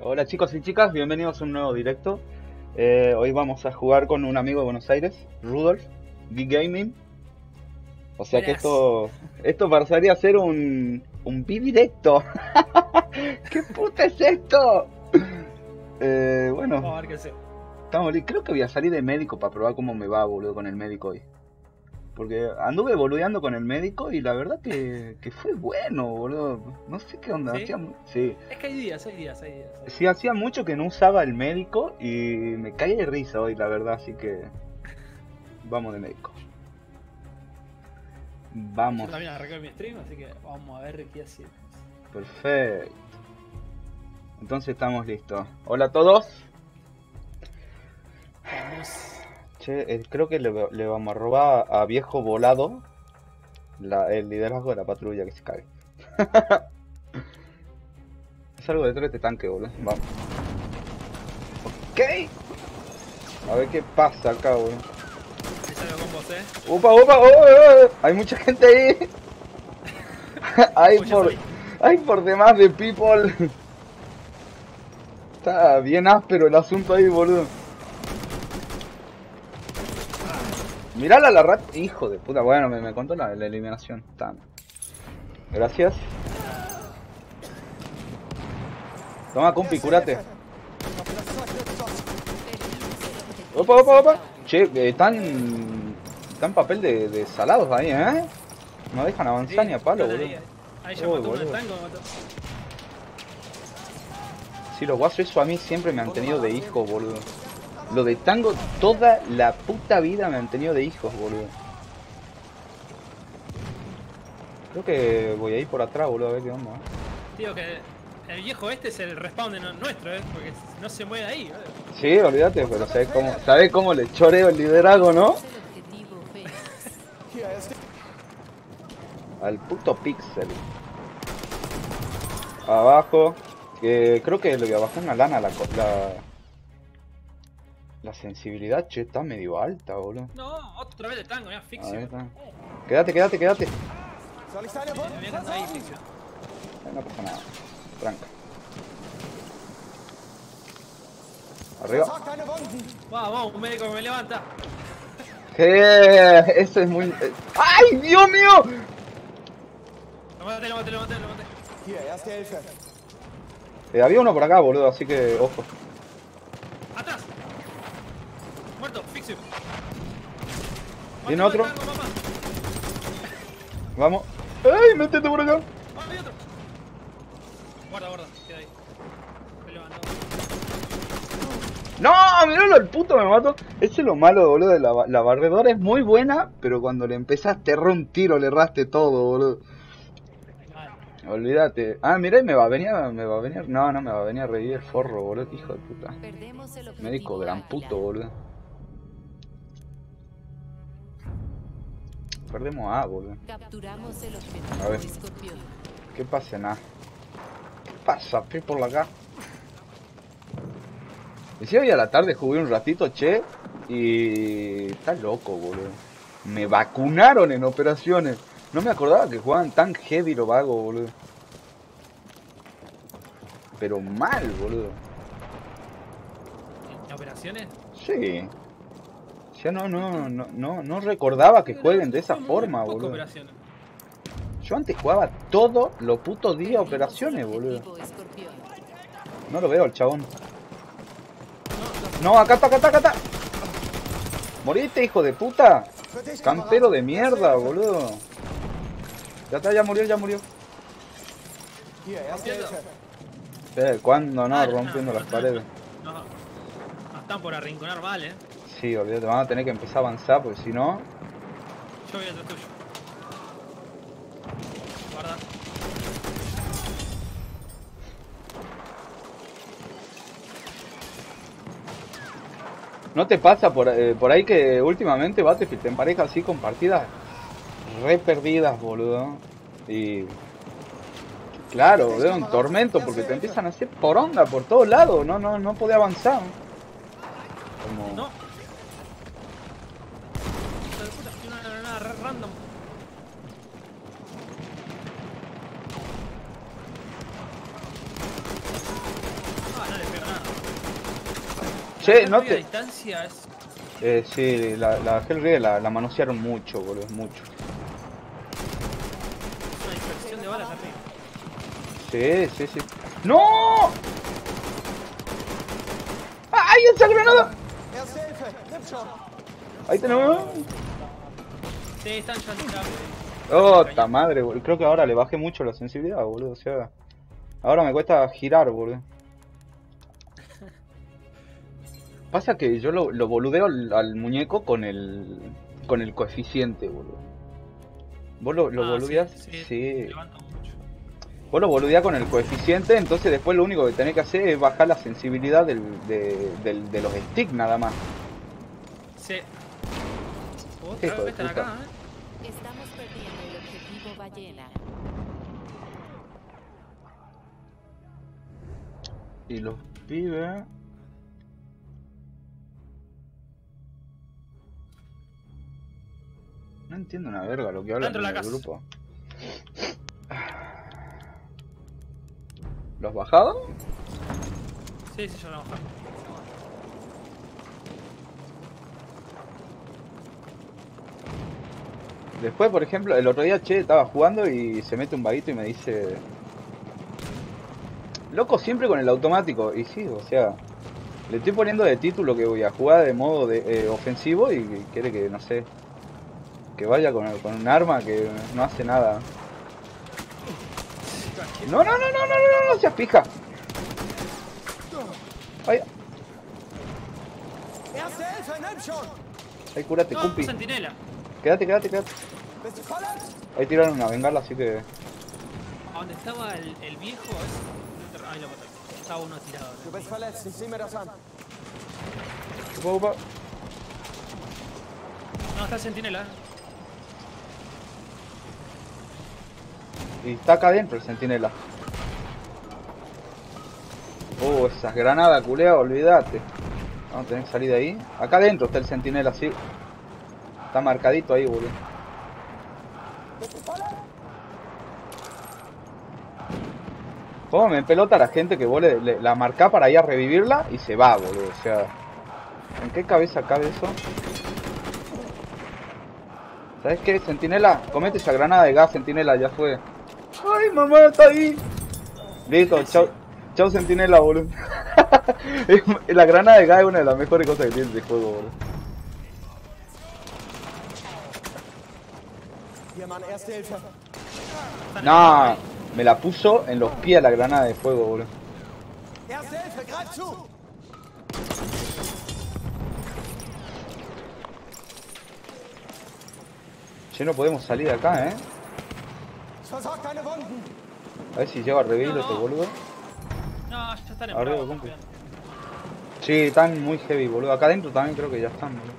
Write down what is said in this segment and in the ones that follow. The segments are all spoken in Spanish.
Hola chicos y chicas, bienvenidos a un nuevo directo. Hoy vamos a jugar con un amigo de Buenos Aires, Rudolf, Geek Gaming. O sea que Buenas. esto pasaría a ser un directo. ¿Qué puta es esto? Bueno, Vamos a ver qué sé. creo que voy a salir de médico para probar cómo me va, boludo, con el médico hoy. Porque anduve boludeando con el médico y la verdad que fue bueno, boludo. No sé qué onda, ¿Sí? sí. Es que hay días, hay días, hay días. Sí, hacía mucho que no usaba el médico y me caí de risa hoy, la verdad, así que vamos de médico. Yo Vamos. también arranqué mi stream, así que vamos a ver qué hacemos. Perfecto. Entonces estamos listos. Hola a todos. Vamos. Che, creo que le vamos a robar a viejo volado el liderazgo de la patrulla que se cae. Es algo detrás de este tanque, boludo. Vamos. Ok. A ver qué pasa acá, boludo. Si salgo con vos, Upa, upa, oh, hay mucha gente ahí. hay Pues ya por, salí. hay por demás de people. Está bien áspero el asunto ahí, boludo. Mirala la rat... Hijo de puta, bueno, me contó la eliminación. Está. Gracias. Toma, compi, curate. Opa, opa, opa. Che, están papel de salados ahí, ¿eh? No dejan avanzar ni a palo, están boludo. ahí ya Uy, mató uno del boludo. tango, mató. Sí, los guasos, eso a mí siempre me han tenido de hijo, boludo. Lo de tango, toda la puta vida me han tenido de hijos, boludo. Creo que voy a ir por atrás, boludo, a ver qué onda. Digo que el viejo este es el respawn de nuestro, porque no se mueve ahí, ¿vale? Sí, olvídate, pero sabés cómo le choreo el liderazgo, ¿no? Al puto pixel. Abajo. Creo que le voy a bajar una lana a la sensibilidad, che, está medio alta, boludo. No, otra vez el tango, ya, A Fixio. ver, está. Quédate. Me había cantado ahí, Fixio. No pasa nada. Tranca. Arriba. Vamos, un médico que me levanta. Eso es muy... ¡Ay, Dios mío! Lo maté. Había uno por acá, boludo, así que ojo. ¡Atrás! Muerto, Fixio. ¿Viene Mató otro? al tango, mamá. Vamos. ¡Ay, métete por acá! Hay otro. Guarda, queda ahí. Me levantó. ¡No! Miralo, el puto me mato. Ese es lo malo, boludo, de la barredora es muy buena, pero cuando le empezás te erra un tiro, le erraste todo, boludo. Olvídate. Ah, mirá, y me va a venir. No, no me va a venir a revivir el forro, boludo. Hijo de puta. Médico gran puto, boludo. Perdemos A, boludo. Capturamos el objetivo. A ver. Escorpión. ¿Qué pasa, nada? ¿Qué pasa, people acá? Decía hoy a la tarde jugué un ratito, che. Y... Está loco, boludo. Me vacunaron en operaciones. No me acordaba que jugaban tan heavy lo vago, boludo. Pero mal, boludo. ¿En operaciones? Sí. Ya no recordaba que jueguen de esa forma, Poco boludo. operaciones. Yo antes jugaba todos los putos días operaciones, boludo. Escorpión. No lo veo al chabón. No, acá está. Moriste, hijo de puta. Campero de mierda, boludo. Ya está, ya murió. ¿Cuándo no? Rompiendo las paredes. No, no están por arrinconar mal, Sí, olvídate, vamos a tener que empezar a avanzar, porque si no... Yo voy atrás tuyo. Guarda. ¿No te pasa por ahí que últimamente Battlefield te empareja así con partidas re perdidas, boludo? Y... Claro, veo un tormento porque te empiezan a hacer poronga por todos lados, no podés avanzar. Como... No. Hijo de puta, tiene una granada random. Ah, Che, La no media te... distancia es... sí, la Hellraider la manosearon mucho, boludo, mucho. Es una dispersión de balas arriba. Sí, sí, sí. ¡No! ¡Ay, esa granada! Ahí tenemos. Sí, están ya entrando. Oh, ta madre, boludo. Creo que ahora le bajé mucho la sensibilidad, boludo. O sea, ahora me cuesta girar, boludo. Pasa que yo lo boludeo al muñeco con el coeficiente, boludo. ¿Vos lo boludeás? Sí, sí, Sí. levanta mucho. Vos lo boludeás con el coeficiente, entonces después lo único que tenés que hacer es bajar la sensibilidad de los sticks nada más. Sí. Hijo Otra de vez están puta. acá, Estamos perdiendo el objetivo ballena. Y los pibes... No entiendo una verga lo que hablan Dentro de en la el casa. grupo. ¿Los bajados? Sí, sí, ya lo bajamos. Después, por ejemplo, el otro día, che, estaba jugando y se mete un vaguito y me dice... Loco, siempre con el automático. Y sí, o sea... Le estoy poniendo de título que voy a jugar de modo ofensivo y quiere que, no sé... Que vaya con un arma que no hace nada. No, no, no, no, no, no, no, no seas pija. Ay, ay, cúrate, No, cumpi. sentinela. Quédate, quédate, quédate. Ahí tiraron una bengala, así que... A donde estaba el viejo es... Ahí lo boté. Estaba uno tirado. Du bist verletzt, ich sieh mir das an. Upa, upa. No, está el sentinela. Y está acá adentro el centinela. Esas granadas, culea, olvídate. Vamos a tener que salir de ahí. Acá adentro está el centinela, sí. Está marcadito ahí, boludo. ¿Cómo me pelota la gente que vos la marcá para ir a revivirla y se va, boludo? O sea, ¿en qué cabeza cabe eso? ¿Sabes qué, centinela? Comete esa granada de gas, centinela, ya fue. ¡Ay, mamá, está ahí! Listo, chau, chau centinela, boludo. La granada de gas es una de las mejores cosas que tiene este juego, boludo. Hier, Mann, Erste Hilfe. No, me la puso en los pies la granada de fuego, boludo. Erste Hilfe, greif zu! Che, no podemos salir de acá, Ich versorg deine Wunden. A ver si llego a revivirlo este boludo. No, ya están en Arriba, bravo, compi. bien. Sí, están muy heavy, boludo. Acá adentro también creo que ya están, boludo.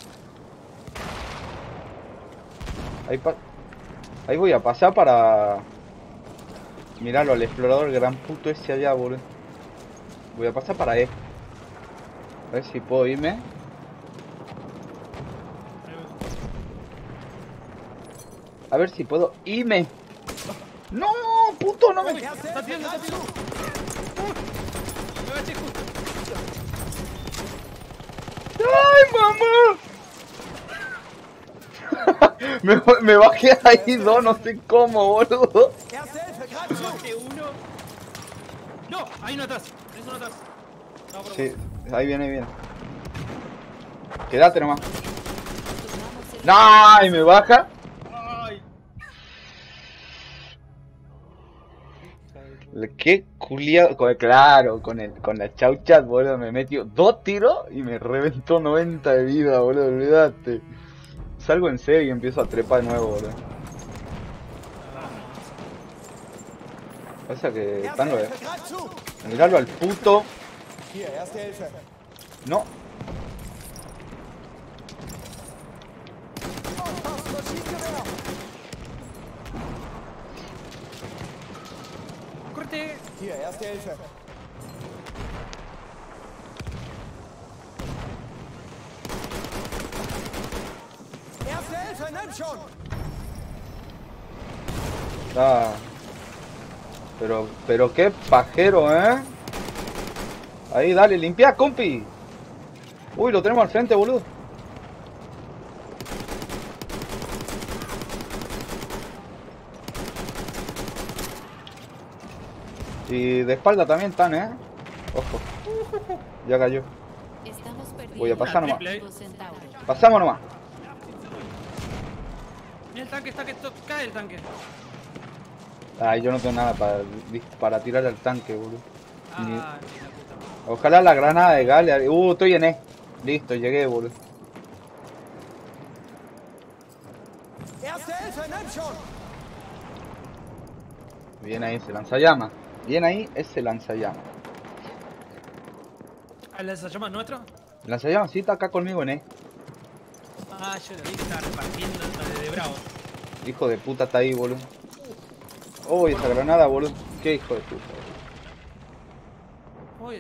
Ahí voy a pasar para... Mirarlo al explorador gran puto ese allá, boludo. Voy a pasar para A ver si puedo irme. A ver si puedo irme. ¡No, puto! ¡No me... Erste Está Hilfe, tirando, está greif zu! Me agaché justo. ¡Ay, mamá! me bajé ahí dos, no sé cómo, boludo. Erste Hilfe, greif Me zu! bajé uno. No, hay uno atrás. Hay uno atrás. No, por Sí, favor. ahí viene, ahí viene. Quédate nomás. Tomamos el... ¡No! Y me baja. Ay. Qué culiado. Claro, con la chauchat, boludo, me metió 2 tiros y me reventó 90 de vida, boludo, olvídate. Salgo en serio y empiezo a trepar de nuevo, boludo. Pasa que están Erste los Hilfe, greif zu! mirarlo al puto. Hier, Erste Hilfe. No, Aufpassen, Maschinengewehr! Corte. Hier, Erste Hilfe. Erste Hilfe, nimm schon! ah. Pero qué pajero, ¿eh? Ahí, dale, limpia, compi. Uy, lo tenemos al frente, boludo. Y de espalda también están, Ojo. Ya cayó. Estamos perdiendo. Voy a pasar nomás. Objetivo Centauro. Pasamos nomás. Mira el tanque, cae el tanque. Ay, yo no tengo nada para tirar al tanque, boludo. Ni- Ah, sí, la puta madre. Ojalá la granada de Galia. Estoy en E. Listo, llegué, boludo. Erste Hilfe, nimm schon! Bien ahí ese lanzallamas. Bien ahí ese lanzallamas. ¿El lanzallamas nuestro? El lanzallamas sí está acá conmigo en E. Ah, yo lo vi que estaba repartiendo de bravo. Hijo de puta está ahí, boludo. Uy, esa granada, boludo. Qué hijo de puta. Oye,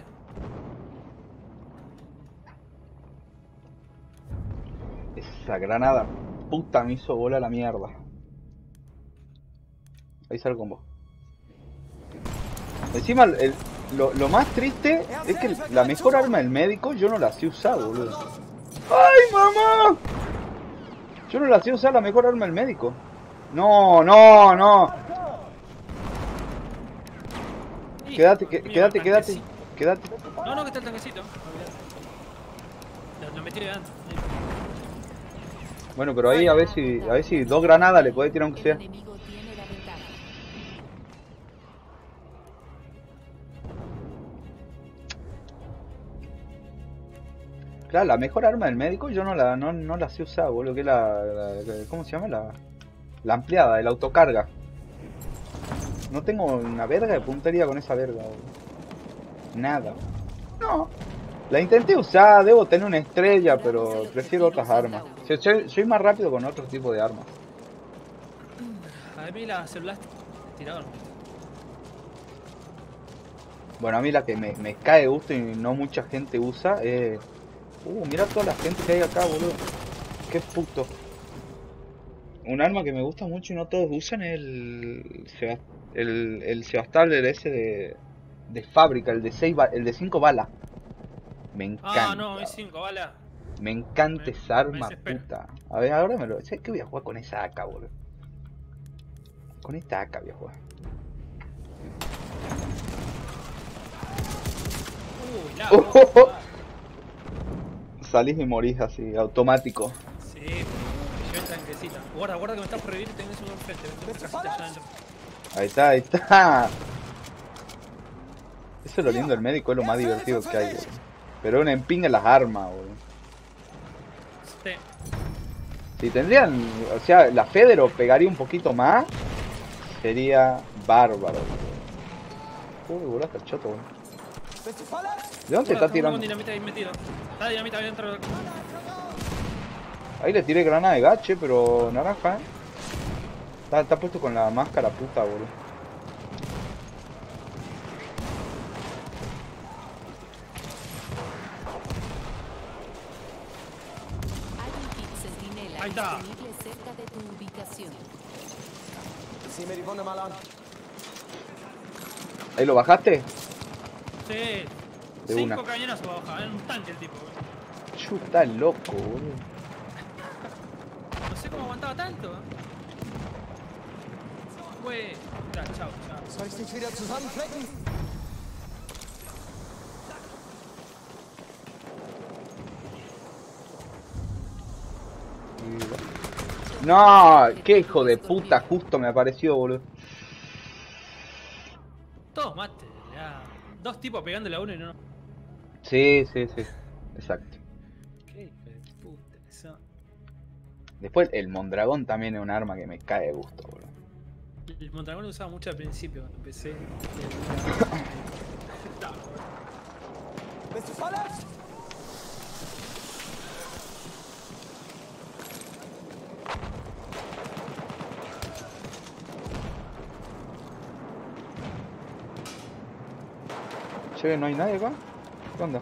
Esa granada puta me hizo bola la mierda. Ahí salgo con vos. Encima, lo más triste es que la mejor arma del médico yo no la sé usar, boludo. ¡Ay, mamá! Yo no la sé usar, la mejor arma del médico. No, no, no. Quédate, quédate, quédate. Quédate. No, que está el tanquecito. Lo metí de antes. Bueno, pero ahí a ver si 2 granadas le podés tirar aunque El sea. enemigo tiene la ventaja. Claro, la mejor arma del médico yo no la sé usar, boludo, que es ¿cómo se llama? La ampliada, el autocarga. No tengo una verga de puntería con esa verga, boludo. Nada. No. La intenté usar, debo tener una estrella, pero prefiero otras armas. Soy más rápido con otro tipo de armas. A mí la celular tiraron. Bueno, a mí la que me cae de gusto y no mucha gente usa es... mira toda la gente que hay acá, boludo. Qué puto. Un arma que me gusta mucho y no todos usan es el Sebastable ese de fábrica, el de 5 balas. Me encanta. Ah, no, es 5 balas. Me encanta Me- esa arma, me desespero. puta. A ver, ahora ¿sabes qué voy a jugar con esa AK, boludo? Con esta AK voy a jugar. La Oh, oh, oh. puta. Salís y morís así, automático. Sí, me llevé el tanquecito. Guarda que me estás por revivir y tenés uno enfrente. Tengo una casita allá adentro. Ahí está, ahí está. Eso es lo lindo del médico, es lo más divertido que hay, boludo. Pero una empinga las armas, boludo. Sí. Si tendrían, o sea, la Federo pegaría un poquito más, sería bárbaro. Uy, boludo, está choto, boludo. Bist du verletzt? ¿De dónde está Con tirando? dinamita ahí metido. Está dinamita ahí dentro. Ahí le tiré granada de gache, pero naranja, Está puesto con la máscara puta, boludo. Hay un kit centinela Ahí está. disponible cerca de tu ubicación. Ich sieh mir die Wunde mal an. ¿Ahí lo bajaste? Sí. De 5 una. cañonazos va a bajar. Es un tanque el tipo. Chuta loco, boludo. No sé cómo aguantaba tanto. Güey. Ya, chao. Soll ich dich wieder zusammenflecken? No, qué hijo de puta, justo me apareció, boludo. Todos mate. Ya. 2 tipos pegándole a uno y no. Sí, exacto. Qué hijo de puta. Eso. Después el Mondragón también es un arma que me cae de gusto, boludo. El Mondragón lo usaba mucho al principio cuando empecé. Bist du verletzt? Che, ¿no hay nadie acá? ¿Qué onda?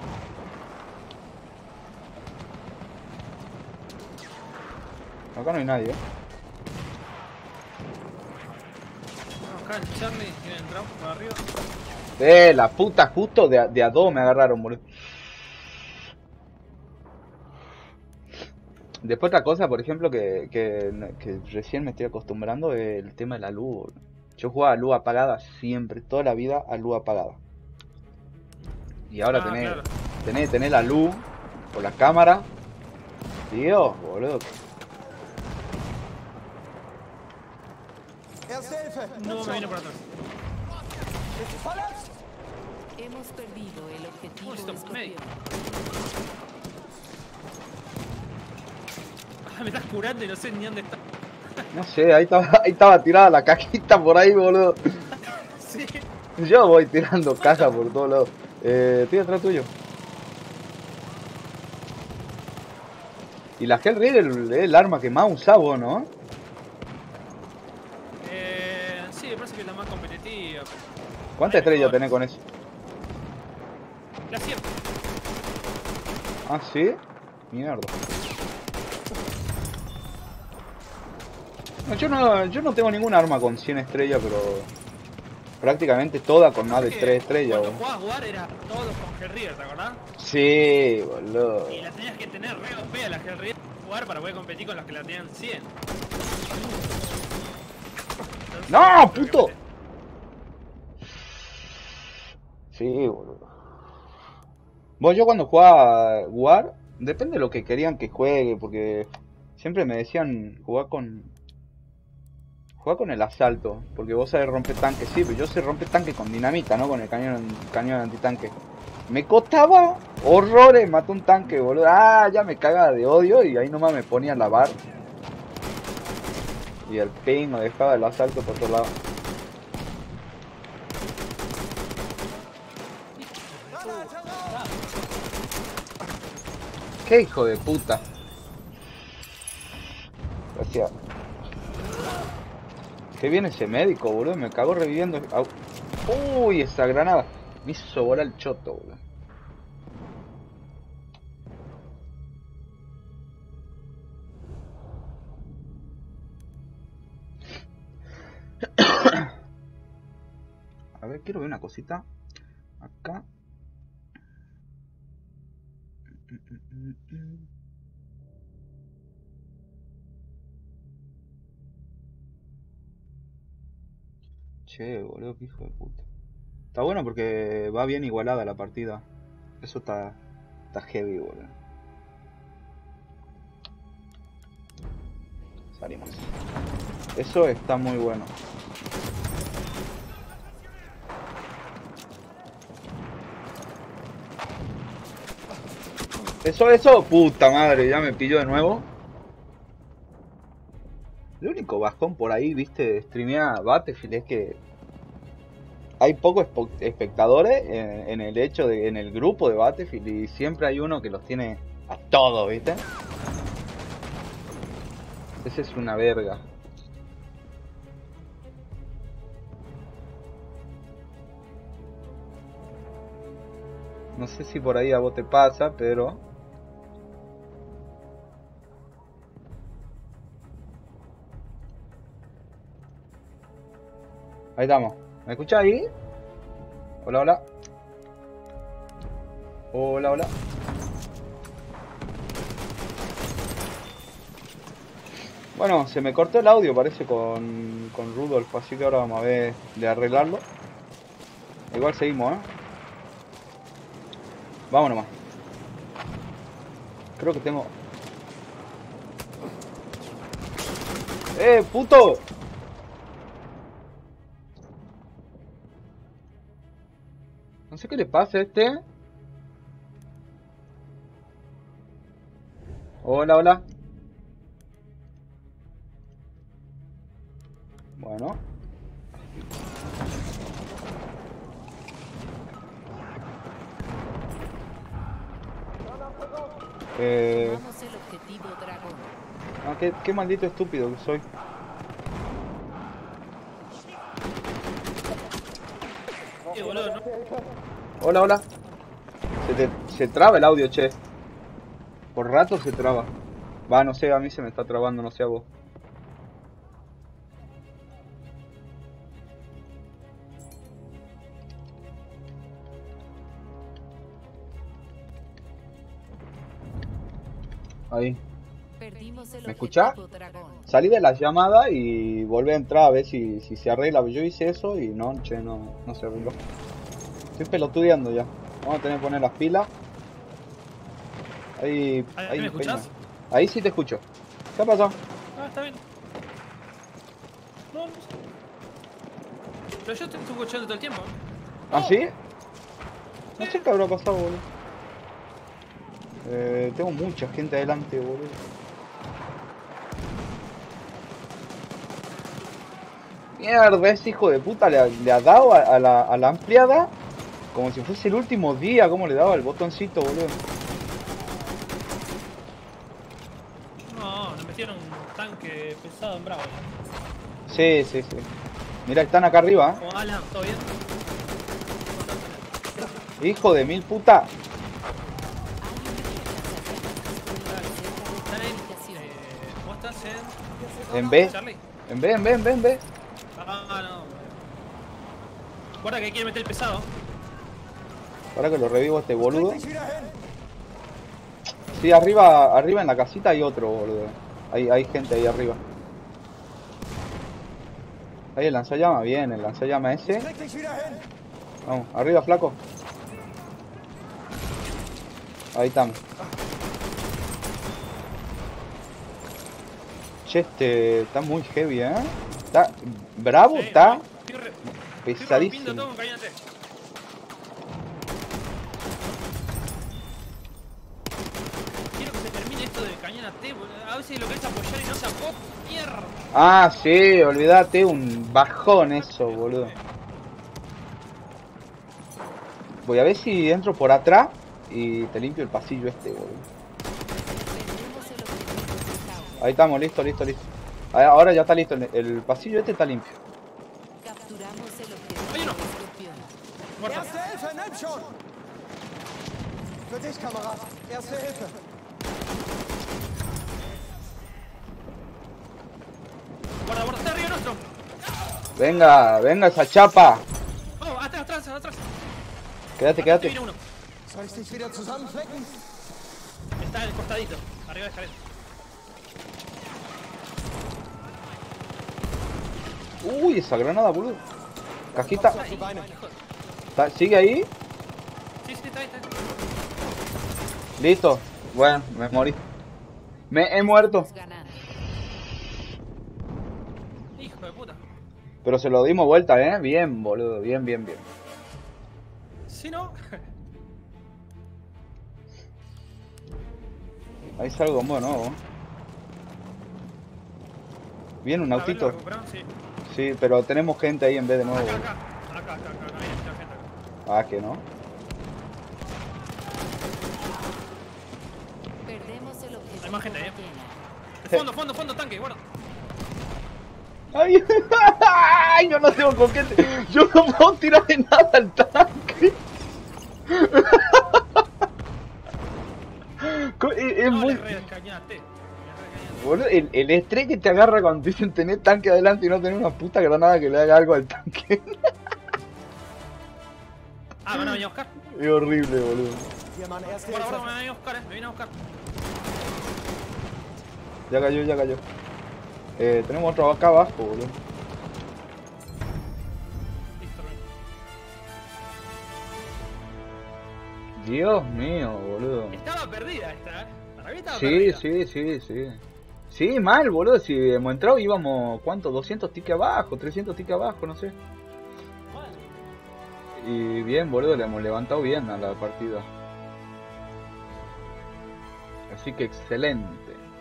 Acá no hay nadie, Acá el Charlie que entramos por arriba. La puta, justo de a dos me agarraron, boludo. Después otra cosa, por ejemplo, que recién me estoy acostumbrando es el tema de la luz. Boludo. Yo jugaba a luz apagada siempre, toda la vida a luz apagada. Y ahora Ah, claro. tenés la luz por la cámara. Dios, boludo. Erste Hilfe. No me viene por atrás. Bist du verletzt? Hemos perdido el objetivo Uy, stop, escorpión. Ah, me estás curando y no sé ni dónde está. No sé, ahí estaba tirada la cajita por ahí, boludo. Sí. Yo voy tirando cajas por todos lados. Estoy atrás tuyo. Y la Hellraider es el arma que más usás vos, ¿no? Sí, me parece que es la más competitiva. ¿Cuántas estrellas tenés con eso? La 100. Ah, ¿sí? Mierda. No, yo no tengo ningún arma con 100 estrellas, pero prácticamente toda con más de 3 estrellas, Cuando boludo. jugabas War era todo con Hellraider, ¿te acordás? Sí, boludo. Y la tenías que tener re OP a la Hellraider jugar para poder competir con los que la tenían 100. Entonces, ¡No, creo que puto! me- Sí, boludo. Vos, yo cuando jugaba War, depende de lo que querían que juegue, porque siempre me decían jugar con el asalto, porque vos sabés romper tanque, sí, pero yo sé romper tanque con dinamita, ¿no? Con el cañón antitanque. Me costaba horrores matar un tanque, boludo. Ah, ya me cagaba de odio y ahí nomás me ponía a lavar. Y el ping me dejaba el asalto por otro lado. ¡Qué hijo de puta! Gracias. Qué viene ese médico, boludo. Me cago reviviendo. Au. Uy, esa granada. Me hizo volar el choto, boludo. A ver, quiero ver una cosita. Acá. Che, boludo, qué hijo de puta. Está bueno porque va bien igualada la partida. Eso está heavy, boludo. Salimos. Eso está muy bueno. Eso, puta madre, ya me pilló de nuevo. El único bajón por ahí, viste, de streamear Battlefield es que hay pocos espectadores en el hecho de, en el grupo de Battlefield y siempre hay uno que los tiene a todos, viste. Ese es una verga. No sé si por ahí a vos te pasa, pero ahí estamos. ¿Me escuchás ahí? Hola, hola. Hola, hola. Bueno, se me cortó el audio, parece, con Rudolf, así que ahora vamos a ver de arreglarlo. Igual seguimos, ¿eh? Vamos nomás. Creo que tengo... puto! No sé qué le pasa a este. Hola, hola. Bueno. Tomamos el objetivo dragón. Ah, qué maldito estúpido que soy. boludo, ¿no? Hola, hola. Se traba el audio, che. Por rato se traba. Va, no sé, a mí se me está trabando, no sé a vos. Ahí. Perdimos Perdimos el ¿Me escuchás? objetivo dragón. Salí de la llamada y volví a entrar a ver si se arregla. Yo hice eso y no, che, no se arregló. Estoy pelotudeando ya. Vamos a tener que poner las pilas. Ahí, ¿Ahí me escuchás? peña. Ahí sí te escucho. ¿Qué ha pasado? Ah, está bien. No sé. Pero yo te estoy escuchando todo el tiempo. ¿Ah, sí? No sé qué habrá pasado, boludo. Tengo mucha gente adelante, boludo. Mierda, ese hijo de puta le ha dado a la ampliada como si fuese el último día. ¿Cómo le daba el botoncito, boludo? No, nos metieron un tanque pesado en Bravo. Sí. Mira, están acá arriba, ¿Cómo Alan? ¿Todo bien? Hijo de mil puta. Están en... ¿Vos estás en...? En B. Charlie. En B. Ah, no. Guarda que quiere meter el pesado. Para que lo revivo a este boludo. Krieg dich wieder hin! Sí, arriba en la casita hay otro, boludo. Hay gente ahí arriba. Ahí el lanzallamas, bien, el lanzallamas ese. Krieg dich wieder hin! Vamos, arriba, flaco. Ahí estamos. Che, este está muy heavy, ¿eh? Está bravo, Sí, está estoy rompiendo pesadísimo. todo con cañate. Quiero que se termine esto del cañón a T, boludo. A veces lo querés apoyar y no se apoya. Mierda. Ah, sí, olvídate, un bajón eso, boludo. Voy a ver si entro por atrás y te limpio el pasillo este, boludo. Perdimos el objetivo Tauro. Ahí estamos, listo. Ahora ya está listo, el pasillo este está limpio. Capturamos el objetivo Hay uno. Escorpión. Muerto. Erste Hilfe, nimm schon! Für dich, Kamerad. Erste Hilfe. Guarda, está arriba nuestro. Venga esa chapa. Oh, atrás. Quédate. Viene uno. Soll ich dich wieder zusammenflecken? Está en el costadito, arriba de la escalera. Uy, esa granada, boludo. Cajita. Auf die Beine. ¿Sigue ahí? Sí, está ahí. Listo. Bueno, me morí. Me he muerto. Ganando. Hijo de puta. Pero se lo dimos vuelta, Bien, boludo. Bien. Si no, Ahí salgo como nuevo. Viene un a ver, autito. ¿lo recuperaron? Sí. Sí, pero tenemos gente ahí en vez de nuevo. Acá, viene mucha gente acá. Ah, que no. Perdemos el objetivo Hay más gente, Ballena. Fondo, tanque, guarda. Ay, ay, yo no tengo con qué. Yo no puedo tirar de nada al tanque. Es No muy. le recañaste. Boludo, el estrés que te agarra cuando te dicen tener tanque adelante y no tener una puta granada que le haga algo al tanque. Ah, van a venir a buscar. Es horrible, boludo. Hier, Mann, erste Guarda, Hilfe. me van a venir a buscar, me vienen a buscar. Ya cayó. Tenemos otro acá abajo, boludo. Listo, Dios mío, boludo. estaba perdida esta, Para mí estaba Sí, perdida. sí. Sí, mal, boludo. Si hemos entrado íbamos, ¿cuánto? 200 tickets abajo, 300 tickets abajo, no sé. Bueno, Y bien, boludo, le hemos levantado bien a la partida. Así que excelente.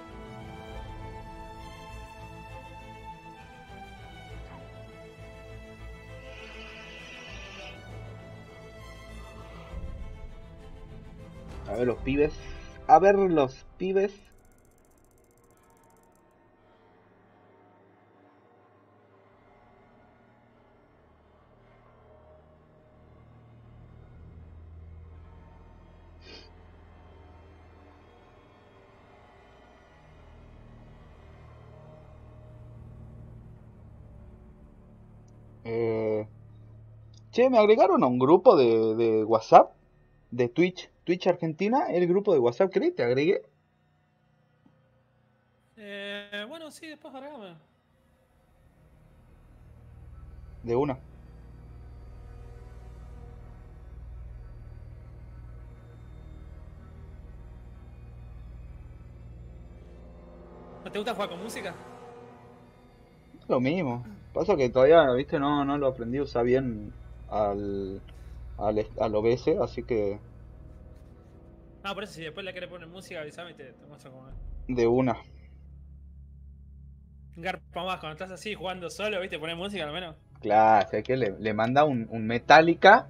A ver los pibes. Che, me agregaron a un grupo de WhatsApp de Twitch Argentina, el grupo de WhatsApp, ¿querés? Te agregué. Bueno, sí, después agregame. De una. ¿No te gusta jugar con música? Lo mismo. Pasa que todavía, viste, no lo aprendí a usar bien al OBS, así que No, por eso si después le querés poner música, avísame y te muestro cómo es. de una. Garpa más cuando estás así jugando solo, ¿viste? Poner música al menos. Claro, sé que le manda un Metallica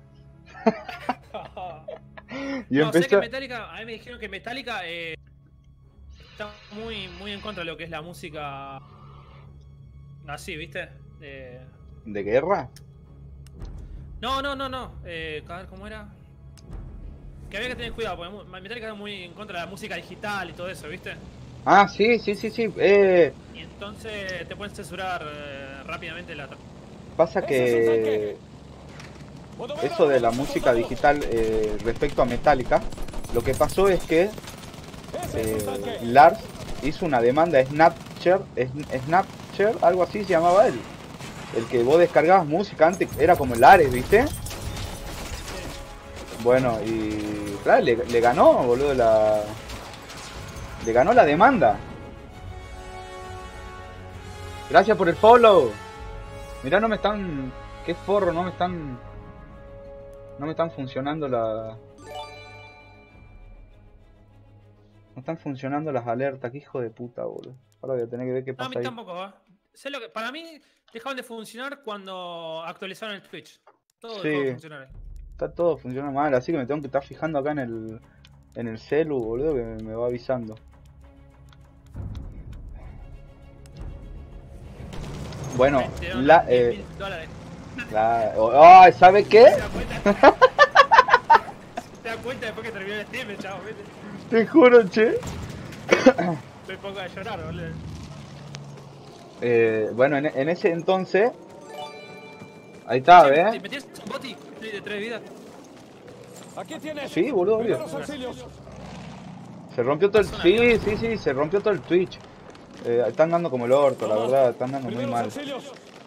y No, sé que empezó. Metallica, a mí me dijeron que Metallica está muy en contra de lo que es la música así, ¿viste? ¿De guerra? No. A ver, ¿cómo era? Que había que tener cuidado, porque Metallica está muy en contra de la música digital y todo eso, ¿viste? Ah, sí. Y entonces te pueden censurar rápidamente la... Pasa que eso de la música digital respecto a Metallica, lo que pasó es que Lars hizo una demanda a Snapchat, algo así se llamaba él. El que vos descargabas música antes era como el Ares, ¿viste? Bueno, y claro, le ganó, boludo, le ganó la demanda. Gracias por el follow. Mirá, no me están... Qué forro, no me están funcionando No están funcionando las alertas, qué hijo de puta, boludo. Ahora voy a tener que ver qué No, a pasa mí ahí. tampoco, ¿eh? Sé lo que... Para mí dejaron de funcionar cuando actualizaron el Twitch. Todo dejó de Sí, funcionar. está todo funcionando mal, así que me tengo que estar fijando acá en el celu, boludo, que me va avisando. Bueno, $10,000. ¿sabe qué? ¿Te das cuenta después que terminó el stream, chavo? ¿Viste? Te juro, che. Me pongo a llorar, boludo. Bueno, en ese entonces... Ahí está, ¿ves? ¿Metías un boti de 3 vidas? Aquí tienes. Sí, boludo, obvio. Primeros auxilios. Se rompió todo el... Sí, se rompió todo el Twitch. Están dando como el orto, la verdad, están dando muy Primeros mal. auxilios.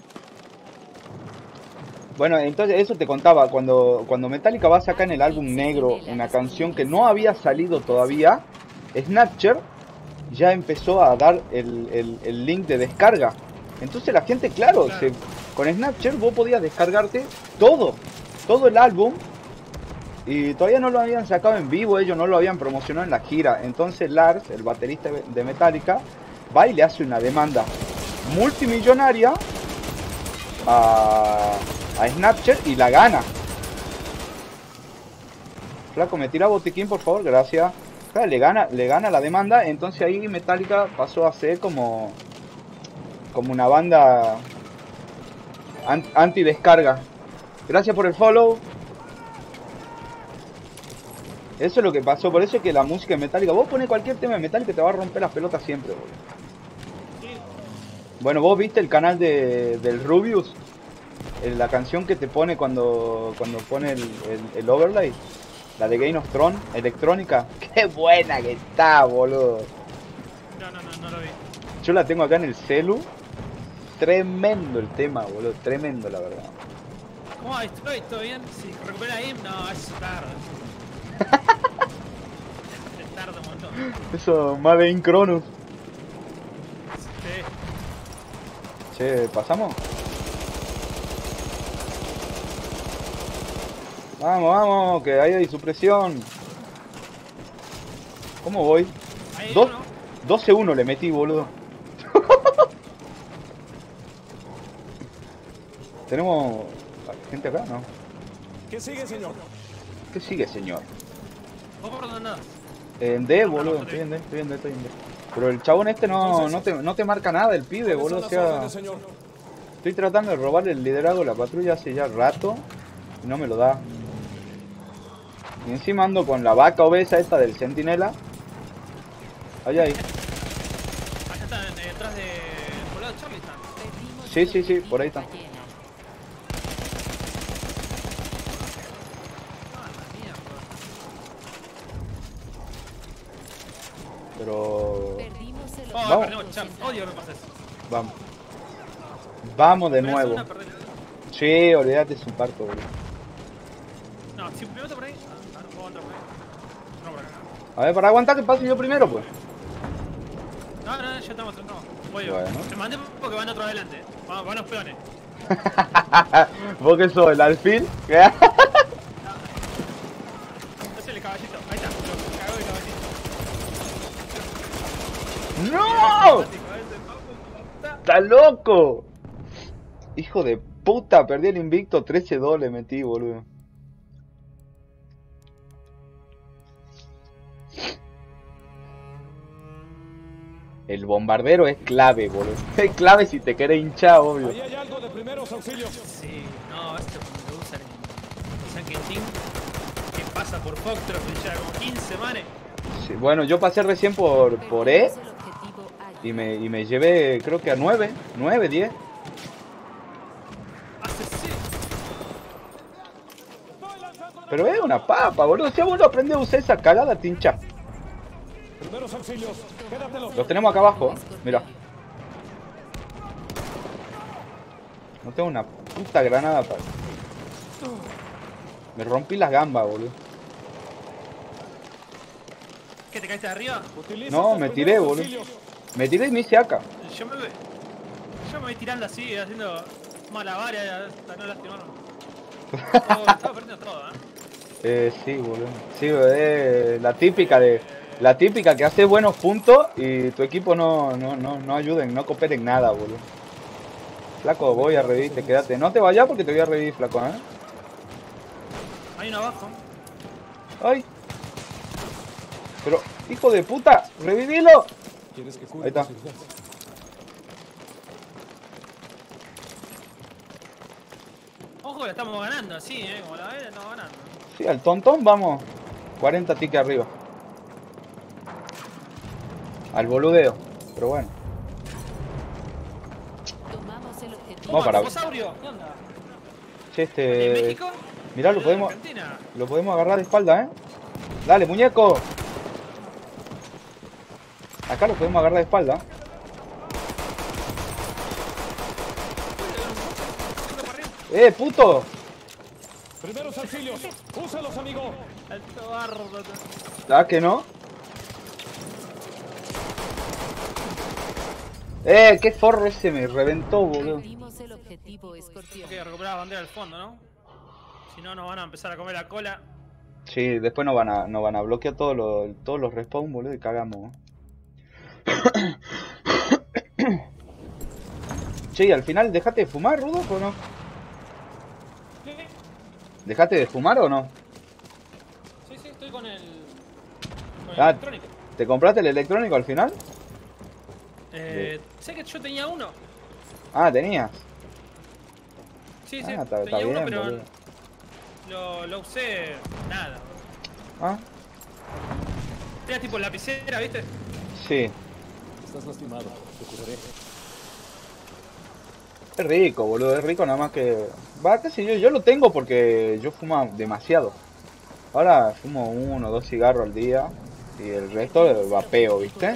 Bueno, entonces eso te contaba, cuando Metallica va a sacar en el álbum negro una canción que no había salido todavía, Snapchat ya empezó a dar el link de descarga. Entonces la gente, claro, con Snapchat vos podías descargarte todo el álbum, y todavía no lo habían sacado en vivo, ellos no lo habían promocionado en la gira. Entonces Lars, el baterista de Metallica, va y le hace una demanda multimillonaria a Snapchat y la gana. Flaco, me tira botiquín, por favor, gracias. Claro, le gana la demanda. Entonces ahí Metallica pasó a ser como una banda anti descarga. Gracias por el follow. Eso es lo que pasó. Por eso es que la música de Metallica, vos pones cualquier tema de Metallica y te va a romper las pelotas siempre, boludo. Bueno, vos viste el canal del Rubius, la canción que te pone cuando pone el overlay, la de Game of Thrones, electrónica. Qué buena que está, boludo. No lo vi. Yo la tengo acá en el celu. Tremendo el tema, boludo, tremendo la verdad. ¿Cómo estoy? ¿Todo bien? Si recupera ahí, no, es tarde. Es tarde un montón. Eso, Made in Cronus. Sí. Che, ¿pasamos? Vamos, que ahí hay supresión. ¿Cómo voy? Ahí 12-1 le metí, boludo. ¿Tenemos gente acá, no? ¿Qué sigue, señor? ¿Qué sigue, señor? ¿Vos por dónde andás? En D, boludo, estoy en D. Pero el chabón este no te marca nada, el pibe, boludo, o sea... Señor. Estoy tratando de robarle el liderazgo de la patrulla hace ya rato y no me lo da. Y encima ando con la vaca obesa esta del centinela. Ahí. Acá están detrás de... Por lado de Charlie están. Sí, por ahí están. Pero... Perdimos el Oh, Vamos. perdemos, champ. Odio que me pases. Vamos. Vamos de Perdés nuevo. una, perdés la otra. Sí, olvídate, es un parto, boludo. No, si me meto por ahí. Ah, no puedo entrar por ahí. No, por acá. A ver, para aguantar que pase yo primero, pues. No, ya estamos. Voy yo. Bueno. Te mandé porque van otro adelante. Van los peones. ¿Vos qué sos, el alfil? ¿Qué? Ese es el caballito. Ahí está. Lo cagó el caballito. ¡No! ¡Está loco! Hijo de puta, perdí el invicto, 13-2 le metí, boludo. El bombardero es clave, boludo. Es clave si te querés hinchar, obvio. Ahí hay algo de primeros auxilios. Sí, no, esto lo usan en San Quintín. Que pasa por Foxtrot, que lleva como 15 manes. Sí, bueno, yo pasé recién por E Perdemos el objetivo Águila. y me llevé, creo que a 9, 10. Hace sí. Pero es una papa, boludo. Si vos no aprendés a usar esa cagada, te hinchás. Primeros auxilios. Quédatelos. Los tenemos acá abajo, mira. No tengo una puta granada para... Me rompí las gambas, boludo. ¿Qué, te caíste de arriba? Utiliza No, tus me tiré, primeros boludo. auxilios. Me tiré y me hice acá. Yo me voy tirando así, haciendo malabares hasta no lastimarme. Estaba perdiendo todo, Sí, boludo. Sí, la típica que hace buenos puntos y tu equipo no ayuden, no cooperen en nada, boludo. Flaco, voy a revivirte, quédate. No te vayas porque te voy a revivir, flaco, ¿eh? Hay uno abajo. ¡Ay! Pero, hijo de puta, ¡revivilo! ¿Quieres que cure Ahí está. tus heridas? Ojo que la estamos ganando, así, como la ves, estamos ganando. Sí, al tontón vamos 40 tickets arriba. Al boludeo, pero bueno. Tomamos el objetivo. Vamos para- Dinosaurio, ¿qué onda? Che, ¿En México? mirá, lo ¿En podemos Argentina? agarrar de espalda, ¿eh? Dale, muñeco. Acá lo podemos agarrar de espalda. Puto. Primeros auxilios. Úsalos, amigo. Alto barro. ¿Ah, que no? Qué forro ese me reventó, boludo. Perdimos el objetivo Escorpión. Hay que recuperar la bandera al fondo, ¿no? Si no, nos van a empezar a comer la cola. Sí, después nos van a bloquear todos los respawn, boludo, y cagamos. Che, y al final, ¿dejaste de fumar, Rudolf, o no? ¿Dejaste de fumar o no? Sí, estoy con el Ah, electrónico. ¿Te compraste el electrónico al final? Sé que yo tenía uno. Ah, tenías. Sí, Ah, está tenía bien, uno, pero boludo. lo usé nada. Ah, Tenía tipo lapicera, ¿viste? sí. Estás lastimado. Te curaré. Es rico, boludo, es rico nada más que... Va, qué sé yo lo tengo porque yo fumo demasiado. Ahora fumo 1 o 2 cigarros al día y el resto vapeo, ¿viste? Sí.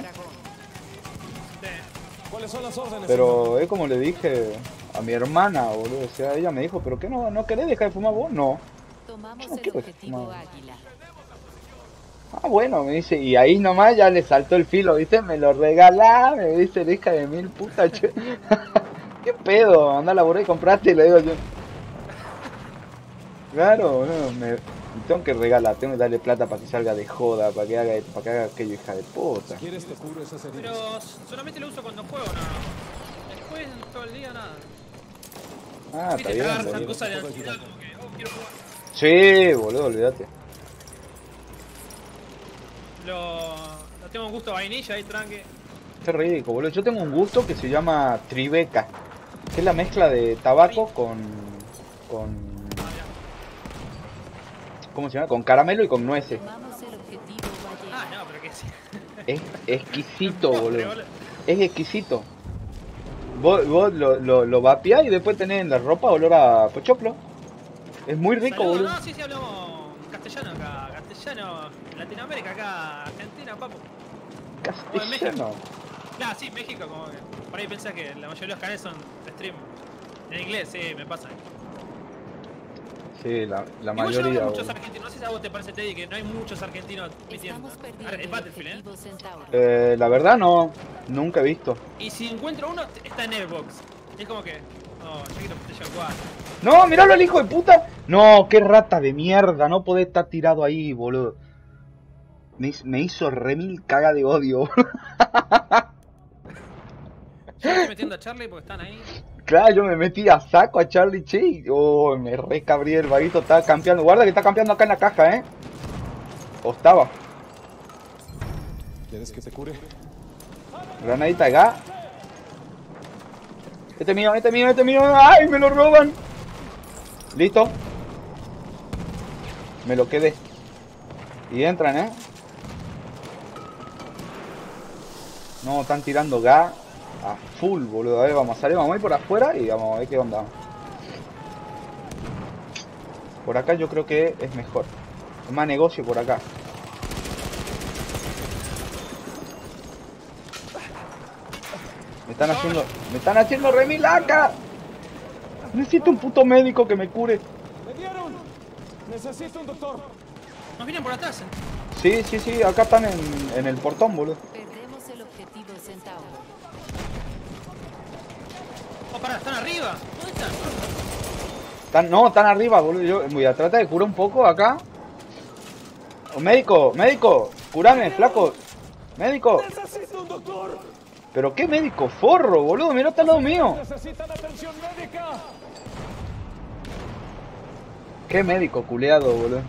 ¿Cuáles son las órdenes? Pero es como le dije a mi hermana, boludo, o sea, ella me dijo, ¿pero qué no querés dejar de fumar vos? No. Tomamos Yo no el quiero objetivo fumar. Águila. Ah, bueno, me dice, y ahí nomás ya le saltó el filo, ¿viste? Me lo regalá, me dice, la hija de mil putas, che. ¿Qué pedo? Andá a laburar y compraste, le digo yo. Claro, boludo, me tengo que regalar, tengo que darle plata para que salga de joda, para que haga aquello, hija de puta. ¿Quieres te curo esas heridas? Pero solamente lo uso cuando juego, nada más. Después, todo el día, nada. Ah, está Viste, bien, te está agarra bien. cosa de ansiedad, como que, oh, quiero jugar. Sí, boludo, olvídate. Lo tengo un gusto vainilla ahí, tranque. Qué rico, boludo. Yo tengo un gusto que se llama Tribeca, que es la mezcla de tabaco con ¿cómo se llama? Con caramelo y con nueces. Tomamos el objetivo Ah, Ballena. no, pero que sí. Es exquisito, Postre, boludo. boludo. Es exquisito. Vos lo vapeás y después tenés en la ropa olor a pochoclo. Es muy rico, Saludos, boludo. no, sí, hablamos castellano acá. Castellano, Latinoamérica acá, Argentina, papu. Castellano. Claro, sí, México, como que. Por ahí pensás que la mayoría de los canales son de stream. En inglés, sí, me pasa. Sí, la Igual yo no mayoría, veo muchos boludo. argentinos. No sé si a vos te parece, Teddy, que no hay muchos argentinos metiendo. Estamos perdiendo El Battlefield, objetivo Centauro. La verdad no, nunca he visto. Y si encuentro uno, está en Xbox. Es como que. No, yo quiero PlayStation 4. No, miralo al hijo de puta. No, qué rata de mierda, no podés estar tirado ahí, boludo. Me hizo remil caga de odio, boludo. Yo estoy metiendo a Charlie porque están ahí. Claro, yo me metí a saco a Charlie Che y me recabrí, el vaguito está campeando. Guarda que está campeando acá en la caja, O estaba. ¿Quieres que te cure? Granadita acá. Este mío, este mío, este mío. ¡Ay, me lo roban! Listo. Me lo quedé. Y entran, No, están tirando gas a full, boludo. A ver, vamos a salir, vamos a ir por afuera y vamos a ver qué onda. Por acá yo creo que es mejor. Es más negocio por acá. Me están haciendo remilaca. Necesito un puto médico que me cure. ¡Me dieron! Necesito un doctor. Nos vienen por atrás. Sí, sí, sí, acá están en el portón, boludo. Perdemos el objetivo Centauro. Oh, pará, están arriba. ¿Dónde están? Están arriba, boludo. Yo voy a tratar de curar un poco acá. Oh, médico, médico, curame, flaco. Médico. ¡Necesito un doctor! ¿Pero qué médico? Forro, boludo, mira, está al lado mío. ¡Necesitan atención médica! Qué médico culeado, boludo.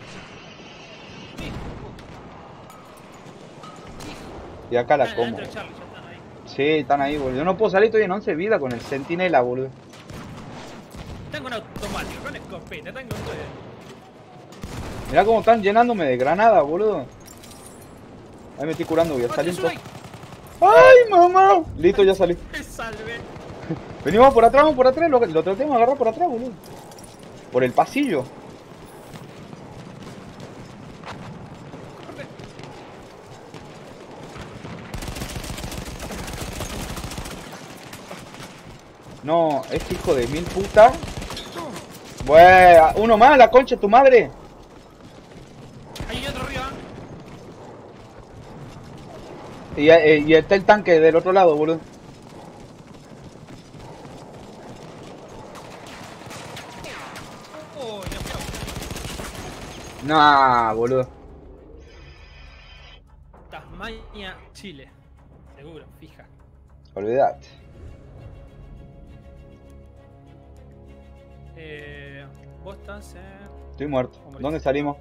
Y acá la como. Adentro de Charlie, ya están ahí. Sí, están ahí, boludo. Yo no puedo salir, estoy en 11 vida con el centinela, boludo. Tengo un automático, con escopeta, tengo un... Mirá cómo están llenándome de granada, boludo. Ahí me estoy curando, voy a salir. ¡Ay, mamá! Listo, ya salí. Me salvé. Venimos por atrás, lo tratemos de agarrar por atrás, boludo. Por el pasillo. No, este hijo de mil puta. Bueno, uno más, la concha de tu madre. Hay otro arriba. Y está el tanque del otro lado, boludo. Oh, no. Nah, boludo. Tasmania, Chile. Seguro, fija. Olvidate. Vos estás en... Estoy muerto. ¿Dónde salimos?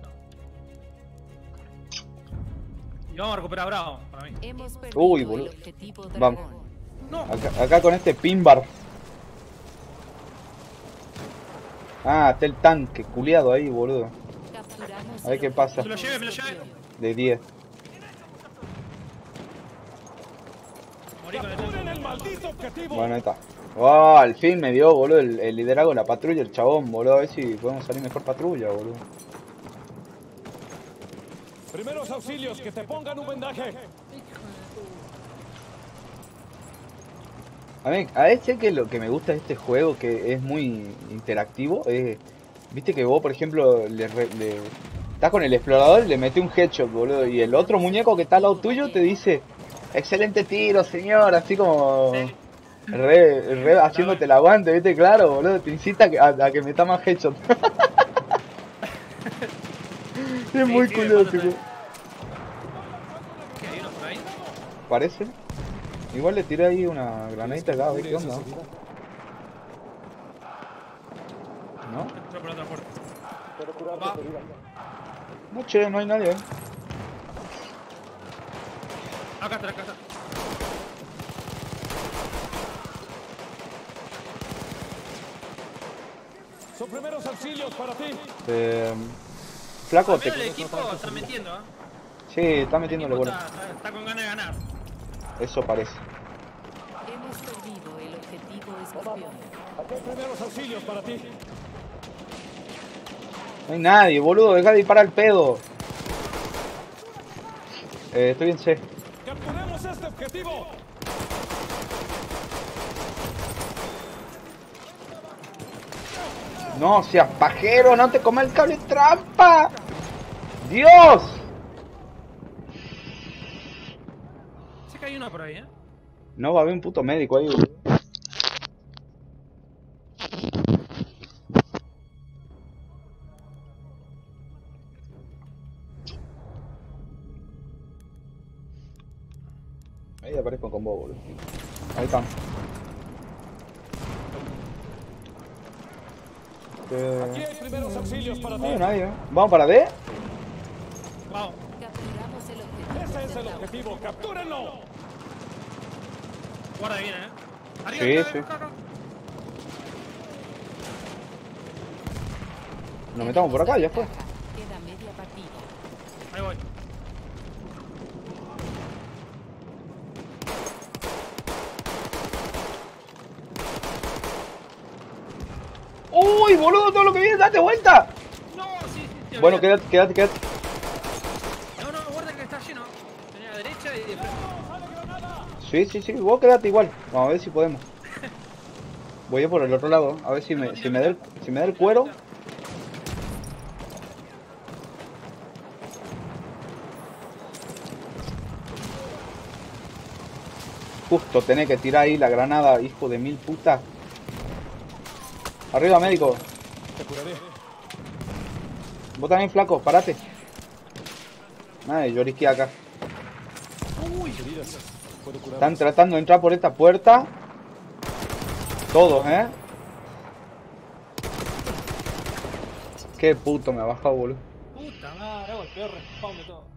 Y vamos a recuperar Bravo, para mí. Hemos perdido Uy, el boludo. objetivo Vamos. Dragón. No. Acá con este pinbar. Ah, está el tanque culiado ahí, boludo. Capturamos A ver el qué pasa. Me lo llevé, me lo llevé. De 10. Morí con el ¡Capturen el maldito objetivo! Bueno, ahí está. Oh, al fin me dio, boludo, el liderazgo de la patrulla, el chabón, boludo. A ver si podemos salir mejor patrulla, boludo. Primeros auxilios, que te pongan un vendaje. A mí, a veces que lo que me gusta de este juego, que es muy interactivo, es... Viste que vos, por ejemplo, estás con el explorador y le metes un headshot, boludo. Y el otro muñeco que está al lado tuyo te dice... Excelente tiro, señor, así como... Sí. Re haciéndote el aguante, viste, claro, boludo. Te incita a que metas más headshot. Es muy sí, curioso, me pasa tipo. ¿Qué, hay uno por ahí? Parece. Igual le tiré ahí una granadita acá, a ver qué onda. ¿No? Entró por otra puerta. Va. No, che, no hay nadie. Acá está, acá está. Son primeros auxilios para ti. Flaco, Al menos el equipo está metiendo, ¿eh? Sí, está El metiéndole equipo bola. está con ganas de ganar. Eso parece. Hemos perdido el objetivo Escorpión. Aquí hay primeros auxilios para ti. No hay nadie, boludo. Deja de disparar el pedo. Estoy en C. ¡Capturemos este objetivo! No seas pajero, no te comas el cable trampa. ¡Dios! Sé que hay uno por ahí, No va a haber un puto médico ahí, boludo. Ahí aparezco con vos, boludo. Ahí están. Aquí hay primeros auxilios para No ti. hay nadie, ¿eh? ¿Vamos para D? Vamos. Capturamos el objetivo Ese es el Centauro. objetivo. ¡Captúrenlo! Guarda bien, Arriba, Sí, acá, sí. acá. Nos metamos por acá, ya fue. Queda media partida. Ahí voy. ¡Uy, boludo! Todo lo que viene, date vuelta. No, sí, sí. Bueno, olvidate. quédate. No, no, guarda que está lleno. Tenía a la derecha y de frente. Sí, vos quédate igual. Vamos a ver si podemos. Voy a por el otro lado, a ver si me da el cuero. Justo tenés que tirar ahí la granada, hijo de mil putas. Arriba, médico. Te curaré. Vos también, flaco, parate. Ay, llorisqué acá. Heridas. Puedo curar. Están tratando de entrar por esta puerta. Todos, Qué puto me ha bajado, boludo. Puta madre, hago el peor respawn de todo.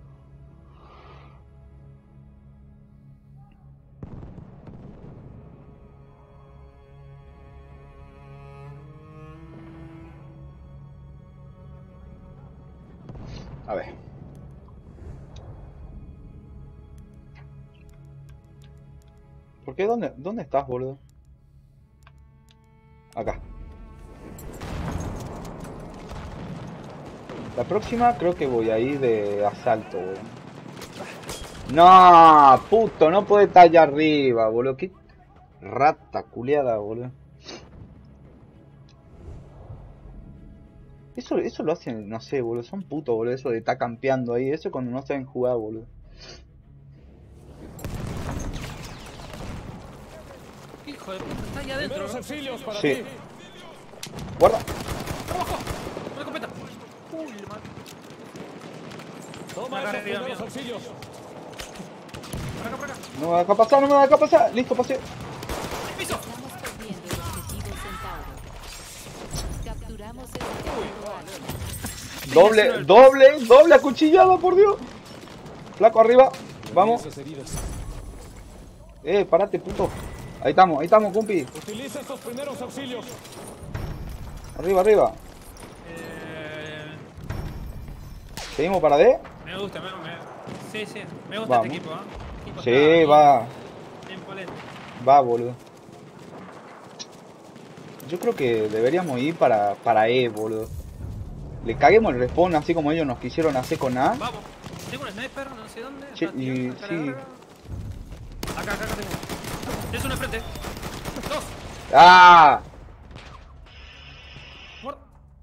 A ver. ¿Por qué? ¿Dónde estás, boludo? Acá. La próxima creo que voy a ir de asalto, boludo. No, puto, no puede estar allá arriba, boludo. Qué rata culiada, boludo. Eso lo hacen, no sé, boludo. Son putos, boludo. Eso de estar campeando ahí. Eso cuando no saben jugar, boludo. Hijo de puta, está ahí adentro. Primeros auxilios para Sí. ti. Guarda. ¡Abajo! ¡Una escopeta! ¡Uy, le mato! Toma Acá esos arriba, primeros mío. auxilios. Por acá, por acá. No me va a dejar pasar, no me va a dejar pasar. Listo, pasé. ¡Piso! Estamos perdiendo el objetivo Centauro. Capturamos el objetivo Alfa. Doble acuchillada, por Dios. Flaco, arriba. Vamos. Esas heridas. Parate, puto. Ahí estamos, compi. Utiliza estos primeros auxilios. Arriba. Seguimos para D. Me gusta, sí, me gusta Vamos. este equipo, Equipo Sí, está va. bien polente. Va, boludo. Yo creo que deberíamos ir para E, boludo. Le caguemos el respawn así como ellos nos quisieron hacer con A. Vamos. Tengo un sniper, no sé dónde. Sí, Acá, y acá, sí. acá tengo. Tienes uno enfrente. Dos. ¡Ah! Muerto.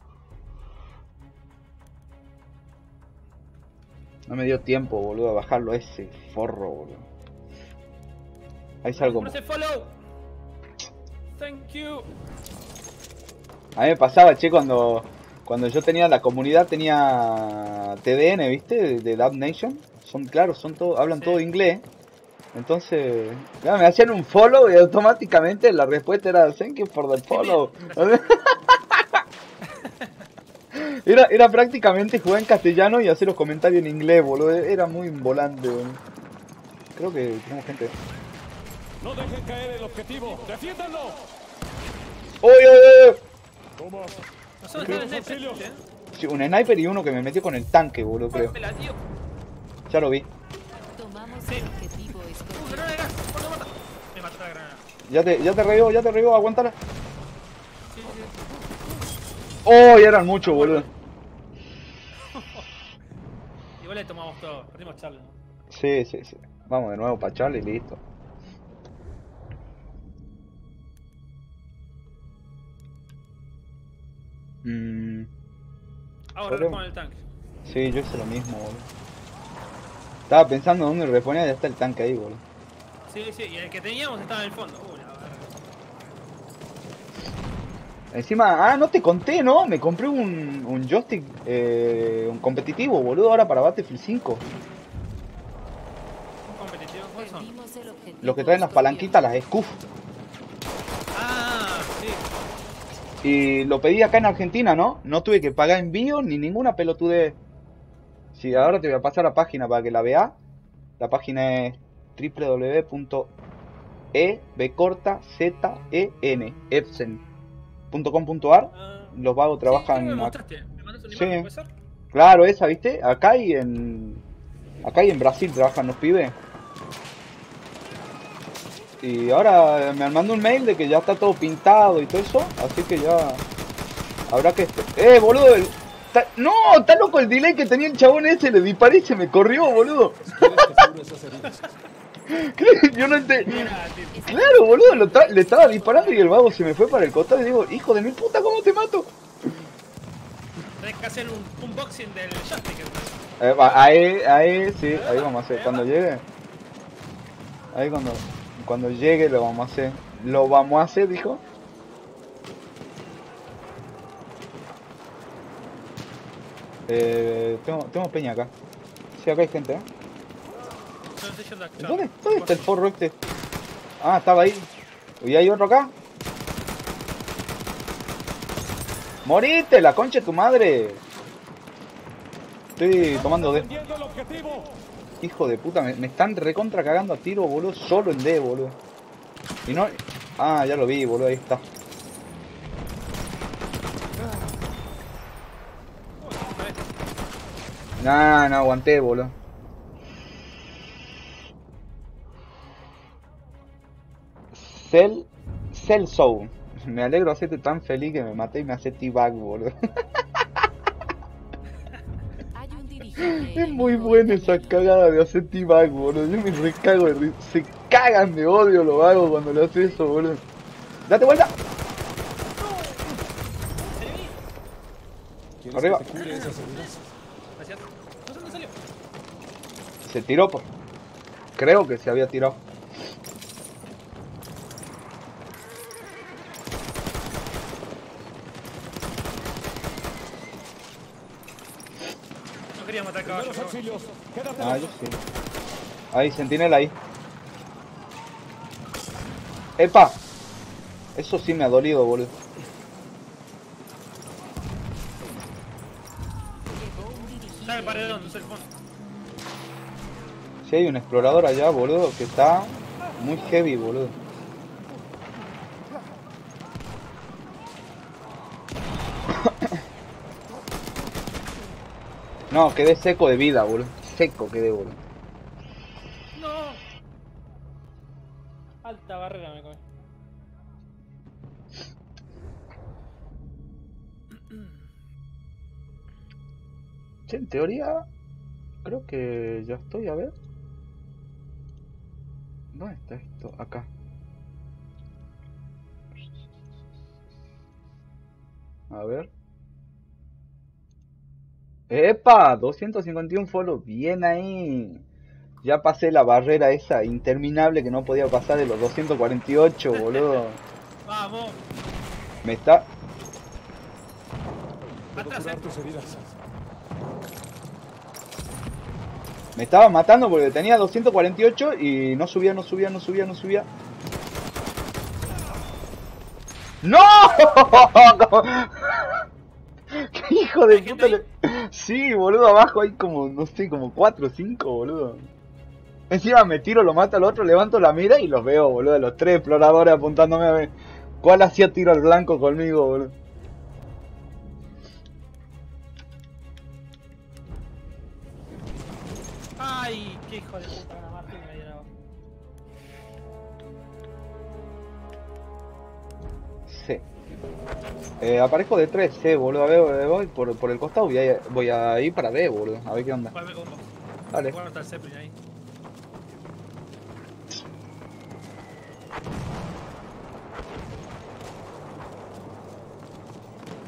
No me dio tiempo, boludo, a bajarlo a ese forro, boludo. Ahí salgo. Por ese follow. Thank you. A mí me pasaba, che, cuando yo tenía la comunidad, tenía TDN, ¿viste? De Dub Nation. Son, claro, hablan Sí. todo inglés. Entonces, claro, me hacían un follow y automáticamente la respuesta era thank you for the follow. Era prácticamente jugar en castellano y hacer los comentarios en inglés, boludo. Era muy volante, boludo. Creo que tenemos gente. No dejen caer el objetivo. ¡Defiéndanlo! ¡Oye! Toma. Nosotros Primeros tenemos sniper. auxilios. Sí, un sniper y uno que me metió con el tanque, boludo, creo. Pártela, tío. Ya lo vi. Tomamos Sí. el objetivo Escorpión. Granada de gas. ¿Cuándo mata? Me mató la granada. Ya te revivo, aguántala. Sí, sí. ¡Oh! Ya eran muchos, boludo. Igual le tomamos todo. Perdimos Charlie, ¿no? Sí. Vamos de nuevo para Charlie y listo. Ahora Podemos. con el tanque. Sí, yo hice lo mismo, boludo. Estaba pensando dónde reponía, ya está el tanque ahí, boludo. Sí, sí, y el que teníamos estaba en el fondo. La verga. Encima, no te conté, ¿no? Me compré un joystick, un competitivo, boludo, ahora para Battlefield 5. Un competitivo, ¿cuáles son? Perdimos el objetivo. Los que traen las palanquitas, las SCUF. Ah, sí. Y lo pedí acá en Argentina, ¿no? No tuve que pagar envío ni ninguna pelotudez. Sí, ahora te voy a pasar la página para que la veas. La página es www.epsen.com.ar. Los vagos Sí, creo que trabajan me acá. mostraste. ¿Me mandaste una Sí. imagen, puede ser? Claro, esa, ¿viste? Acá y en Brasil trabajan los pibes. Y ahora me mandó un mail de que ya está todo pintado y todo eso, así que ya habrá que... boludo, no, está loco el delay que tenía el chabón ese, le disparé y se me corrió, boludo. ¿Quieres que cure esas heridas? Yo no entendí. Mira, tío. Claro, boludo, le estaba disparando y el vago se me fue para el costado y digo, hijo de mi puta, ¿cómo te mato? Tenés que hacer un unboxing del joystick. Sí, ahí vamos a hacer, cuando llegue. Ahí cuando llegue lo vamos a hacer. Lo vamos a hacer, dijo. Tengo peña acá. Sí, acá hay gente, Yo no estoy yendo a actuar. ¿Dónde está el forro este? Ah, estaba ahí. ¿Y hay otro acá? ¡Morite, la concha de tu madre! Estoy tomando D. Defendiendo el objetivo. Hijo de puta, me están recontra cagando a tiro, boludo. Solo en D, boludo. Y no... Ah, ya lo vi, boludo, ahí está. Nah, no aguanté, boludo. Cell Soul. Me alegro de hacerte tan feliz que me maté y me hace T-Bag, boludo. Hay un dirigente Es muy herido buena en esa camino. cagada de hacer T-Bag, boludo. Yo me recago de risa. Se cagan de odio los vagos cuando le hace eso, boludo. ¡Date vuelta! ¿Quieres Arriba. que te cure esas heridas? Gracias. No sé dónde salió. Se tiró, por. Creo que se había tirado. No quería matar caballo. Primeros auxilios. Quédate. Ah, yo sí. Ahí, sentinela ahí. ¡Epa! Eso sí me ha dolido, boludo. Llegó un dirigente Está en el paredón, no sé el fondo. Sí hay un explorador allá, boludo, que está muy heavy, boludo. No, quedé seco de vida, boludo. Seco quedé, boludo. No. Alta barrera me comí. Sí, en teoría, creo que ya estoy, a ver. ¿Dónde está esto? Acá. A ver. ¡Epa! 251 follow. Bien ahí. Ya pasé la barrera esa interminable que no podía pasar de los 248, boludo. Vamos. Me está... Puedo Atrás, curar tus heridas. Me estaba matando porque tenía 248 y no subía, no subía, no subía, no subía. ¡No! ¡Qué hijo de ¿Hay puta! gente Sí, boludo, abajo hay como, no sé, como 4 o 5, boludo. Encima me tiro, lo mato al otro, levanto la mira y los veo, boludo. Los 3 exploradores apuntándome a ver cuál hacía tiro al blanco conmigo, boludo. Ay, qué hijo de puta, la Martín me dio abajo. Sí. Aparezco de 3C, boludo. A ver, voy por el costado y voy a ir para D, boludo. A ver qué onda. Vuelve con vos. Dale. Bueno, está el Zeppelin ahí.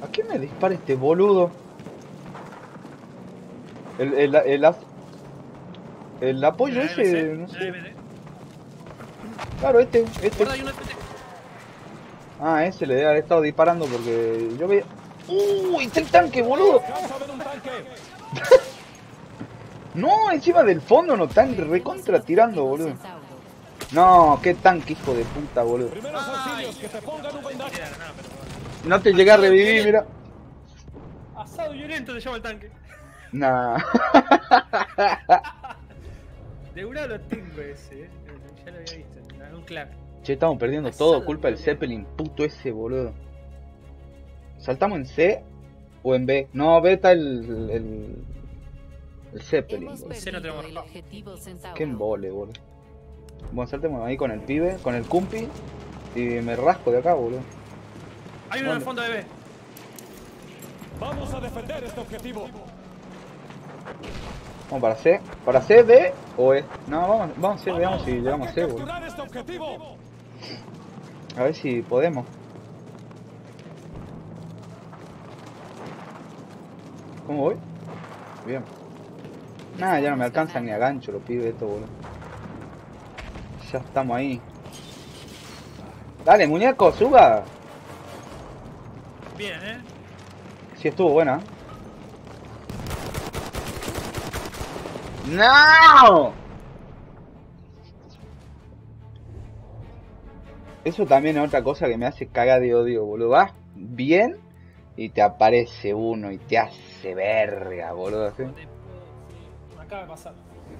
¿A qué me dispara este boludo? El apoyo La ese, MC, no la sé. MD. Claro, este. Guarda, hay un FT. Ah, ese le debe haber estado disparando porque yo veía... ¡Uy! ¡Está el tanque, boludo! Alcanza a ver un tanque. No, encima del fondo no están recontra tirando, boludo. Centauro. No, qué tanque, hijo de puta, boludo. Primeros auxilios, que te pongan un vendaje. Tira, no, pero bueno. No te llegué a revivir, mira. Asado violento te llama el tanque. Nah. De una lo tengo ese, ya lo había visto. Un clap. Che, estamos perdiendo todo, culpa del Zeppelin, puto ese, boludo. ¿Saltamos en C o en B? No, B está el Zeppelin, Hemos boludo. Sí, no perdido tenemos el objetivo Centauro. Qué embole, boludo. Bueno, saltemos ahí con el pibe, con el cumpi. Y me rasco de acá, boludo. Hay uno en el ¿Dónde? fondo de B. Vamos a defender este objetivo. Vamos para C. ¿Para C, B o E? No, vamos a C, veamos si llegamos a Hay C, que boludo. capturar este objetivo. A ver si podemos. ¿Cómo voy? Bien. Nada, ya no me alcanzan ni a gancho los pibes estos, boludo. Ya estamos ahí. Dale, muñeco, suba. Bien, Sí, estuvo buena. ¡No! Eso también es otra cosa que me hace cagar de odio, boludo. Vas bien y te aparece uno y te hace verga, boludo. ¿Sí? Me acaba de pasar.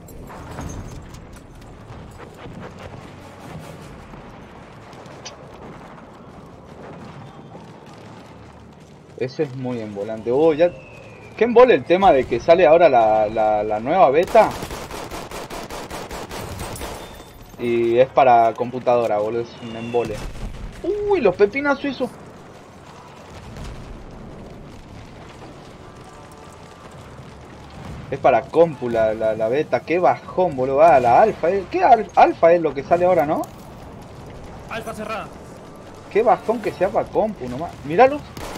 Eso es muy embolante. Ya... ¿Qué embole el tema de que sale ahora la nueva beta? Y es para computadora, boludo. Es un embole. Uy, los pepinas suizos. Es para compu la beta. Qué bajón, boludo. Ah, la alfa. ¿Qué alfa es lo que sale ahora, no? Alfa cerrada. Qué bajón que sea para compu nomás. Míralos.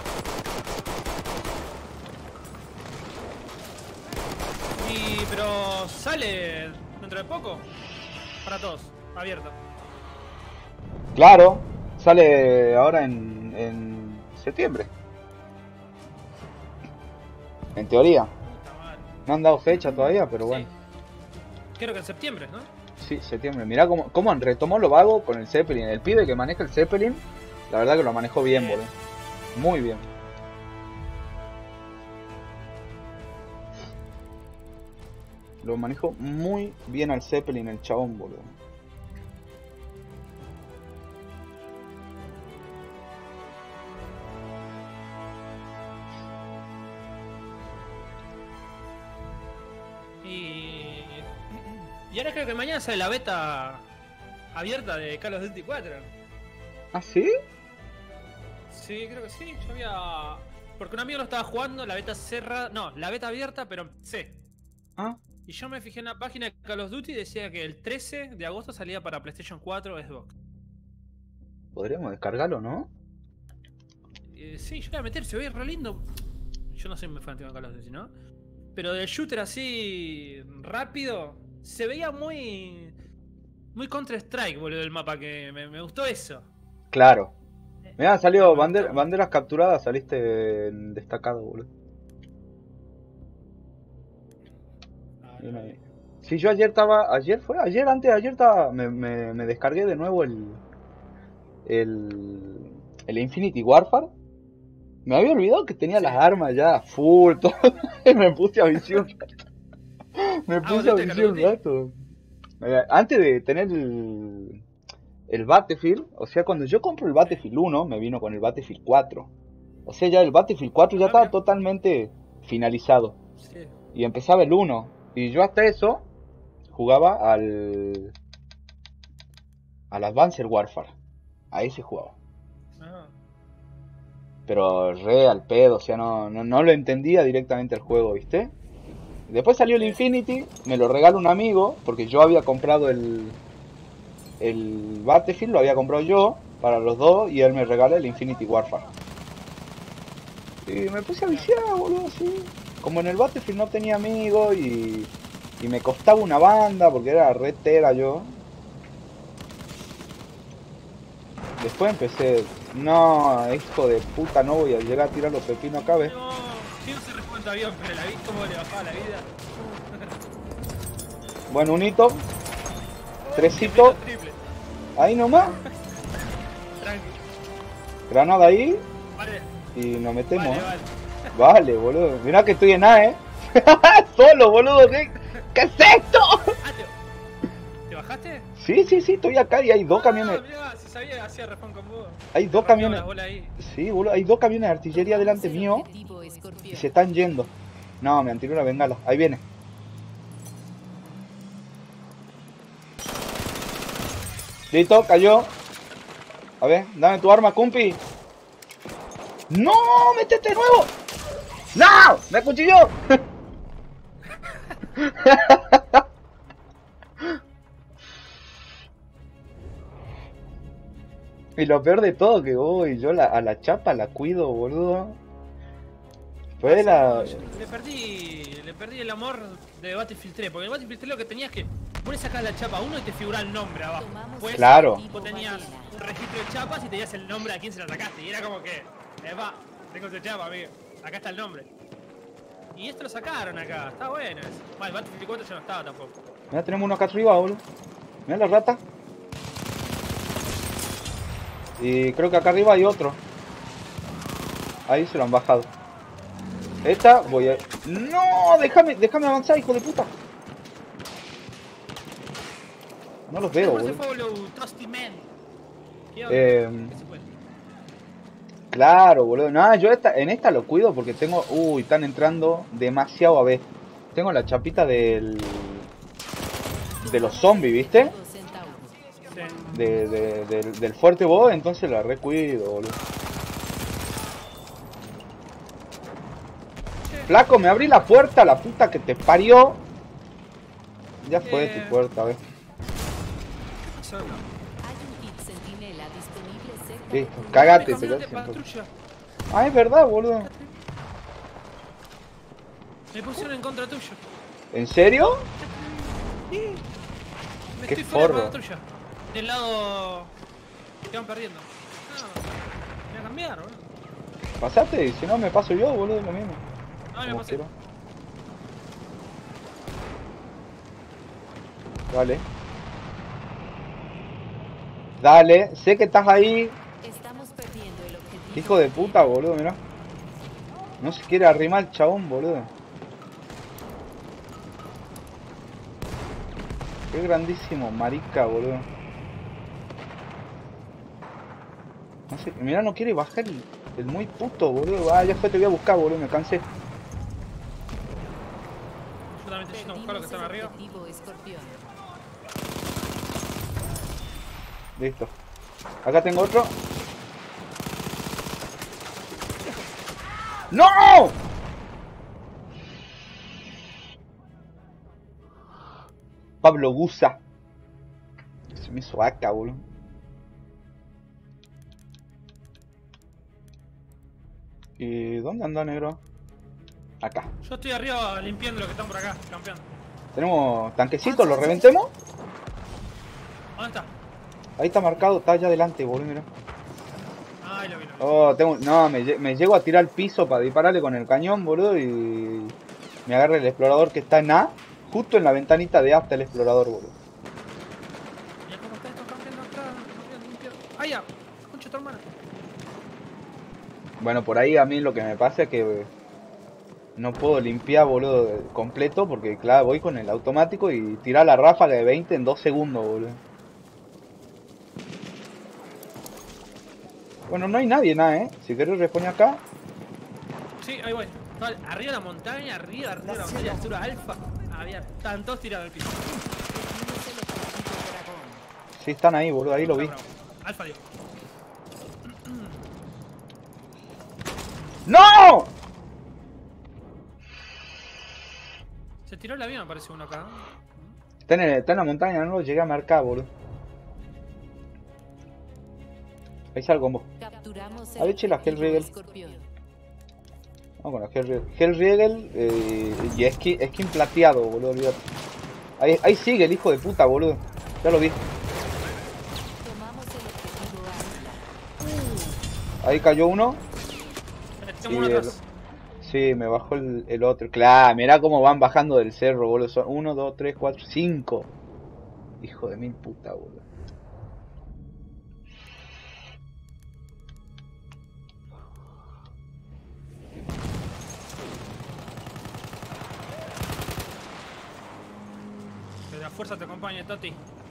Pero sale dentro de poco. Para todos, abierto. Claro. Sale ahora en septiembre. En teoría. Puta madre. No han dado fecha todavía, pero Sí. bueno. Creo que en septiembre, ¿no? Sí, septiembre. Mirá cómo retomó lo vago con el Zeppelin. El pibe que maneja el Zeppelin, la verdad que lo manejó bien, Bien. boludo. Muy bien. Lo manejó muy bien al Zeppelin el chabón, boludo. Y ahora creo que mañana sale la beta abierta de Call of Duty 4. ¿Ah, sí? Sí, creo que sí. Yo había... Porque un amigo lo estaba jugando, la beta cerrada... No, la beta abierta, pero en C. Ah, Y yo me fijé en la página de Call of Duty y decía que el 13 de agosto salía para PlayStation 4 Xbox. podríamos descargarlo, ¿no? Sí, yo voy a meter, se ve re lindo. Yo no soy muy fanático de Call of Duty, ¿no? Pero del shooter así rápido, se veía muy... Muy Counter-Strike, boludo, el mapa, que me gustó eso. Claro. Mirá, salió banderas capturadas, saliste en destacado, boludo. Bien ahí. Sí, yo ayer estaba, antes de ayer estaba, me descargué de nuevo el Infinity Warfare. Me había olvidado que tenía las armas ya full, todo. Y me puse a viciar un rato. Me puse a ¿vos te viciar un rato. Antes de tener el Battlefield, o sea, cuando yo compro el Battlefield 1, me vino con el Battlefield 4. O sea, ya el Battlefield 4 ya estaba totalmente finalizado. Sí. Y empezaba el 1. Y yo hasta eso jugaba al Advanced Warfare. A ese jugaba. Ah. Pero re al pedo, o sea, no lo entendía directamente el juego, ¿viste? Después salió el Infinity, me lo regaló un amigo, porque yo había comprado el Battlefield, lo había comprado yo, para los dos, y él me regaló el Infinity Warfare. Y me puse a viciar, boludo, sí. Como en el Battlefield no tenía amigos y me costaba una banda porque era retera yo. Después empecé, no, hijo de puta, no voy a llegar a tirar los pepinos acá, ¿ves? No, si no se responde avión, pero la vi cómo le bajaba la vida. Bueno, un hito, tresito, Triple. ahí nomás, Tranqui. granada ahí Vale, y nos metemos. vale, ¿eh? vale. Vale, boludo, mirá que estoy en A, solo, boludo, ¿qué es esto? Ah, ¿te bajaste? Sí, estoy acá y hay dos camiones, Mirá, si sabía, hacía refón con vos. hay dos Rompió camiones, la bola ahí. sí, boludo, hay dos camiones de artillería delante Tomamos el mío objetivo Escorpión. y se están yendo. No, me han tirado una bengala, ahí viene. Listo, cayó. A ver, dame tu arma, compi. ¡No! ¡Métete de nuevo! ¡No! ¡Me acuchilló! Y lo peor de todo que voy, yo a la chapa la cuido, boludo. Fue la... Le perdí el amor de Battlefield 3, porque en Battlefield 3 lo que tenías es que pones acá la chapa 1 y te figura el nombre abajo. Tomamos Pues, el Claro. objetivo vos tenías Ballena. un registro de chapas y tenías el nombre a quién se la sacaste. Y era como que, epa, tengo tu chapa, amigo. Acá está el nombre. Y esto lo sacaron acá, está bueno eso. Bueno, el Battlefield 4 ya no estaba tampoco. Mira, tenemos uno acá arriba, boludo. Mira la rata. Y creo que acá arriba hay otro. Ahí se lo han bajado. Esta voy a... ¡No! Déjame avanzar, hijo de puta. No los veo, ¿Cómo se boludo. fue, boludo? Trusty Man. ¿Qué onda? Eh, ¿Qué se puede? Claro, boludo. Nada, yo en esta lo cuido porque tengo... Uy, están entrando demasiado a ver. Tengo la chapita de los zombies, ¿viste? Objetivo Centauro. Sí. Del fuerte boss, entonces la recuido, boludo. Flaco, me abrí la puerta, la puta que te parió. Ya fue tu puerta, a ver. ¿Qué pasó? Hay un kit centinela disponible cerca Listo, de tu cagate, Me te cambiaron de quedas sin patrulla. Ah, es verdad, boludo. Me pusieron en contra tuyo. ¿En serio? Me Qué estoy fuera de forro. la patrulla. Del lado que van perdiendo. No, me voy a cambiar, boludo. Pasate, si no me paso yo, boludo, lo mismo. No, me Como pasé. quiero. Dale. Dale, sé que estás ahí. Estamos perdiendo el objetivo. Hijo de puta, boludo, mirá. No se quiere arrimar el chabón, boludo. Qué grandísimo, marica, boludo. No sé, mirá, no quiere bajar el muy puto, boludo. Ah, ya fue, te voy a buscar, boludo, me cansé. Yo también estoy yendo a buscar los que están arriba. Objetivo Escorpión. Listo. Acá tengo otro. ¡No! Pablo Gusa. Se me hizo acá, boludo. ¿Y dónde anda, negro? Acá. Yo estoy arriba limpiando los que están por acá, campeón. Tenemos tanquecitos, ¿lo reventemos? ¿Dónde está? Ahí está marcado, está allá adelante, boludo, mira. Ay, lo vi, lo vi. Oh, no, me llego a tirar al piso para dispararle con el cañón, boludo, y me agarra el explorador que está en A, justo en la ventanita de A está el explorador, boludo. Mira cómo está esto, campeón, acá. Limpio. ¡Ay, ya! Concha tu hermana. Bueno, por ahí a mí lo que me pasa es que no puedo limpiar, boludo, completo, porque claro, voy con el automático y tirar la ráfaga de 20 en 2 segundos, boludo. Bueno, no hay nadie, nada, Si querés responder acá. Sí, ahí voy. Vale, arriba de la montaña, arriba de la montaña, altura alfa. Había tantos tirados al piso. Definimos el objetivo dragón. Sí, están ahí, boludo, ahí lo vi. Bravo. Alfa, digo. ¡No! Se tiró el avión, me parece uno acá. Está en la montaña, no lo llegué a marcar, boludo. Ahí salgo con vos. Capturamos A ver, chela, objetivo Hellraider. Escorpión. No, con el Hellriegel y skin plateado, boludo, olvídate. Ahí sigue el hijo de puta, boludo. Ya lo vi. Tomamos el objetivo Águila. Ahí cayó uno. Tengo uno atrás. Sí, me bajó el otro. Claro, mirá cómo van bajando del cerro, boludo. Son 1, 2, 3, 4, 5. Hijo de mil puta, boludo. Que la fuerza te acompañe, Toti.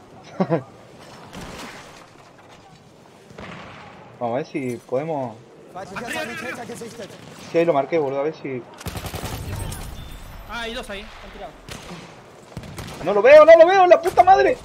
Vamos a ver si podemos... Feindlicher Sanitäter gesichtet. Sí, ahí lo marqué, boludo, a ver si... Ah, hay dos ahí, están tirados. ¡No lo veo, no lo veo! ¡La puta madre!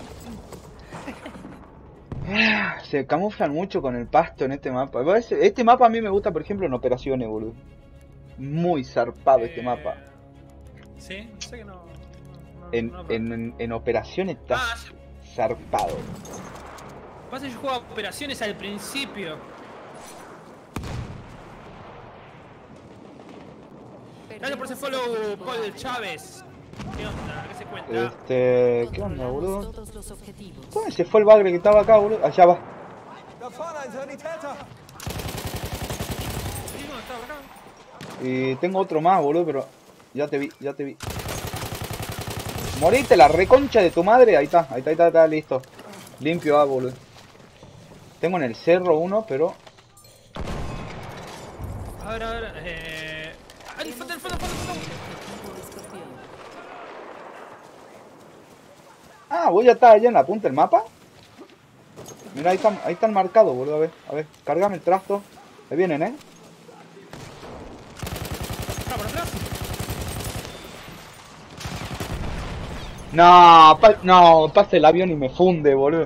Se camuflan mucho con el pasto en este mapa. Este mapa a mí me gusta, por ejemplo, en operaciones, boludo. Muy zarpado este mapa. Sí, no sé que no. En operaciones está Ah, sí. zarpado. Pasa que yo jugaba operaciones al principio. Gracias por ese follow, Paul Chávez. ¿Qué onda? ¿Qué se cuenta? ¿Qué onda, Controlamos boludo? todos los objetivos. ¿Dónde se fue el bagre que estaba acá, boludo? Allá va. Da vorne ein Sanitäter. Sí, ¿dónde estaba acá? Y tengo otro más, boludo, pero... Ya te vi, ya te vi. Moriste la reconcha de tu madre. Ahí está, listo. Limpio, boludo. Tengo en el cerro uno, pero... A ver, ¡Ay, foto! Objetivo Escorpión. Ah, voy a estar allá en la punta del mapa. Mira, ahí están marcados, boludo. A ver, cargame el trasto. Ahí vienen, Ah, por atrás. No, pasa el avión y me funde, boludo.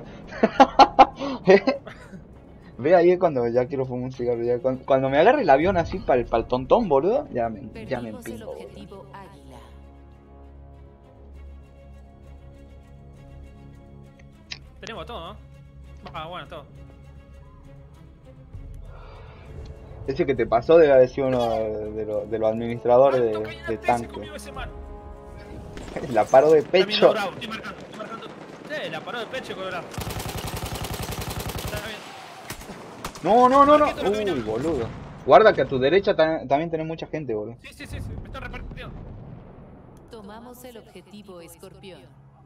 Ve ahí cuando ya quiero fumar un cigarro. Ya, cuando me agarre el avión así para el tontón, boludo, ya me Perdimos el empingo, boludo. objetivo Águila. Tenemos todo, ¿no? Ah, bueno, todo. Ese que te pasó debe haber sido uno de los administradores de tanque. La paró de pecho. Bravo, estoy marcando. Sí, la paró de pecho, Colorado. Está bien. No. Uy, boludo. Guarda que a tu derecha también tenés mucha gente, boludo. Sí, me está repartiendo. Tomamos el objetivo Escorpión.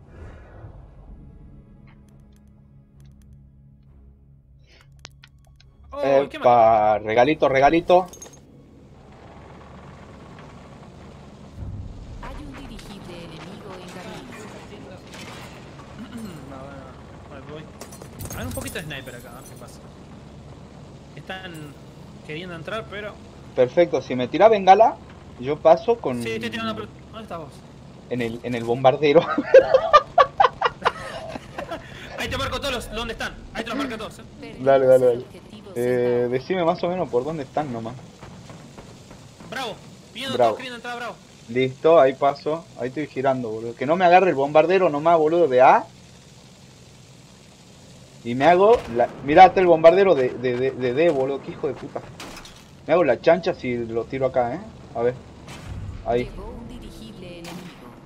Oh, ¿qué mató? Epa, regalito. Hay un dirigible enemigo en camino. No, voy. A ver un poquito de sniper acá, a ver qué pasa. Están queriendo entrar, pero... Perfecto, si me tira bengala, yo paso con... Sí, estoy tirando... ¿Dónde estás vos? En el bombardero. Ahí te marco todos los... ¿Dónde están? Ahí te los marco todos, Perdimos Dale. el objetivo Centauro. Decime más o menos por dónde están nomás. Bravo. Viendo Bravo. todos queriendo entrar, bravo. Listo, ahí paso. Ahí estoy girando, boludo. Que no me agarre el bombardero nomás, boludo, de A. Y me hago la... Mirá, está el bombardero de D, boludo. Qué hijo de puta. Me hago la chancha si lo tiro acá, A ver. Ahí. Llegó un dirigible enemigo.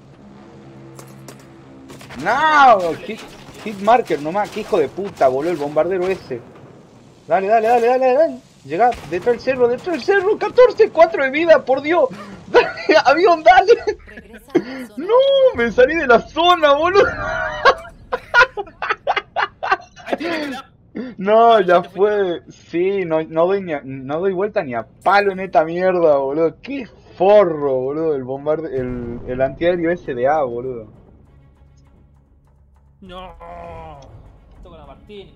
No, hit marker nomás. Qué hijo de puta, boludo, el bombardero ese. Dale. Llega detrás del cerro. 14, 4 de vida, por Dios. Dale, avión, dale. Regresa a la zona. No, me salí de la zona, boludo. Ahí tiene que No, ya fue. Sí, no doy vuelta ni a palo en esta mierda, boludo. Qué forro, boludo, el antiaéreo SDA, boludo. No. Esto con la Martini.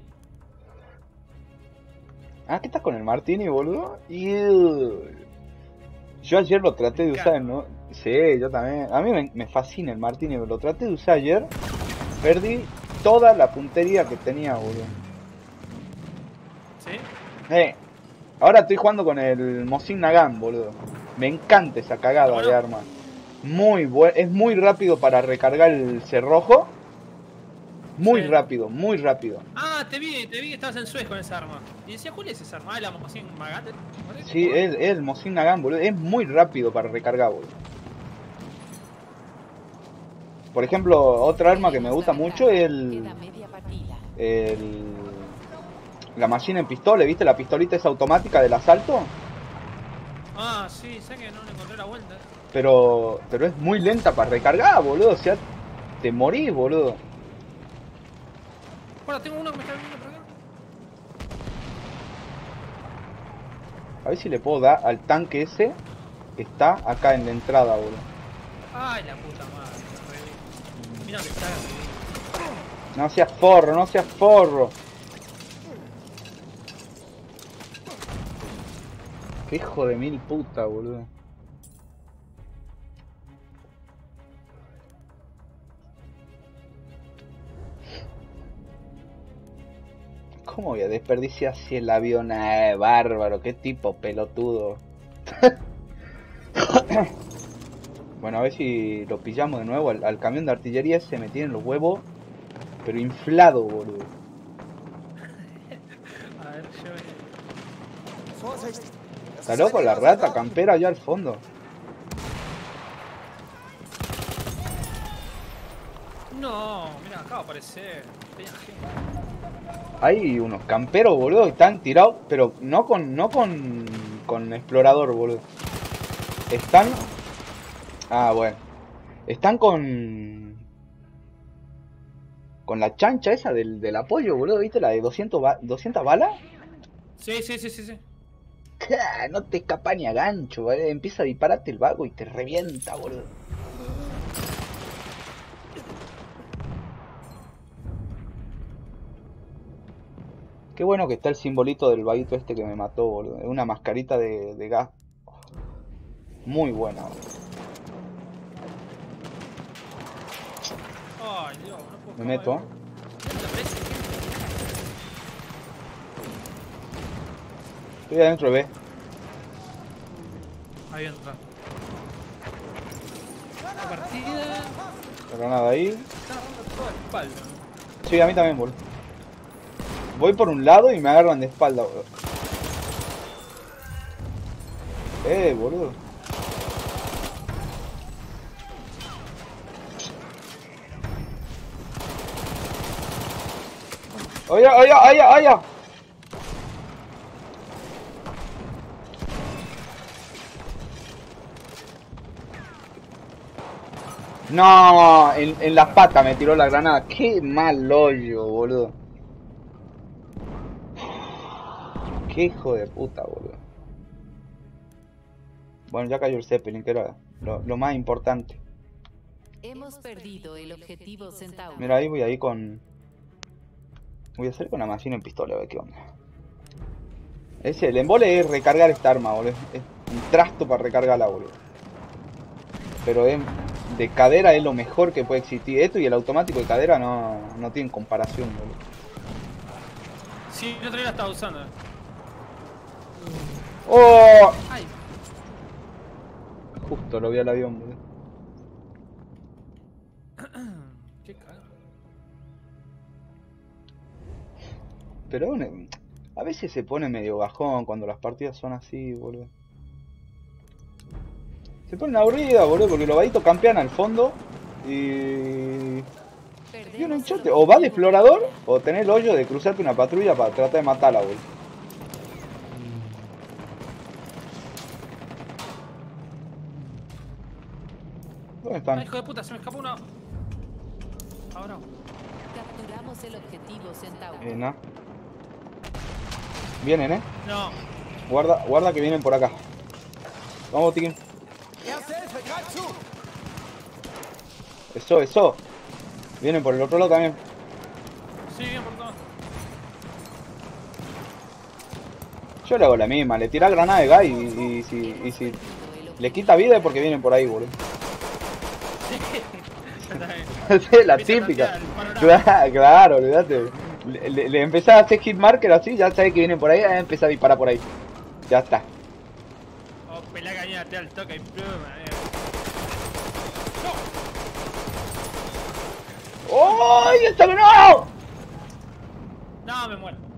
Ah, ¿qué estás con el Martini, boludo? Yo ayer lo traté de usar, ¿no? Sí, yo también. A mí me fascina el Martini, pero lo traté de usar ayer. Perdí toda la puntería que tenía, boludo. ¿Sí? Ahora estoy jugando con el Mosin Nagant, boludo. Me encanta esa cagada Bueno. de arma. Es muy rápido para recargar el cerrojo. Muy Sí. rápido, muy rápido. Ah, Ah, te vi que estabas en Suez con esa arma. Y decía, ¿cuál es esa arma? Ah, la Mosin Nagant. Sí, es el Mosin Nagant, boludo. Es muy rápido para recargar, boludo. Por ejemplo, otra arma que me gusta mucho es Queda media partida. la Machine en pistola, ¿viste? La pistolita esa automática del asalto. Ah, sí, sé que no le encontré la vuelta. Pero es muy lenta para recargar, boludo. O sea, te morís, boludo. Bueno, tengo uno que me está viendo por acá. A ver si le puedo dar al tanque ese que está acá en la entrada, boludo. Ay, la puta madre. Mira dónde está. No seas forro, no seas forro. Qué hijo de mil puta, boludo. ¿Cómo voy a desperdiciar así el avión? Bárbaro, qué tipo pelotudo. Bueno, a ver si lo pillamos de nuevo al camión de artillería. Se me tienen los huevos, pero inflado, boludo. A ver, yo. Vorsicht! Está loco la rata campera allá al fondo. No, mira, acaba de aparecer. Tenía gente. Hay unos camperos, boludo, que están tirados, pero no con explorador, boludo. Están... Ah, bueno. Están con la chancha esa del apoyo, boludo, ¿viste? La de 200 balas. Sí, sí, sí, sí, sí. No te escapa ni a gancho, ¿vale? Empieza a dispararte el vago y te revienta, boludo. Qué bueno que está el simbolito del vaguito este que me mató, boludo. Es una mascarita de gas. Muy buena, boludo. Ay, Dios, no puedo. Me meto, ¿eh? Estoy adentro, ve. Ahí entra. La partida. La granada ahí. Está agarrando toda la espalda. Sí, a mí también, boludo. Voy por un lado y me agarran de espalda, boludo. Boludo. ¡Oye, oye, oye, oye! No, en la pata me tiró la granada. Qué mal hoyo, boludo. Qué hijo de puta, boludo. Bueno, ya cayó el Zeppelin, que era lo más importante. Hemos perdido el objetivo Centauro. Mira, ahí voy ahí con... Voy a hacer con la máquina en pistola, a ver qué onda. El embole es recargar esta arma, boludo. Es un trasto para recargarla, boludo. Pero de cadera es lo mejor que puede existir. Esto y el automático de cadera no tienen comparación, boludo. Sí, el otro día la estaba usando. ¡Oh! Ay, Justo lo vi al avión, boludo. qué cagado. Pero a veces se pone medio bajón cuando las partidas son así, boludo. Se ponen aburridas, boludo, porque los vaditos campean al fondo y un enchote. O va de explorador o tenés el hoyo de cruzarte una patrulla para tratar de matarla, boludo. ¿Dónde están? Ay, hijo de puta, se me escapó uno. Ahora. Capturamos el objetivo Centauro. Nah. Vienen, No. Guarda que vienen por acá. Vamos, Tiquín. Erste Hilfe, greif zu! Eso. Vienen por el otro lado también. Sí, bien por todo. Yo le hago la misma, le tira granada de gas y si le quita vida es porque vienen por ahí, boludo. Sí, la típica. Claro, olvídate. Le empezás a hacer hit marker así, ya sabes que vienen por ahí, empezás a disparar por ahí. Ya está. Oh, pelá cañate al toque y pluma, ¡Oh! ¡Está no! No, me muero.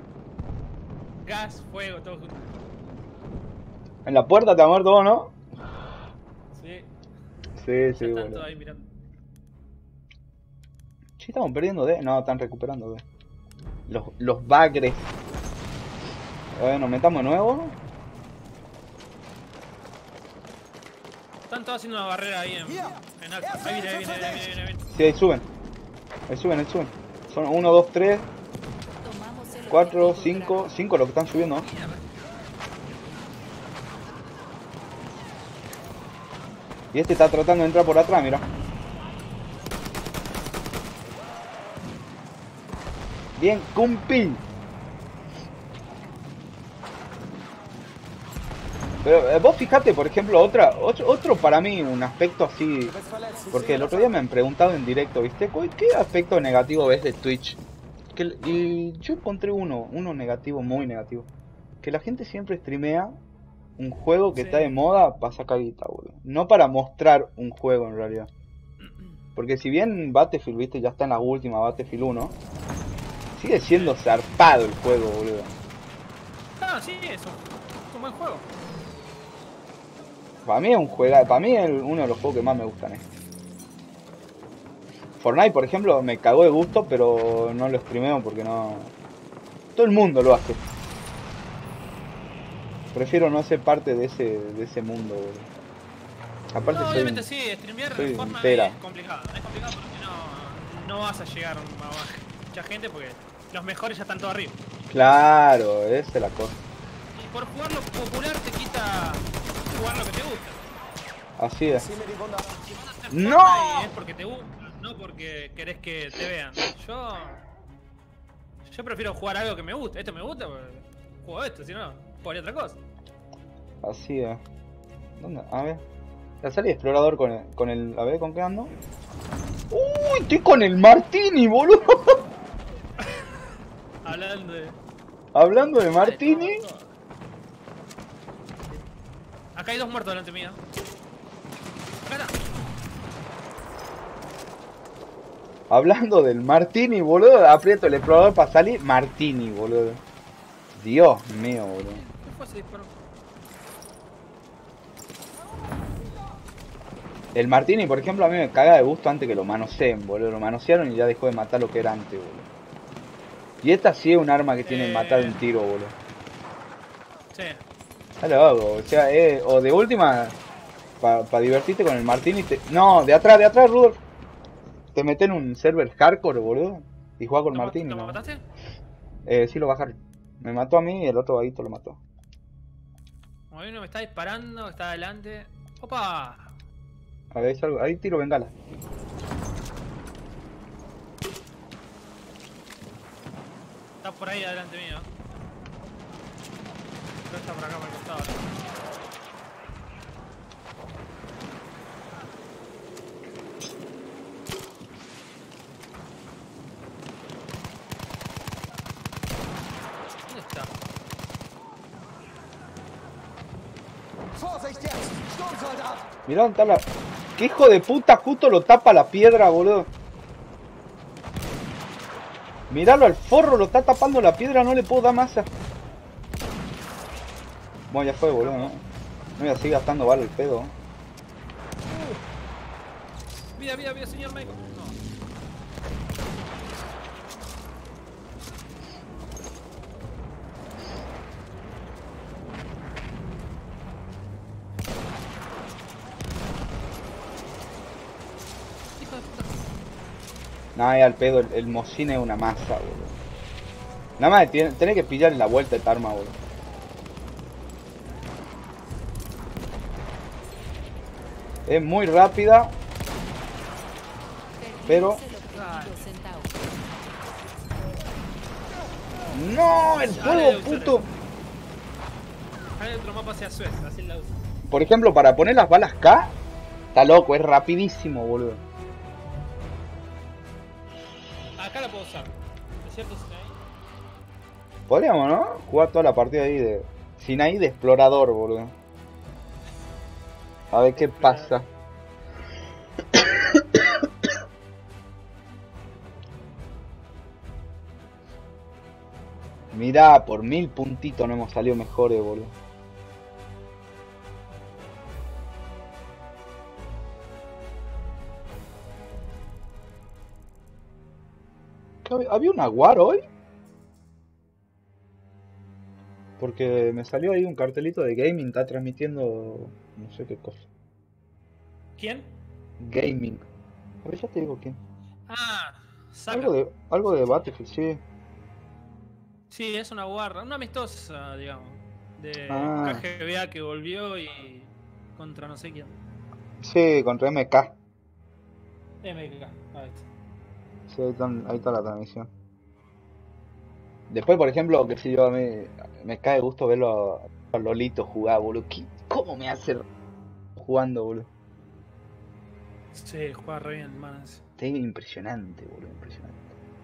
Gas, fuego, todo junto. En la puerta te ha muerto vos, ¿no? Sí, Sí, ya sí, están boludo. todos ahí mirando. Sí, estamos perdiendo D. No, están recuperando D. Los bagres. Bueno, metamos de nuevo. Están todos haciendo una barrera ahí en alfa. Ahí viene, ahí viene, ahí viene, ahí viene. Sí, ahí suben. Ahí suben, ahí suben. Son 1, 2, 3, Tomamos el 4, objetivo 5. Bravo. 5 los que están subiendo, ¿no? Mierda. Y este está tratando de entrar por atrás, mira. Bien, cumpi. Pero vos fijate, por ejemplo, otro para mí, un aspecto así. Du bist verletzt. Ich Porque sehe el das otro día an. me han preguntado en directo, ¿viste? ¿Qué aspecto negativo ves de Twitch? Y yo encontré uno negativo, muy negativo. Que la gente siempre streamea un juego que Sí. está de moda para sacar guita, boludo. No para mostrar un juego en realidad. Porque si bien Battlefield, viste, ya está en la última, Battlefield 1, sigue siendo zarpado el juego, boludo. Ah, sí, eso. Es un buen juego. Para mí es un juego, para mí es uno de los juegos que más me gustan. Fortnite, por ejemplo, me cagó de gusto, pero no lo streameo porque no... Todo el mundo lo hace. Prefiero no ser parte de ese mundo, boludo. Aparte No, soy... obviamente sí, streamear soy de forma entera. es complicado. Es complicado porque no vas a llegar a mucha gente porque los mejores ya están todos arriba. Claro, esa es la cosa. Y por jugar lo popular te quita jugar lo que te gusta. Así es. Zieh mir die Wunde ab. Si vas a hacer ¡No! Fortnite es porque te gusta, no porque querés que te vean. Yo prefiero jugar algo que me gusta. Esto me gusta, pues juego esto, si no, jugaría otra cosa. Así es. ¿Dónde? A ver. Ya salí explorador con el... A ver, ¿con qué ando? ¡Uy! Estoy con el Martini, boludo. Hablando de... Hablando de Martini. Acá hay dos muertos delante mío. Acá está. Hablando del Martini, boludo. Aprieto el explorador para salir. Martini, boludo. Dios mío, boludo. ¿Qué fue ese disparo? El Martini, por ejemplo, a mí me caga de gusto antes que lo manoseen, boludo. Lo manosearon y ya dejó de matar lo que era antes, boludo. Y esta sí es un arma que tiene que matar de un tiro, boludo. Sí. Ya lo hago, o sea, o de última, para divertirte con el Martini. No, de atrás, Rudolf. Te meten en un server hardcore, boludo. Y juega con Martini, ¿Lo ¿no? mataste? Sí, lo bajaron. Me mató a mí y el otro vaguito lo mató. Como uno me está disparando, está adelante. ¡Opa! A ver, hay algo. Ahí tiro bengala. Está por ahí adelante mío. Creo que está por acá por el costado. ¿Dónde está? Vorsicht jetzt! Sturmsoldat! Mirá dónde está la... ¿Qué hijo de puta justo lo tapa la piedra, boludo? Miralo al forro, lo está tapando la piedra, no le puedo dar masa. Bueno, ya fue, boludo, ¿no? No voy a seguir gastando balas el pedo. Vida, señor Michael. No. Hijo de puta. Nada, ya al pedo, el mocín es una masa, boludo. Nada más tenés que pillar en la vuelta esta arma, boludo. Es muy rápida, pero... Perdimos el objetivo Centauro. ¡No! ¡El fuego, puto! Hay otro mapa hacia Suez, así la uso. Por ejemplo, para poner las balas K, está loco, es rapidísimo, boludo. Acá la puedo usar. ¿Es cierto? Si ahí? Podríamos, ¿no? Jugar toda la partida ahí de... Sin ahí de explorador, boludo. A ver qué pasa. Mirá, por 1000 puntitos no hemos salido mejores, boludo. ¿Había una war hoy? Porque me salió ahí un cartelito de gaming, está transmitiendo no sé qué cosa. ¿Quién? Gaming. A ver, ya te digo quién. Ah, Saca. Algo de Battlefield, sí. Sí, es una guarda, una amistosa, digamos. De Ah. KGBA que volvió y contra no sé quién. Sí, contra MK. MK, ahí está. Sí, ahí está la transmisión. Después, por ejemplo, que si yo a mí me cae gusto verlo a Lolito jugar, boludo. ¿Cómo me hace jugando, boludo? Sí, juega re bien el man ese. Es impresionante, boludo, impresionante.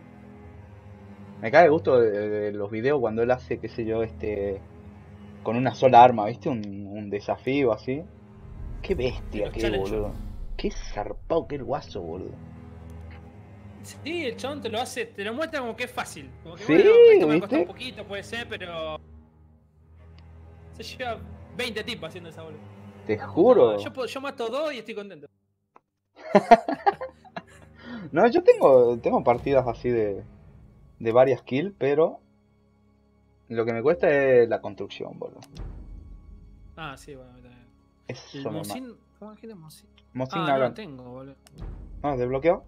Me cae gusto de los videos cuando él hace, qué sé yo, con una sola arma, ¿viste? Un desafío así. Qué bestia Los que es, challenge. boludo. Qué zarpado que el guaso, boludo. Sí, el chabón te lo hace, te lo muestra como que es fácil. Como que Sí, bueno, esto me costó un ¿viste? poquito, puede ser, pero. Se lleva 20 tipos haciendo esa boludo. Te juro. No, yo mato 2 y estoy contento. No, yo tengo partidas así de varias kills, pero lo que me cuesta es la construcción, boludo. Ah, sí, bueno, a mí también. Eso El me mata. Mosin. ¿Cómo es que es Mosin? Mosin Ah, no Nagant. lo tengo, boludo. Ah, ¿desbloqueado?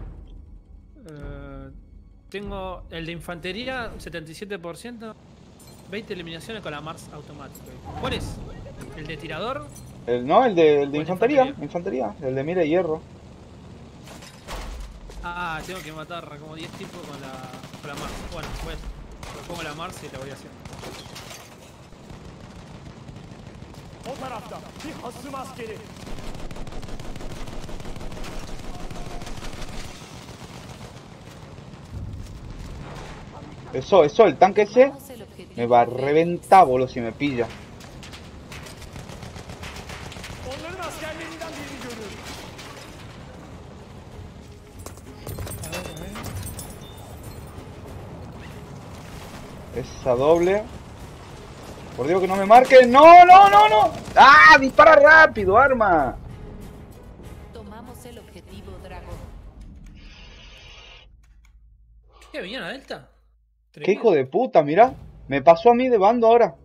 Tengo el de infantería, 77%. 20 eliminaciones con la Mars automática. ¿Cuál es? ¿El de tirador? No, el de de infantería, infantería? infantería, el de mira y hierro. Ah, tengo que matar como 10 tipos con la Mars. Bueno, pues me pongo la Mars y la voy haciendo. O tarafta bir hasım askeri. Eso, el tanque ese Tomamos el objetivo me va a Félix. reventar, boludo, si me pilla. Onların askerlerinden birini görüyorum. Esa doble. Por Dios que no me marque. ¡No, no, no, no! ¡Ah! ¡Dispara rápido, arma! Tomamos el objetivo Dragón. ¿Qué venía la Delta? ¡Qué hijo de puta, mirá! Me pasó a mí de bando ahora.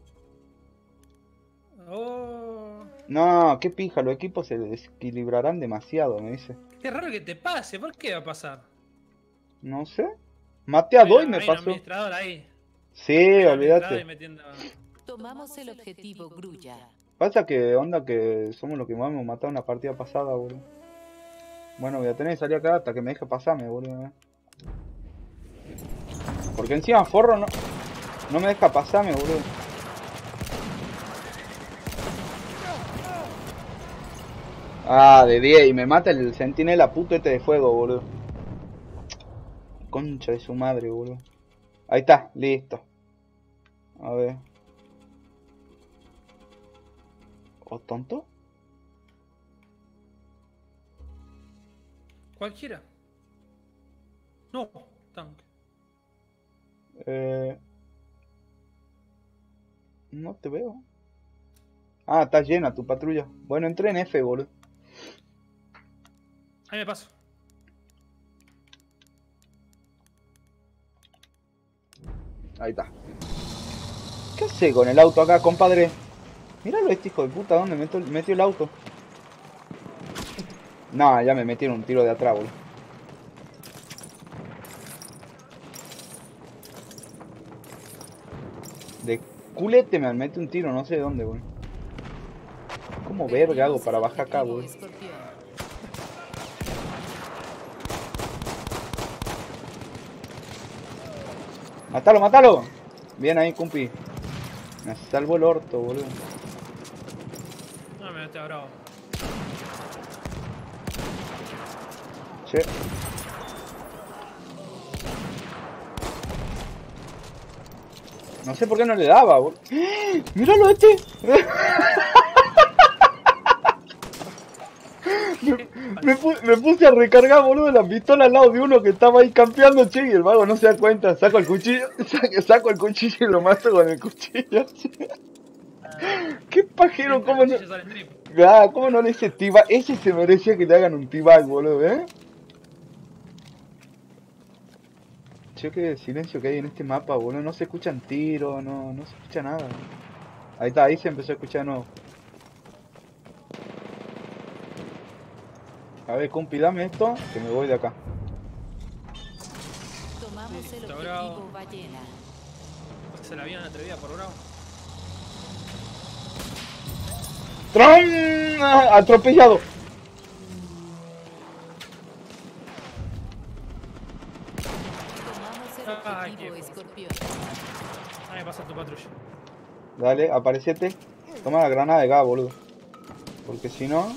Oh, No, qué pija, los equipos se desequilibrarán demasiado, me dice. qué raro que te pase, ¿por qué va a pasar? No sé. Maté a Bueno, dos y me hay un pasó. administrador ahí. Sí, Hay un administrador ahí olvídate. metiendo- Tomamos el objetivo Grulla. Pasa que onda que somos los que más hemos matado en la partida pasada, boludo. Bueno, voy a tener que salir acá hasta que me deje pasarme, boludo. Porque encima Forro no me deja pasarme, boludo. Ah, de 10 y me mata el centinela puto este de fuego, boludo. Concha de su madre, boludo. Ahí está, listo. A ver. ¿O tonto? Cualquiera. No, tanque. No te veo. Ah, está llena tu patrulla. Bueno, entré en F, boludo. Ahí me paso. Ahí está. ¿Qué hace con el auto acá, compadre? Míralo este hijo de puta, ¿dónde metió el auto? No, ya me metieron un tiro de atrás, boludo. De culete me mete un tiro, no sé de dónde, boludo. ¿Cómo verga hago para bajar acá, Objetivo boludo? Escorpión. ¡Matalo, matalo! Bien ahí, compi. Me salvo el orto, boludo. No, me mete bravo. Che. No sé por qué no le daba, boludo. ¡Míralo este! Me puse a recargar, boludo, la pistola al lado de uno que estaba ahí campeando, che, y el vago no se da cuenta. Saco el cuchillo, saco el cuchillo y lo mato con el cuchillo. Qué pajero, cómo no. Ah, cómo no le hice T-Bag. Ese se merecía que le hagan un T-Bag, boludo, Che, qué silencio que hay en este mapa, boludo. No se escuchan tiros, no se escucha nada. Ahí está, ahí se empezó a escuchar de nuevo. A ver, compi, dame esto, que me voy de acá. Tomamos el Listo, objetivo Bravo. ballena. Se la habían atrevido por Bravo. ¡Tron! ¡Ah! ¡Atropellado! Tomamos el Ay, objetivo qué escorpión. Ahí pasa tu patrulla. Dale, aparecete. Toma la granada de gas, boludo. Porque si no...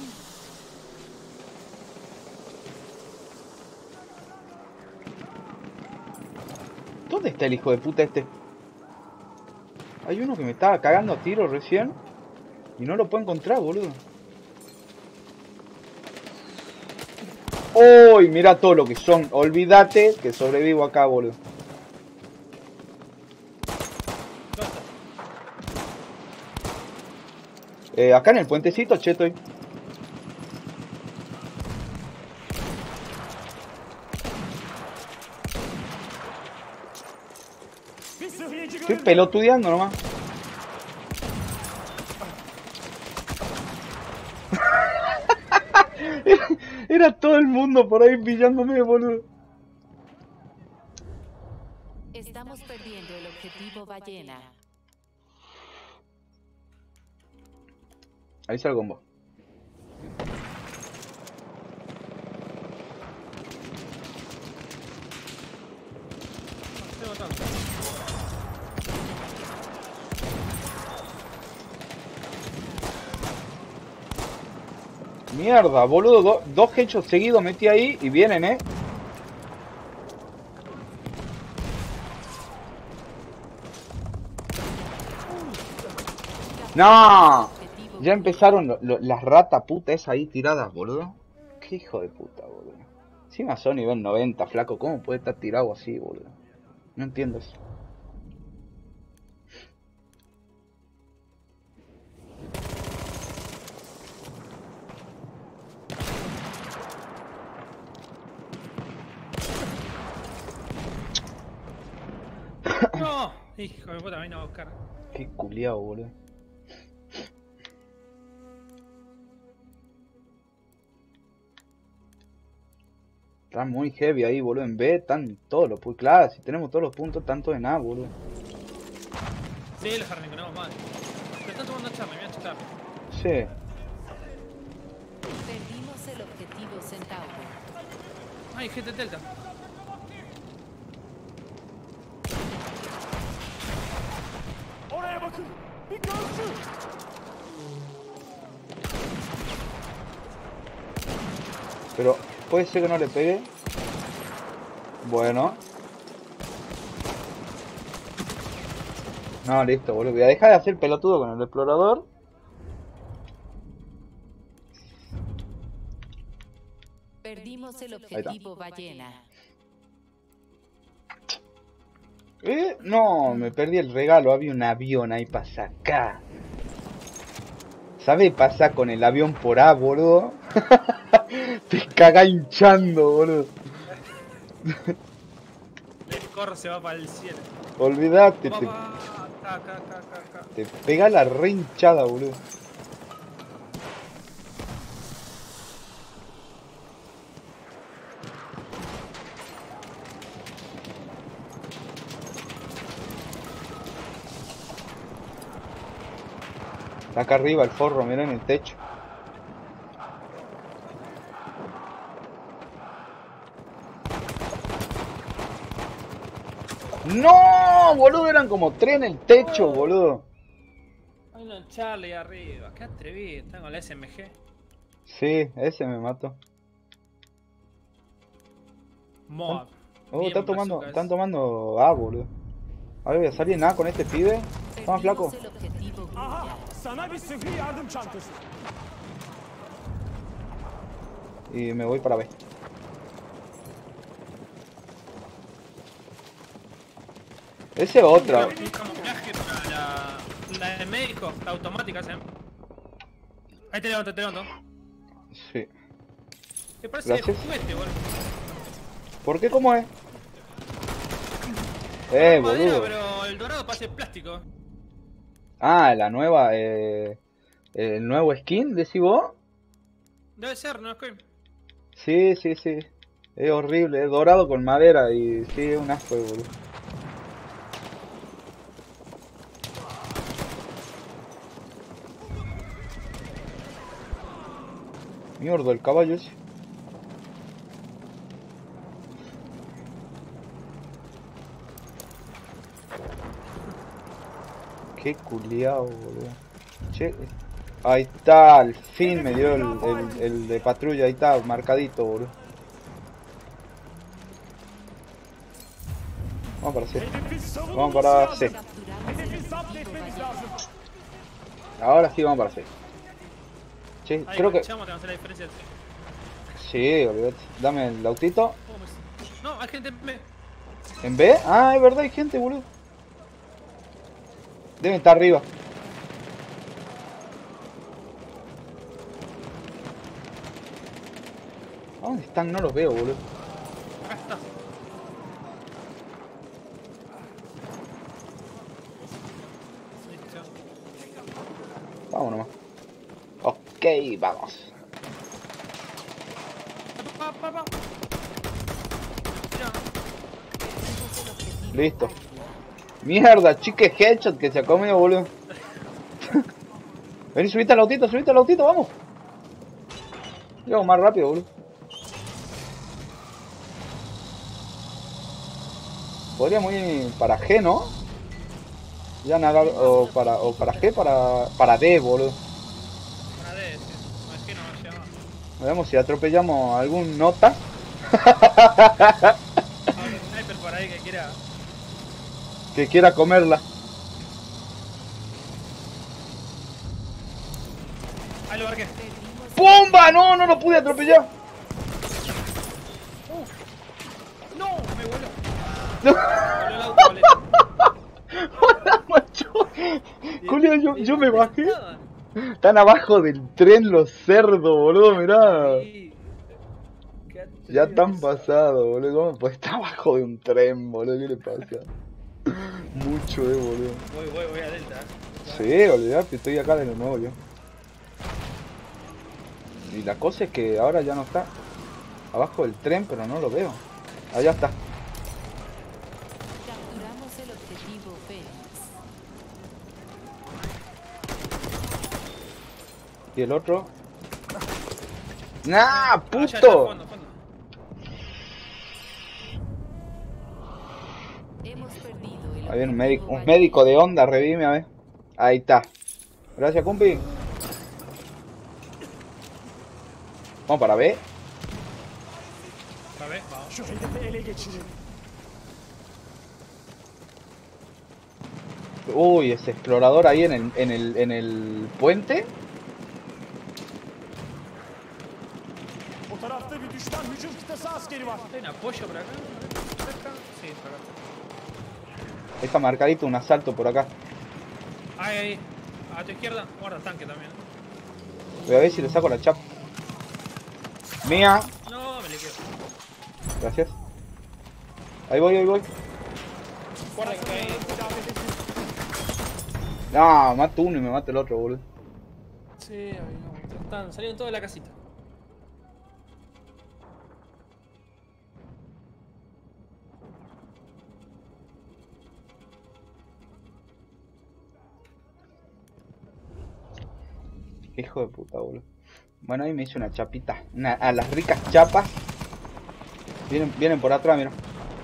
¿Dónde está el hijo de puta este? Hay uno que me estaba cagando a tiro recién. Y no lo puedo encontrar, boludo. ¡Uy! Mira todo lo que son. Olvídate que sobrevivo acá, boludo. Acá en el puentecito, che, estoy. Estoy pelotudeando nomás. Era todo el mundo por ahí pillándome, boludo. Estamos perdiendo el objetivo ballena. Ahí salgo con vos. Tengo tanto. Mierda, boludo. Dos hechos seguidos metí ahí y vienen, ¡No! Objetivo Ya empezaron las ratas putas ahí tiradas, boludo. Qué hijo de puta, boludo. Encima son nivel 90, flaco. ¿Cómo puede estar tirado así, boludo? No entiendo eso. No, hijo de puta, me vino a buscar. Qué culiao, boludo. Está muy heavy ahí, boludo. En B están todos los puntos. Claro, si tenemos todos los puntos, tanto de nada, boludo. Sí, los arrinconamos mal. Pero están tomando charla, me voy a chutar. Sí. Perdimos el objetivo Centauro. Ay, gente Delta. Oraya bakın. Bir görsün. Pero puede ser que no le pegue. Bueno. No, listo, boludo. Voy a dejar de hacer pelotudo con el explorador. Perdimos el objetivo ballena. No, me perdí el regalo. Había un avión ahí para sacar. ¿Sabe pasar con el avión por A, boludo? Te caga hinchando, boludo. El corro se va para el cielo. Olvídate, Papá, acá. te pega la re hinchada, boludo. Está acá arriba el forro, mira en el techo. ¡No! Boludo, eran como tres en el techo, boludo. Hay un Charlie arriba. Qué atrevido. Están con la SMG. Sí, ese me mató. Mod. Oh, Bien, bazookas. están tomando A, boludo. A ver, voy a salir nada con este pibe. Toma, flaco. Perdimos el objetivo Aha, Grulla. sana bir sıhhi yardım çantası. Y me voy para B. Ese otra. Un camuflaje para la de médico, la automática, ¿sí? Ahí te levanto, te levanto. Sí. Me parece Gracias. juguete, boludo. ¿Por qué? ¿Cómo es? Madera, Boludo. pero el dorado parece plástico. Ah, la nueva, el nuevo skin, ¿decís vos? Debe ser, ¿no? Es que... Sí, sí, sí. Es horrible, es dorado con madera y sí, es un asco, boludo. Mierda, el caballo ese. Qué culiao, boludo. Che, ahí está, al fin me dio el de patrulla, ahí está, marcadito, boludo. Vamos para C. Vamos para C. Ahora sí vamos para C. Che, Ahí, creo que... echamos, te va a hacer la diferencia. Sí, olvídate. Dame el autito. No, hay gente en B. ¿En B? Ah, es verdad, hay gente, boludo. Deben estar arriba. ¿A dónde están? No los veo, boludo. Acá está. Listo. Vamos nomás. Ok, vamos. Pa. Mira, Listo. Mierda, chique headshot que se ha comido, boludo. Vení, subite al autito, vamos. Llego más rápido, boludo. Podríamos ir para G, ¿no? Ya nada, o para G, para D, boludo. para D, sí. No, es que no se llama. Veamos si atropellamos a algún nota. Ahora un sniper por ahí que quiera comerla. Ahí lo marqué. ¡Pumba! No, no lo pude atropellar. ¡No! Me voló. No. Voló el auto, vale. Hola, macho. Julio, yo me bajé. Estaban. Están abajo del tren los cerdos, boludo, mirá. Sí. Ya están pasados, boludo. ¿Cómo puede estar abajo de un tren, boludo? ¿Qué le pasa? Mucho, boludo. Voy a Delta. Sí, olvidate, estoy acá de nuevo yo. Y la cosa es que ahora ya no está abajo del tren, pero no lo veo. Allá está. Capturamos el objetivo Fénix. Y el otro... ¡Nah, Allá, puto! fondo. Hemos perdido el Ahí viene objetivo un médico de onda, revime, a ver. Ahí está. Gracias, compi. Vamos para B. A ver, vamos. Şu hedefi ele geçirin. Uy, ese explorador ahí en el puente. O tarafta bir düşman hücum kıtası askeri var. ¿Hay un apoyo por acá? ¿Cerca? Sí, por acá. Ahí está marcadito un asalto por acá. Ahí. A tu izquierda, guarda tanque también. Voy a ver si le saco la chapa. Mía. No, me le quedo. Gracias. Ahí voy. Guarda que hay. No, mato uno y me mata el otro, boludo. Sí, ahí no. Salieron todos de la casita. Hijo de puta, boludo. Bueno, ahí me hice una chapita. A las ricas chapas. Vienen por atrás, mira.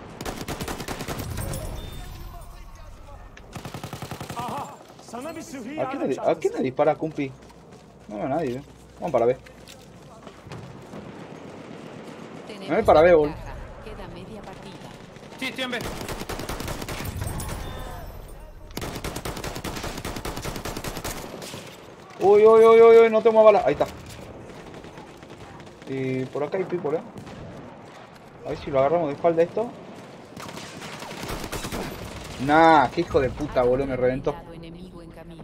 Aha! Sana bir sıhhi ¿A quién yardım le çantası. dispara, compi? No veo a nadie, Vamos para B. Tenemos Me voy para la B, boludo. ventaja. Queda media partida. Sí, estoy en B. Uy, no tengo más balas. Ahí está. Y por acá hay people, A ver si lo agarramos de espalda esto. Nah, qué hijo de puta, boludo, me reventó. Enemigo en camino.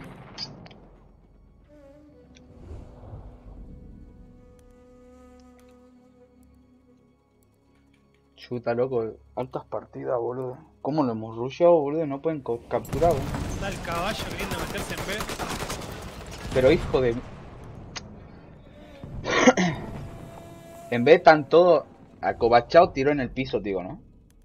Chuta, loco, altas partidas, boludo. ¿Cómo lo hemos rusheado, boludo? No pueden capturar, boludo. Está el caballo queriendo meterse en B. Pero hijo de... En vez están todos acobachados, tiró en el piso, digo, ¿no?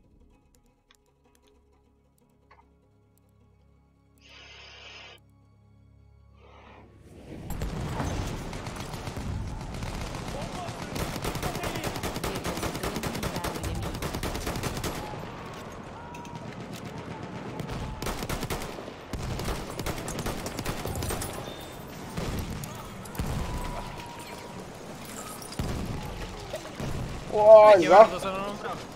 ¡Oh, Hay que va! ver, o sea, no.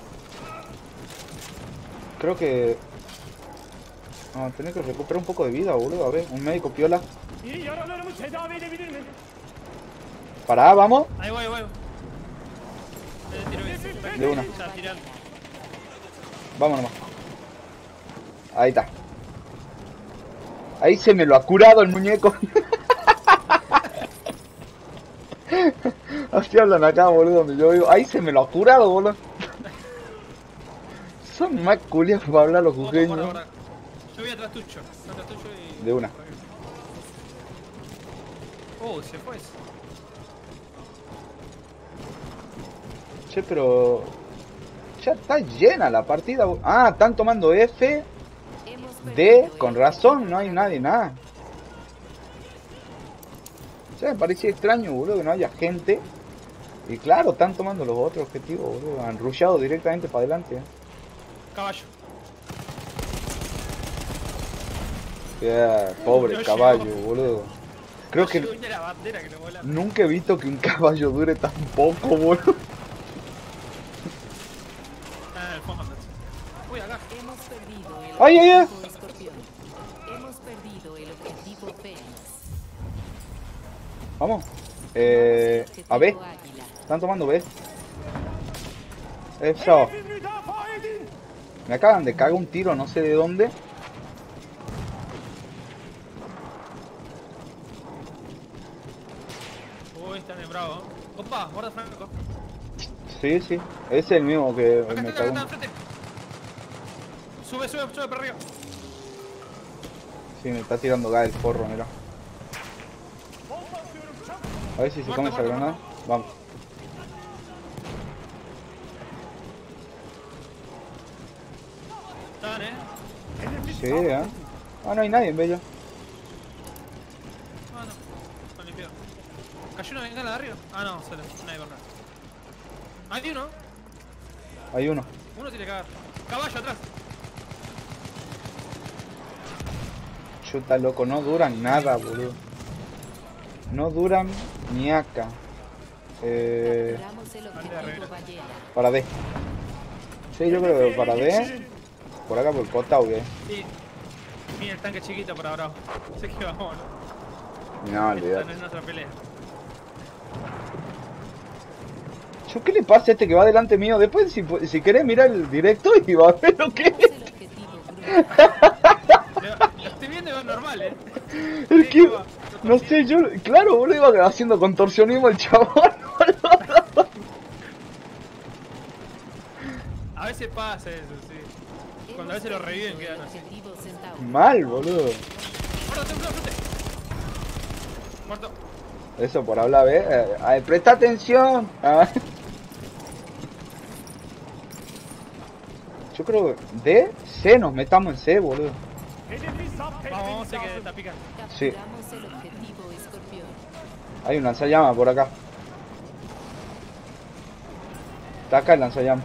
Creo que... No, tenés que recuperar un poco de vida, boludo. A ver, un médico piola. İyi yaralarımı tedavi edebilir mi? Pará, vamos. Ahí voy, voy. Tiro bien. De una. Ya, tirando. Vamos nomás. Ahí está. Ahí se me lo ha curado el muñeco. Así hablan acá, boludo, donde yo vivo. Ahí se me lo ha curado, boludo. Son más culiados para hablar los Ojo, jujeños. guarda. Yo voy atrás tuyo. Atrás tuyo y... De una. Se fue eso. Che, pero... Ya está llena la partida. Ah, están tomando F. D, con razón, no hay nadie, nada. Ya me parecía extraño, boludo, que no haya gente. Y claro, están tomando los otros objetivos, boludo. Han rushado directamente para adelante. Caballo. Pobre No caballo, llegó. boludo. Creo que Llegó la bandera que le vuela. nunca he visto que un caballo dure tan poco, boludo. Ah, en el fondo. Uy, acá. Hemos perdido el ¡Ay, ay, ay! objetivo Escorpión. Hemos perdido el objetivo Fénix. Vamos. Objetivo A B. Águila. Están tomando B. Eso. Hedefi müdafaa edin. Me acaban de cagar un tiro, no sé de dónde. Uy, están en bravo. Opa, guarda Franco. Sí, sí. Es el mismo que Acá me está, cagó. acá está, enfrente. Sube para arriba. Sí, me está tirando gas el forro, mira. Bomba atıyorum çabuk. A ver si se come esa Muerto, granada. Vamos. Están, Hedefi Sí, Ah, no hay nadie en Bello. Ah, no. Están limpiados. ¿Cayó una bengala de arriba? Ah, no, sale. Una de verdad. Hay uno. Hay uno. Uno tiene que cagar. Caballo atrás. Chuta, loco, no duran nada, boludo. No duran ni acá. Capturamos el objetivo arriba. Ballena. Para D. Sí, yo creo que para D. geçirin. Por acá por el costado, que. Sí. Mira el tanque chiquito para bravo. Sé que vamos, ¿no? No, Esta olvidate. no es nuestra pelea. Yo, ¿qué le pasa a este que va delante mío? Después, si querés, mira el directo y va a ver lo que Tenemos es. el objetivo Bravo. Lo estoy viendo y va normal, Es que, no sé, yo, claro, boludo, iba haciendo contorsionismo el chabón. A veces pasa eso, sí. Cuando a veces lo reviven quedan así. Objetivo Centauro. Mal, boludo. Muerto, ten cuidado, frente. Muerto. Eso por hablar, presta atención. Ah. Yo creo que D, C, nos metamos en C, boludo. Hedefi zapt Vamos, etmeniz sé que lazım. está picando. Sí. Capturamos el objetivo Escorpión. Hay un lanzallamas por acá. Está acá el lanzallamas.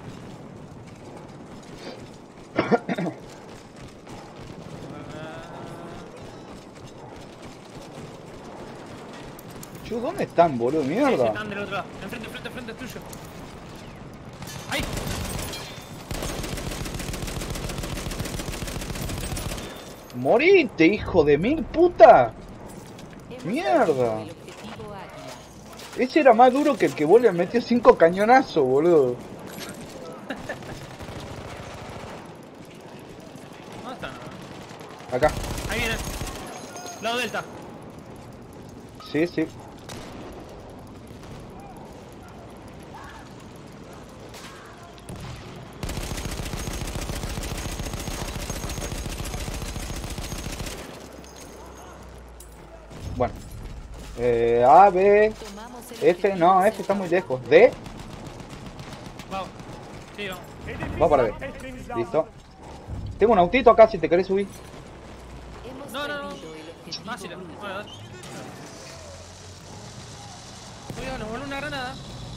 Chu, ¿dónde están, boludo? Sí, Mierda. están del otro lado. Enfrente, tuyo. ¡Ahí! Morite, hijo de mil puta. Hemos Mierda. perdido el objetivo Águila. Ese era más duro que el que vos le metió 5 cañonazos, boludo. ¿Dónde están? Acá. Ahí viene. Lado delta. Sí, sí. Bueno. A, B, Tomamos el F, objetivo no, F está muy lejos. D, Vamos. Sí, vamos. Hedefi va para B. zapt etmemiz lazım. Listo. Tengo un autito acá si te querés subir. Hemos No, no, no. perdido el objetivo Fácil. Brut. Bueno, dale. Cuidado, nos vuelve una granada.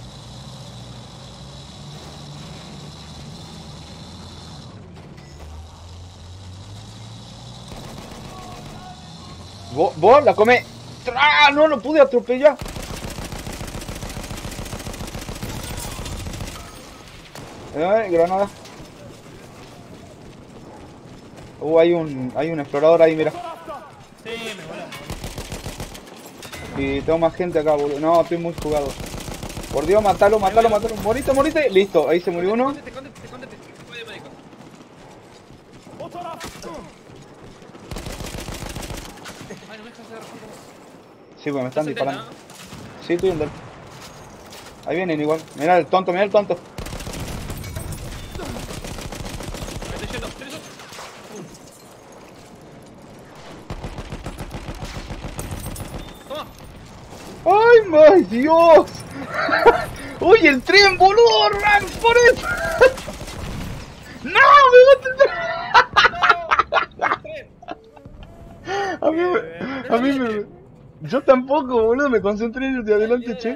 Vos la comés. ¡Ah! No lo pude atropellar. Granada. Hay un explorador ahí, mira. Tarafta. Sí, me voló. Y tengo más gente acá, boludo. No, estoy muy jugado. Por Dios, matalo, matalo, matalo. Morite, morite. Listo, ahí se murió uno. Escóndete. Voy de médico. O taraf. Ay, no me dejas hacer. Sí, pues me están Estás disparando. atenta, Sí, estoy en del. Ahí vienen igual. Mirá el tonto, mirá el tonto. ¿no? Me estoy yendo. ¿Tienes un? Toma. ¡Ay, my Dios! ¡Uy, el tren, boludo! ¡Run for it! ¡No! ¡Me mata el tren! A mí me... Yo tampoco, boludo, me concentré en el de adelante, che.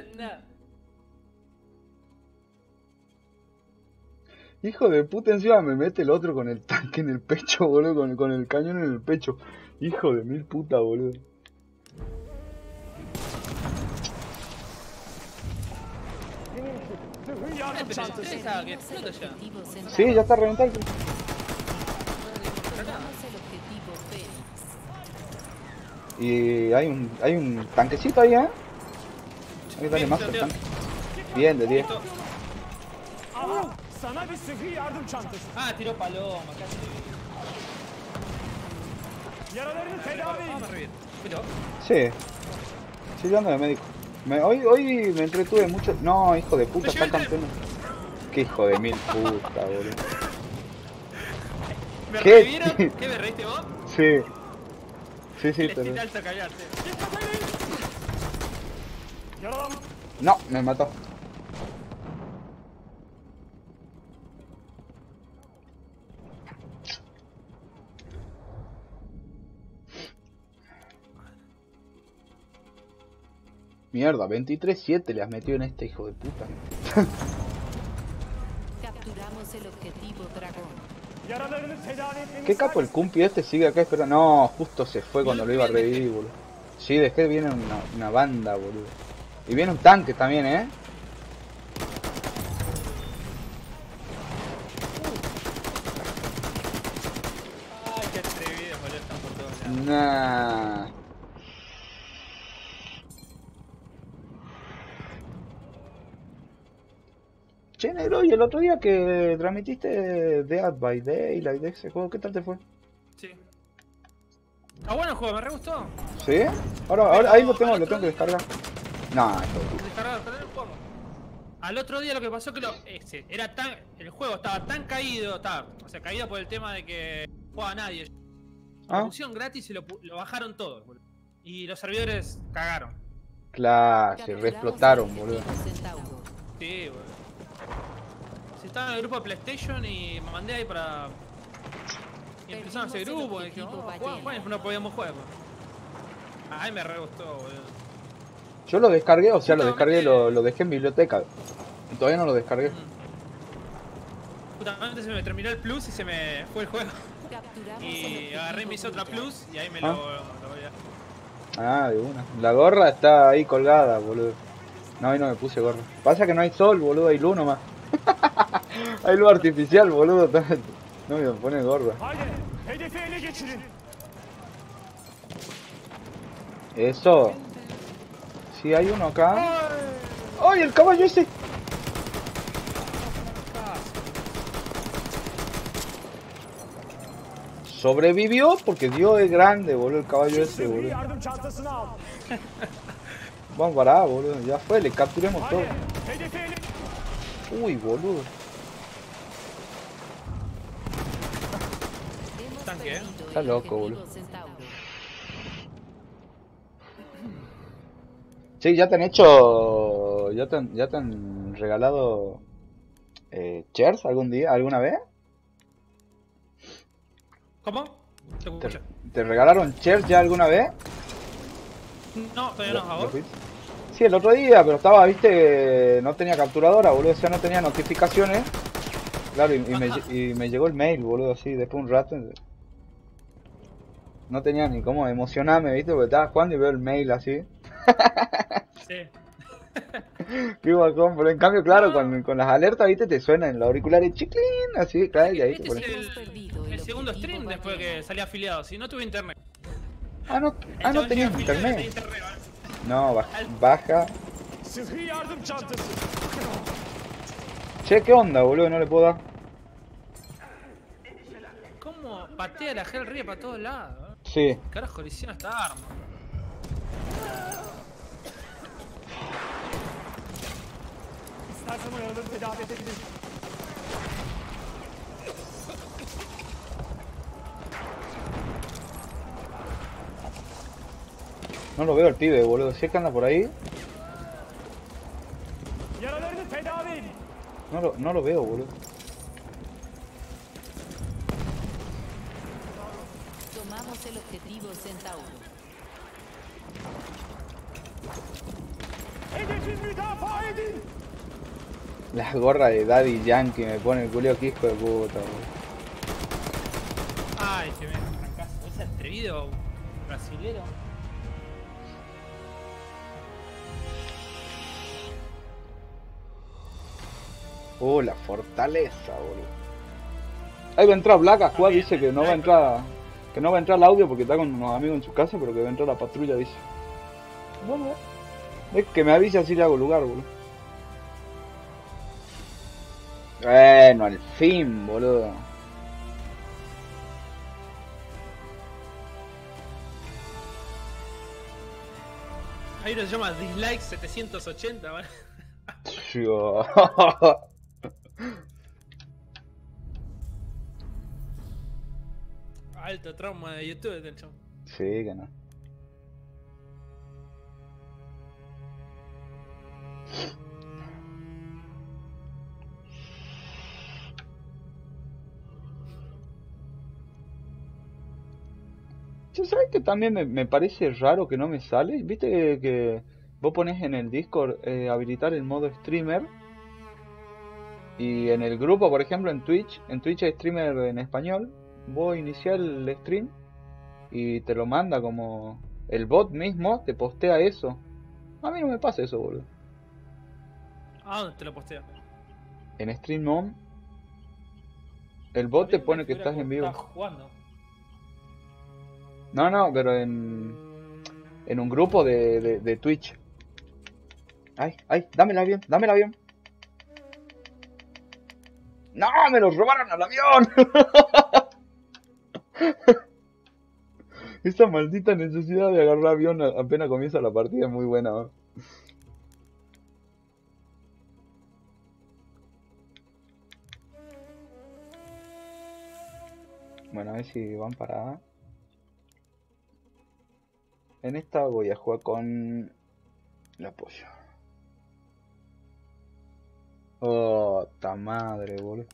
Hijo de puta, encima me mete el otro con el tanque en el pecho, boludo, con el cañón en el pecho. Hijo de mil puta, boludo. Zırhın yardım çantası. Esa que Perdimos el explota ya. objetivo Centauro. Sí, ya está reventado. Tomamos el objetivo Fénix. Y hay un tanquecito ahí, ¿eh? Ahí dale más el tanque. Bien, de 10. Aha, sana bir sıhhi yardım çantası. Ah, tiró paloma, casi. Yaralarını tedavi edin. Vamos a revivir. Pero, Sí. Sí, yo ando de médico. Hoy me entretuve mucho. No, hijo de puta, está campeón. Qué hijo de mil puta, boludo. ¿me ¿Qué? revivieron? ¿Qué me reíste vos? Sí. Sí, sí, Les pero... tira alto a callarte. Dikkat edin. Yaralan. No, me mató. Mierda, 23-7 le has metido en este hijo de puta. Capturamos el objetivo Dragón. Yaralarını tedavi etmemiz ¿Qué capo el cumpi este sigue acá esperando? No, justo se fue cuando lo iba a revivir, boludo. Sí, dejé viene una banda, boludo. Y viene un tanque también, ¿eh? Ay, qué atrevido, boludo, están por todos lados. Nah. Che, negro, y el otro día que transmitiste Dead by Daylight de ese juego, ¿qué tal te fue? Sí. Ah, bueno el juego, me re gustó. ¿Sí? Ahora ahí lo tengo que descargar. No, hijo de puta. Descargar, poner el juego. Al otro día lo que pasó que el juego estaba tan caído, o sea, caído por el tema de que no jugaba nadie. Ah. Lo pusieron gratis y lo bajaron todos, boludo. Y los servidores cagaron. Claro, se Capturamos reexplotaron, el boludo. objetivo Centauro. Sí, boludo. Si estaba en el grupo de PlayStation y me mandé ahí para... Y empezaron a hacer Perdimos el grupo y dije, objetivo juegan, Ballena. no podíamos jugar, boludo. Ay, me re gustó, boludo. Yo lo descargué, o sea, lo Justamente- descargué, lo dejé en biblioteca. Y todavía no lo descargué. Justamente se me terminó el plus y se me fue el juego. Capturamos el Y objetivo agarré mis otra Brut. plus y ahí me Ah. lo voy a... Ah, de una. La gorra está ahí colgada, boludo. No, hoy no me puse gorra. Pasa que no hay sol, boludo, hay luz nomás. Hay luz artificial, boludo. No me pone gorra. Haydi, hedefi ele geçirin. Eso. Sí, hay uno acá. ¡Ay, el caballo ese! Sobrevivió porque Dios es grande, boludo, el caballo ese, Zırhlı boludo. yardım çantasını al. Vamos para, boludo, ya fue, le capturemos todo. Hadi hedefi ele. Uy, boludo. Hemos Tanque, ¿eh? perdido Está el loco, objetivo boludo. Centauro. Sí, ya te han hecho... Ya te han regalado... ¿Chairs algún día, alguna vez? ¿Cómo? Te ¿Te, escucho. te regalaron Chairs ya alguna vez? No, todavía no, ¿a ¿Lo vos? fuiste? Sí, el otro día, pero estaba, viste, no tenía capturadora, boludo, o sea, no tenía notificaciones. Claro, y me llegó el mail, boludo, así, después de un rato. No tenía ni cómo emocionarme, viste, porque estaba jugando y veo el mail así. Sí. Qué bacón, pero en cambio, claro, No. con las alertas, viste, te suenan en los auriculares chiclín, así, claro, y ahí te Este pones. es Hemos perdido el segundo objetivo stream después que Bateano. salí afiliado. Si no tuve internet. No chabón tenías llega afiliado y no tenía internet. ¿vale? No, baja. Zırhlı yardım çantası. Che, ¿qué onda, boludo? No le puedo dar. ¿Cómo patea la Hell Ríe para todos lados? Sí. Carajo, le hicieron esta arma. İstersen oyalanır tedavi edebilirim. No lo veo el pibe, boludo. Si es que anda por ahí, Yaralarını tedavi edin. no lo veo, boludo. Tomamos el objetivo Centauro. Hedefi müdafaa edin. La gorra de Daddy Yankee me pone el culeo, que hijo de puta, boludo. Ay, que me arrancaste. Ese atrevido brasilero. La fortaleza, boludo. Ahí va a entrar Black a jugar, dice que no va a entrar. Que no va a entrar el audio porque está con unos amigos en su casa, pero que va a entrar la patrulla, dice. Bueno, es que me avise así le hago lugar, boludo. Bueno, al fin, boludo. Ahí lo se llama Dislike 780, ¿vale? Yo. Alto trauma de YouTube del chabón. Sí, que no. Che, ¿sabes que también me parece raro que no me sale? ¿Viste que vos pones en el Discord habilitar el modo streamer? Y en el grupo, por ejemplo, en Twitch hay streamer en español. Vos iniciar el stream y te lo manda como el bot mismo, te postea eso. A mí no me pasa eso, boludo. Ah, ¿dónde te lo posteo? En Stream On, el bot te pone que estás en vivo. Estás jugando. No, pero en un grupo de Twitch. Ay, dame el avión, dame el avión. ¡No! ¡Me lo robaron al avión! Esa maldita necesidad de agarrar avión apenas comienza la partida es muy buena, ¿no? Bueno, a ver si van para... En esta voy a jugar con el apoyo. Oh, ta madre, boludo.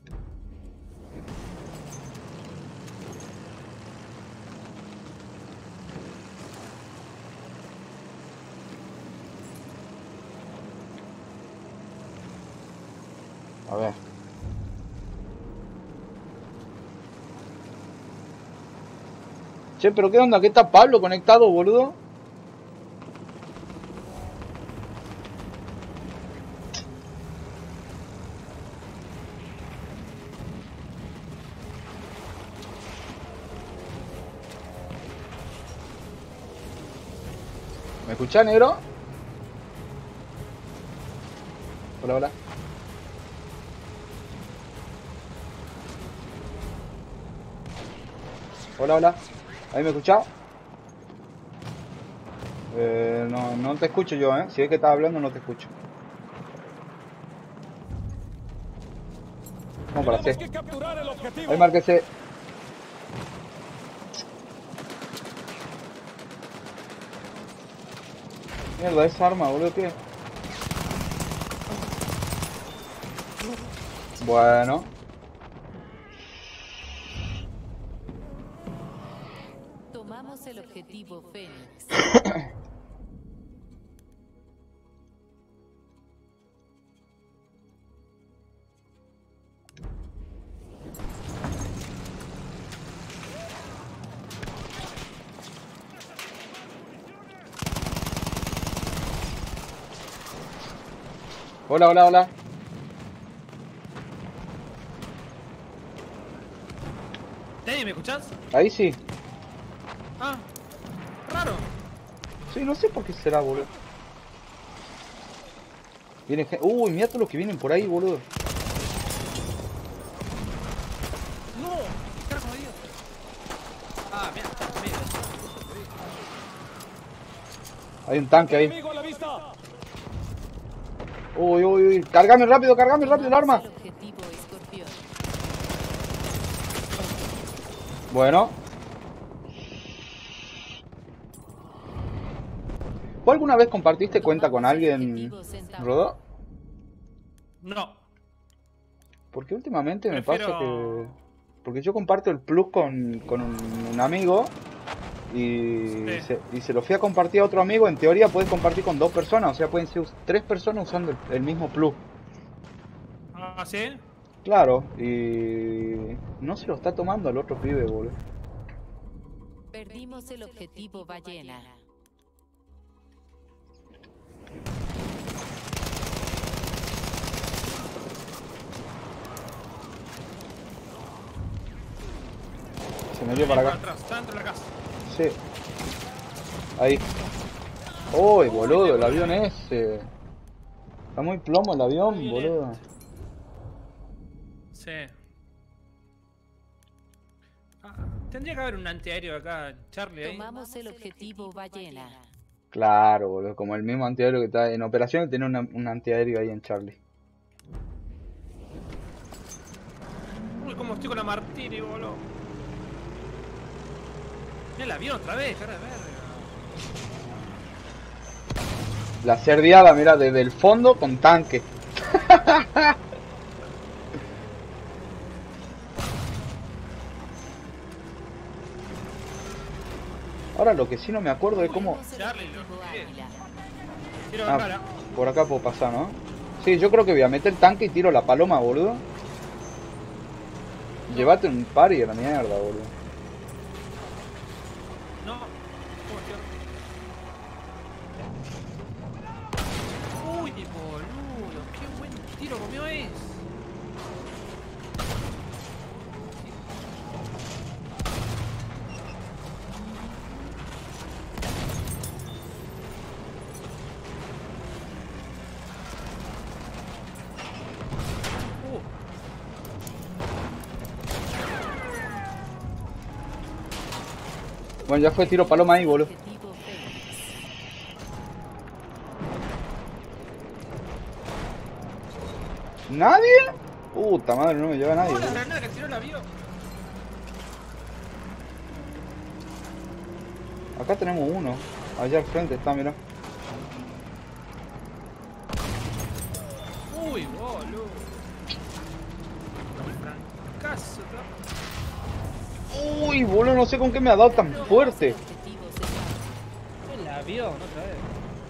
A ver. Che, pero ¿qué onda? ¿Qué está Pablo conectado, boludo? ¿Me escuchás, negro? Hola, hola. Hola, hola. ¿Ahí me escuchás? No, no te escucho yo, ¿eh? Si es que estás hablando, no te escucho. Vamos para Tenemos C. que capturar el objetivo. Ahí marqué C. Mierda, esa arma, boludo, ¿qué? Bueno. Tomamos el objetivo Fénix. Hola, hola, hola. Teddy, ¿me escuchás? Ahí sí. Ah, raro. Sí, no sé por qué será, boludo. Viene gente. Uy, mira todos los que vienen por ahí, boludo. No, ¿qué carajo me dio? Ah, mira, mira. Hay un tanque ahí. Enemigo a la vista. Uy, uy, uy. Cargame rápido el arma. El objetivo Escorpión. Bueno. ¿Vos alguna vez compartiste cuenta con alguien, Rodó? No. Porque últimamente me Prefiero- pasa que... Porque yo comparto el plus con un amigo y, Sí. se lo fui a compartir a otro amigo. En teoría puedes compartir con 2 personas, o sea, pueden ser 3 personas usando el mismo plus. Ah, ¿sí? Claro, y no se lo está tomando al otro pibe, boludo. Perdimos el objetivo Ballena. Se metió para acá. Atrás, está dentro de la casa. Sí. Ahí. Uy, boludo, el avión ese. Está muy plomo el avión, Muy boludo. Sí. Ah, tendría que haber un antiaéreo acá, Charlie, ahí. Tomamos el objetivo Ballena. Claro, boludo, como el mismo antiaéreo que está en operación, tiene un antiaéreo ahí en Charlie. Uy, cómo estoy con la Martini, boludo. Mira el avión otra vez, cara de verga. La cerdeada, mira, desde el fondo con tanque. Ahora lo que sí no me acuerdo es cómo... Tomamos el Charlie, objetivo lo- Águila. Tiro de Ah, cara. por acá puedo pasar, ¿no? Sí, yo creo que voy a meter el tanque y tiro la paloma, boludo. Llévate un par y a la mierda, boludo. No. ¿Cómo estoy? Uy, boludo. Qué buen tiro comió es. Bueno, ya fue tiro paloma ahí, boludo. Objetivo Fénix. ¿Nadie? Puta madre, no me lleva nadie, Oh, la boludo. granada que tiró el avión. Acá tenemos uno. Allá al frente está, mirá. Uy, boludo. Francazo, Uy, boludo, no sé con qué me ha dado tan fuerte. Objetivo Centauro. el avión otra vez.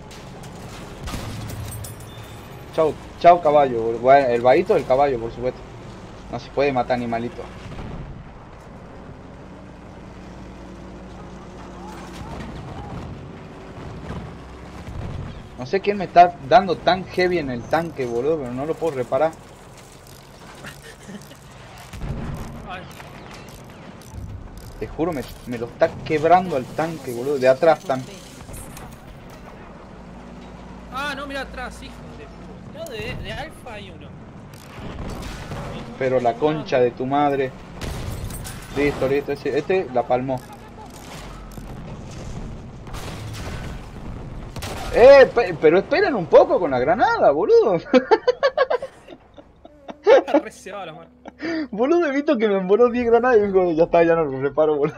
Chau, chau caballo, boludo. Bueno, el vaguito del caballo, por supuesto. No se puede matar animalito. No sé quién me está dando tan heavy en el tanque, boludo, pero no lo puedo reparar. Ay, Te juro, me lo está quebrando el tanque, boludo. De atrás también. Fénix. ah, no, mira atrás, hijo de puta. de Alfa hay uno. Pero la concha de tu madre. Listo, listo. Este la palmó. Pero esperen un poco con la granada, boludo. Re se va la mano. Boludo, he visto que me emboló 10 granadas y digo, ya está, ya no lo reparo, boludo.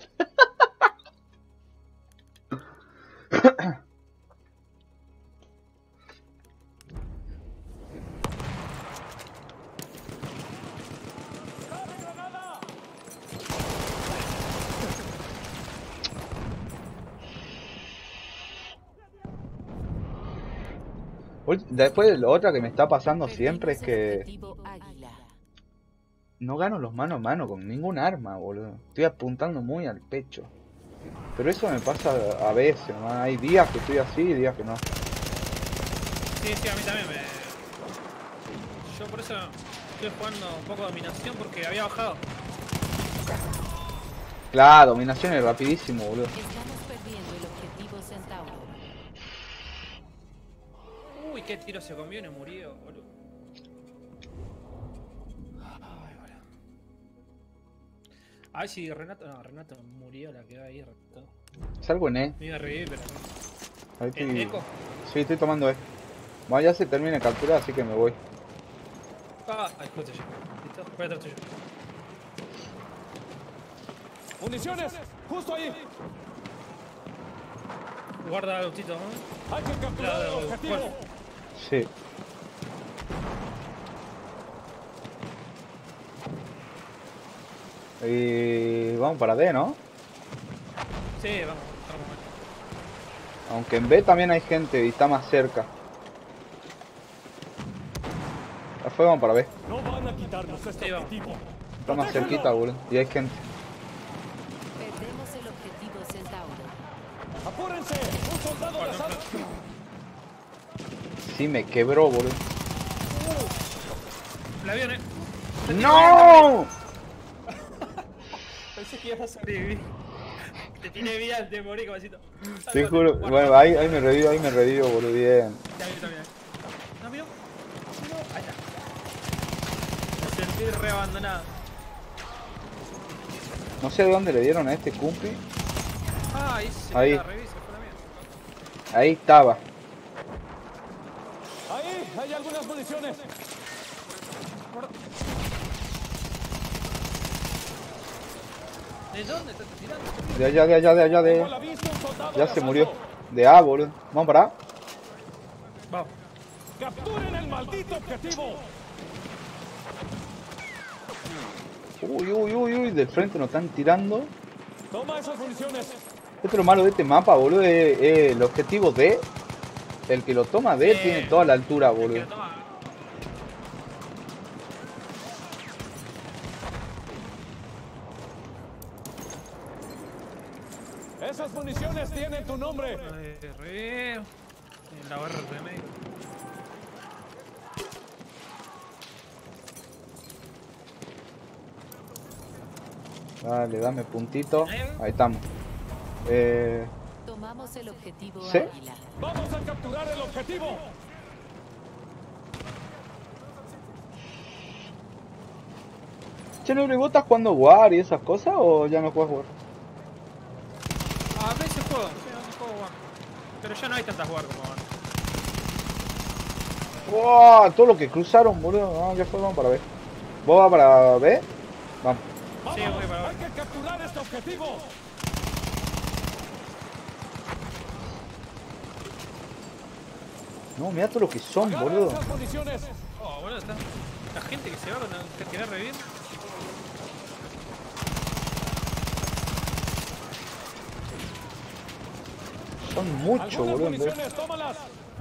Después, lo otra que me está pasando siempre es Perdimos el que objetivo Águila. no gano los mano a mano con ningún arma, boludo. Estoy apuntando muy al pecho. Pero eso me pasa a veces, ¿no? Hay días que estoy así y días que no. Sí, sí, a mí también me... Yo por eso estoy jugando un poco de dominación porque había bajado. Claro, dominación es rapidísimo, boludo. Estamos perdiendo el objetivo Centauro. Uy, qué tiro se comió y no murió, boludo. Ay, bueno. Ay, si Renato... No, Renato murió, la quedó ahí, Renato. Salgo en E. Me iba a revivir, pero... Ahí ¿En estoy... eco? Sí, estoy tomando E. Bueno, ya se termina de capturar, así que me voy. Ah, ahí, justo yo. ¿Listo? Voy atrás tuyo. ¡Municiones! ¡Justo ahí! Guarda el autito, ¿no? ¡Hay que capturar el objetivo! Bueno. Sí. Y vamos para D, ¿no? Sí, vamos, vamos. Aunque en B también hay gente y está más cerca. Después vamos para B. No van a quitarnos este Sí, vamos. objetivo. Está más ¡Protéjanlo! cerquita, boludo. Y hay gente. Perdemos el objetivo Centauro. ¡Apúrense! ¡Un soldado de asalto! Sí, me quebró, boludo. El avión, ¡No! Pensé que ibas a sobrevivir. Te tiene vida, te morí, cabecito. Te juro. Bueno, ahí me revivo, boludo. Bien. También. ¿No vio? No, ahí está. Me sentí re abandonado. No sé de dónde le dieron a este cumpi. Ah, ahí se Ahí. fue la revisa, fue la mierda. Ahí estaba. ¡Ahí! ¡Hay algunas municiones! ¿De dónde estás tirando? De allá, Tengo a la vista un soldado Ya de se murió. asalto. De A, boludo. Vamos para A. Vamos. ¡Capturen el maldito objetivo! Uy. Del frente nos están tirando. Toma esas municiones. Esto es lo malo de este mapa, boludo. El objetivo D. El que lo toma D tiene toda la altura, El que boludo. lo toma. Esas municiones tienen tu nombre. Re. En la barra de medio. Dale, dame puntito. Ahí estamos. Tomamos el objetivo ¿Sí? Águila. Vamos a capturar el objetivo. Che, ¿no, vos estás jugando War y esas cosas o ya no juegas War? A veces juego, sí, a veces juego War. Pero ya no hay tantas War como antes. ¡Wow! Todo lo que cruzaron, boludo. No, ya fue, vamos para B. ¿Vos vas para B? Vamos. Vamos, Sí, voy para hay que capturar este objetivo. No, mira todo lo que son, Agarra boludo. esas municiones. Oh, boludo, está. La gente que se va con la que revivir. Son muchos, Algunas boludo. municiones, tómalas.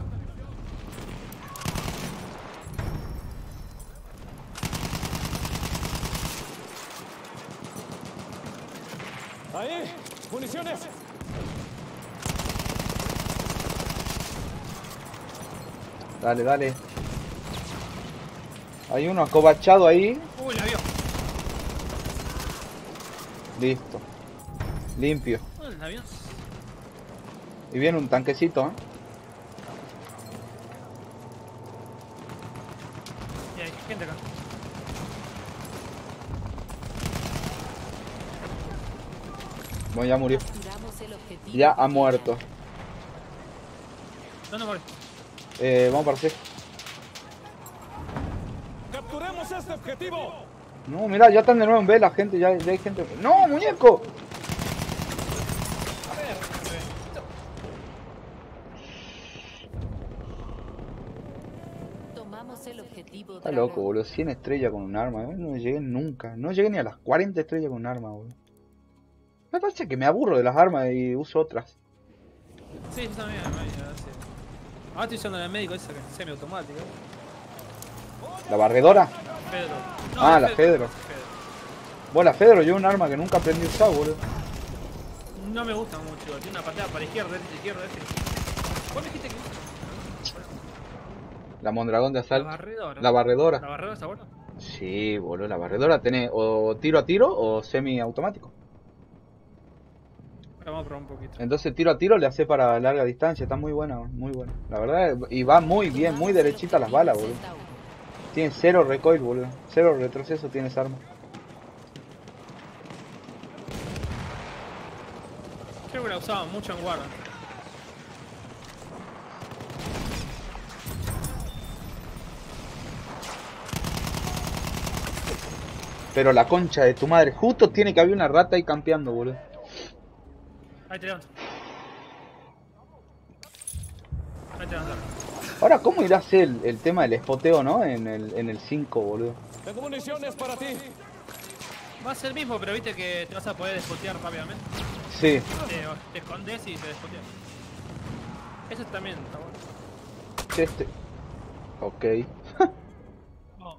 Ahí, municiones. Dale, dale. Hay uno acobachado ahí. Uy, la vio. Listo. Limpio. El avión. Y viene un tanquecito, ¿eh? Gente acá. Bueno, ya murió. Capturamos el objetivo. Ya ha muerto. ¿Dónde muere? Vamos para C. Capturemos este objetivo. No, mira, ya están de nuevo en B la gente, ya hay gente. ¡No, muñeco! A ver. Tomamos el objetivo. Está Dragón. loco, boludo. 100 estrellas con un arma. No llegué nunca. No llegué ni a las 40 estrellas con un arma, boludo. Me parece que me aburro de las armas y uso otras. Sí, yo también. Ahora estoy usando la médico esa que es semiautomática. ¿La barredora? Pedro. Ah, la Fedro. Vos, la Fedro, yo un arma que nunca aprendí a usar, boludo. No me gusta mucho. Tiene una patada para izquierda, derecha, izquierda, derecha. ¿Cuál me dijiste que La Mondragón de La asalto. barredora. La barredora. ¿La barredora está buena? Sí, boludo, la barredora tenés o tiro a tiro o semiautomático. Vamos a probar un poquito. Entonces tiro a tiro le hace para larga distancia, está muy buena, muy buena. La verdad, y va muy bien, muy derechita las balas, boludo. Tiene cero recoil, boludo. Cero retroceso tiene esa arma. Creo que la usaba mucho en War. Pero la concha de tu madre, justo tiene que haber una rata ahí campeando, boludo. Ahí te levanto. Ahí te levanto. Ahora, ¿cómo irá a ser el tema del espoteo, no? En el 5, boludo. Tengo municiones para ti. Va a ser el mismo, pero viste que te vas a poder despotear rápidamente. Sí. Te escondes y te despoteas. Eso también está bueno. Este. Ok. No.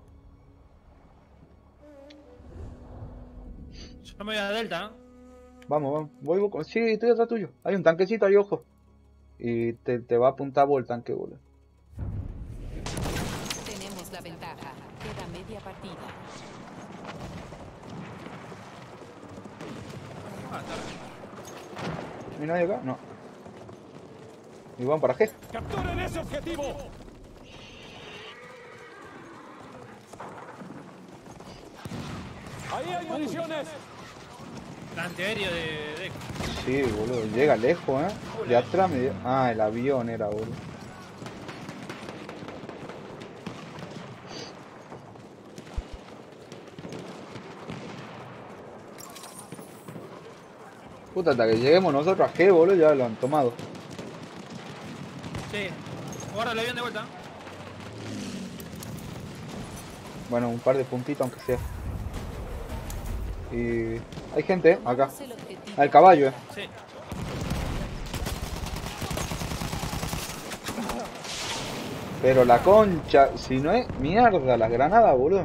Yo me voy a Delta, ¿no? Vamos, vamos. Voy. Sí, estoy atrás tuyo. Hay un tanquecito ahí, ojo. Y te va a apuntar vos el tanque, boludo. Tenemos la ventaja. Queda media partida. Ah, está bien. ¿No hay nadie acá? No. Y vamos para G. Capturen ese objetivo. Ahí hay municiones. El antiaéreo de Sí, boludo. Llega lejos, De atrás me dio... Ah, el avión era, boludo. Puta, hasta que lleguemos nosotros a G, boludo, ya lo han tomado. Sí. Ahora el avión de vuelta. Bueno, un par de puntitos aunque sea. Y... hay gente, acá. Tomamos el objetivo. Ah, el caballo, Sí. Pero la concha, si no es mierda, las granadas, boludo.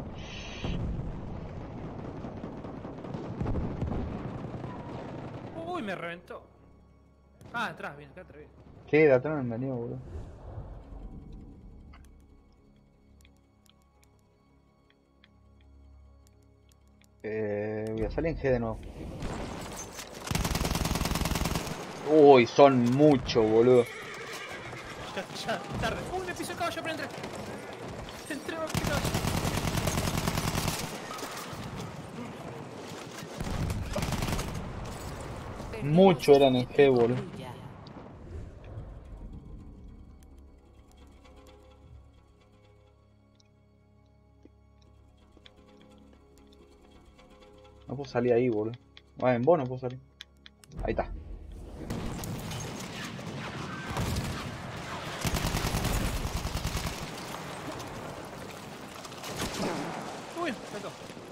Uy, me reventó. Ah, atrás, bien, acá atrás, bien. ¿Qué? De atrás me han venido, boludo. Voy a salir en G de nuevo. Uy, son mucho, boludo. Ya, tarde. Uy, me piso el caballo, pero entré. Entré bajo el caballo. Mucho eran en G, boludo. Tuya. No puedo salir ahí, boludo. Ah, en vos no puedo salir. Ahí está. Uy, me saltó.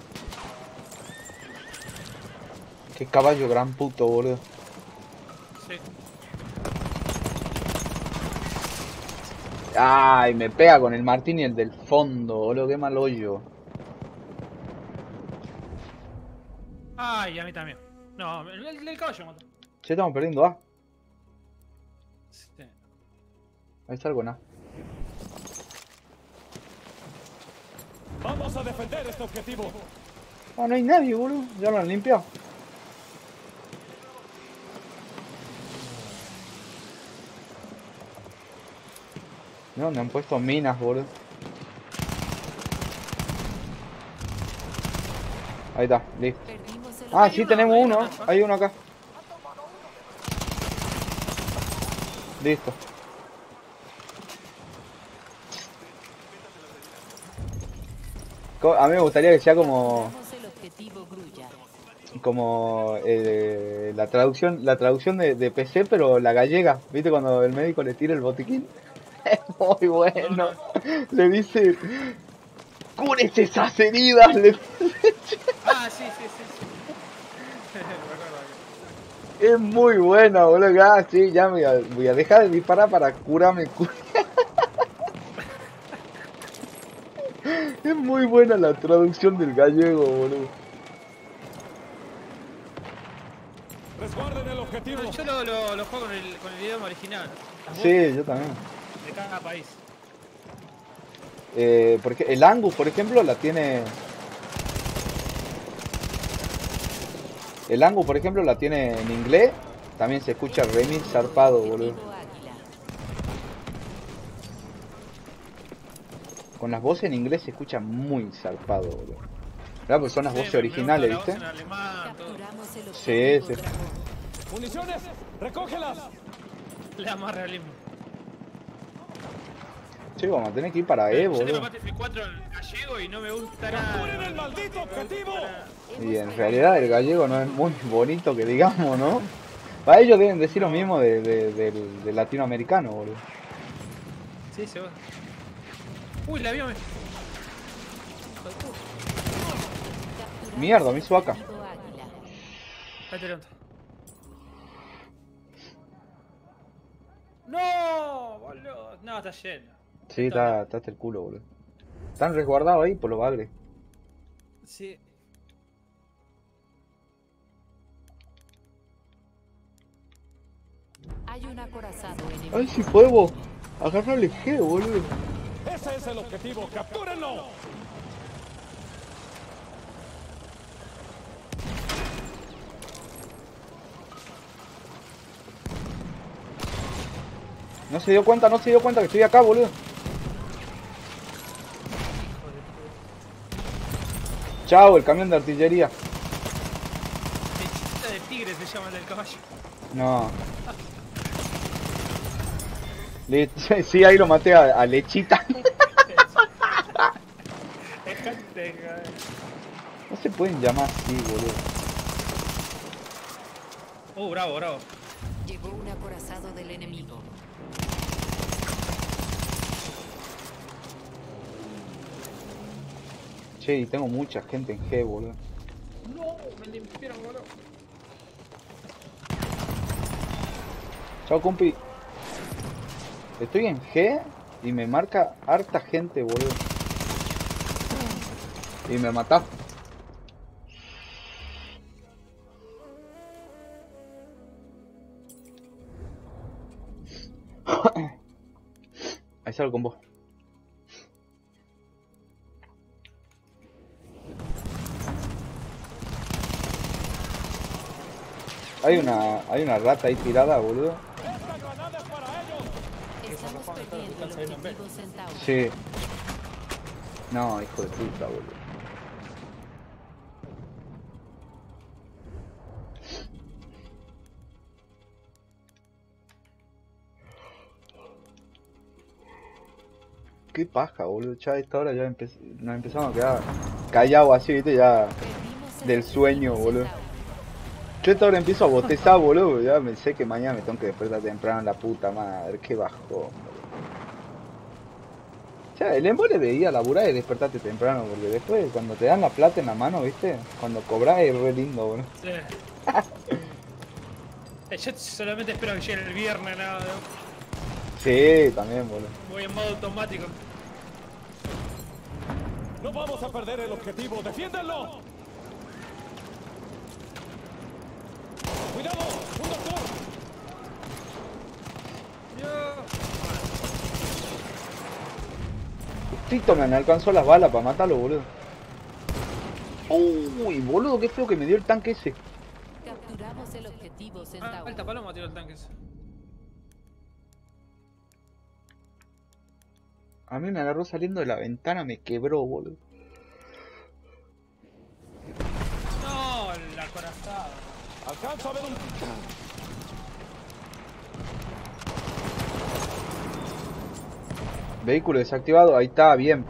Qué caballo gran puto, boludo. Sí. Ay, me pega con el Martín y el del fondo, boludo. Qué mal hoyo. Ay, a mí también. No, el caballo me mató. Che, estamos perdiendo A. Sí. Ahí salgo nada. Vamos a defender este objetivo. Ah, no hay nadie, boludo. Ya lo han limpiado. ¿De dónde han puesto minas, boludo? Ahí está, listo. Perdimos el Ah, Hay sí, uno, tenemos hay uno. uno. Hay uno acá. Listo. A mí me gustaría que sea Capturamos el objetivo Grulla. como la traducción de PC, pero la gallega. ¿Viste cuando el médico le tira el botiquín? Es muy bueno. No. Le dice, cúrese esas heridas. Ah, sí, sí, sí. Sí. Me acuerdo. Es muy buena, boludo. Ah, sí, ya voy a dejar de disparar para curarme. Es muy buena la traducción del gallego, boludo. Resguarden el objetivo. No, yo lo juego con el idioma original. Las Sí, yo también. voces de cada país. Porque el Angus, por ejemplo, la tiene. El Angus, por ejemplo, la tiene en inglés. También se escucha remix zarpado, boludo. Objetivo Águila. Con las voces en inglés se escucha muy zarpado, boludo. Claro, pues son las Sí, voces me originales, gusta la ¿viste? voz en alemán, todo. Capturamos el Sí, objetivo sí. Dragón. Municiones, recógelas. Le da más realismo. Che, vamos a tener que ir para E, Yo tengo boludo. Battlefield 4 en gallego y no me gusta Capturen nada. el maldito objetivo. Y en realidad el gallego no es muy bonito que digamos, ¿no? Para ellos deben decir lo mismo del latinoamericano, boludo. Sí, se va. Uy, la vio. Capturamos Mierda, me el hizo acá. objetivo Águila. Ahí te levanto. No, boludo. No, está lleno. Sí, está hasta el culo, boludo. Están resguardados ahí por los bagres. Sí. Hay un acorazado enemigo. Ay, si podemos agarrarle G, boludo. Ese es el objetivo. Captúrenlo. No se dio cuenta, no se dio cuenta que estoy acá, boludo. Chao, el camión de artillería. Lechita de tigre se llama el del caballo. No. Sí, ahí lo maté a Lechita. No se pueden llamar así, boludo. Bravo, bravo. Llegó un acorazado del enemigo. Che, y tengo mucha gente en G, boludo. No, me limpiaron, boludo. Chao, compi. Estoy en G y me marca harta gente, boludo. Y me mata. Ahí salgo con vos. Hay una rata ahí tirada, boludo. Esta granada es para ellos. Estamos perdiendo el objetivo Centauro. Sí. No, hijo de puta, boludo. Qué paja, boludo. Ya a esta hora ya nos empezamos a quedar callados así, viste, ya Perdimos el del sueño, objetivo boludo. Centauro. Yo a esta hora empiezo a bostezar, boludo. Ya me sé que mañana me tengo que despertar temprano, la puta madre. Qué bajón, boludo. Ya, el embole veía laburar y despertarte temprano, porque después cuando te dan la plata en la mano, viste, cuando cobras es re lindo, boludo. Sí. Yo solamente espero que llegue el viernes, nada. ¿No? Sí, también, boludo. Voy en modo automático. No vamos a perder el objetivo. ¡Defiéndanlo! ¡Cuidado! ¡Un doctor! Justito me alcanzó las balas para matarlo, boludo. Uy, boludo, qué feo que me dio el tanque ese. Capturamos el objetivo Ah, Centauro. alta paloma tiró el tanque ese. A mí me agarró saliendo de la ventana, me quebró, boludo. Alcanzo a ver un... Vehículo desactivado, ahí está, bien.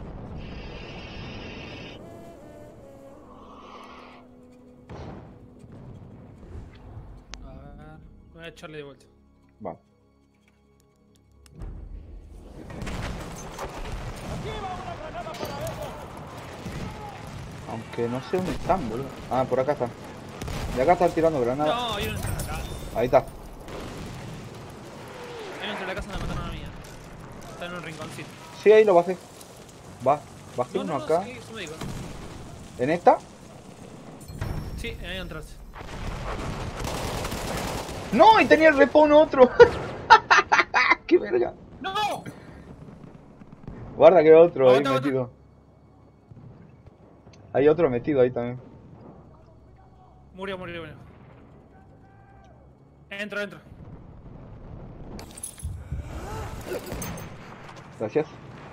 A ver. Voy a echarle de vuelta. Va. Aquí va una granada para ellos. Aunque no sé dónde están, boludo. Ah, por acá están. De acá están tirando granadas. No, hay uno entre la casa. Ahí está. Hay uno entre la casa donde mataron a la mía. Está en un rinconcito. Sí, ahí lo bajé. Va, bajé No, uno no, no, acá. sí, eso me dijo. ¿En esta? Sí, ahí entraste. ¡No! Y tenía el respawn otro. ¡Qué verga! ¡No! Guarda que hay otro ahí Aguanta, aguanta. metido. Hay otro metido ahí también. Murió. Entra. Gracias.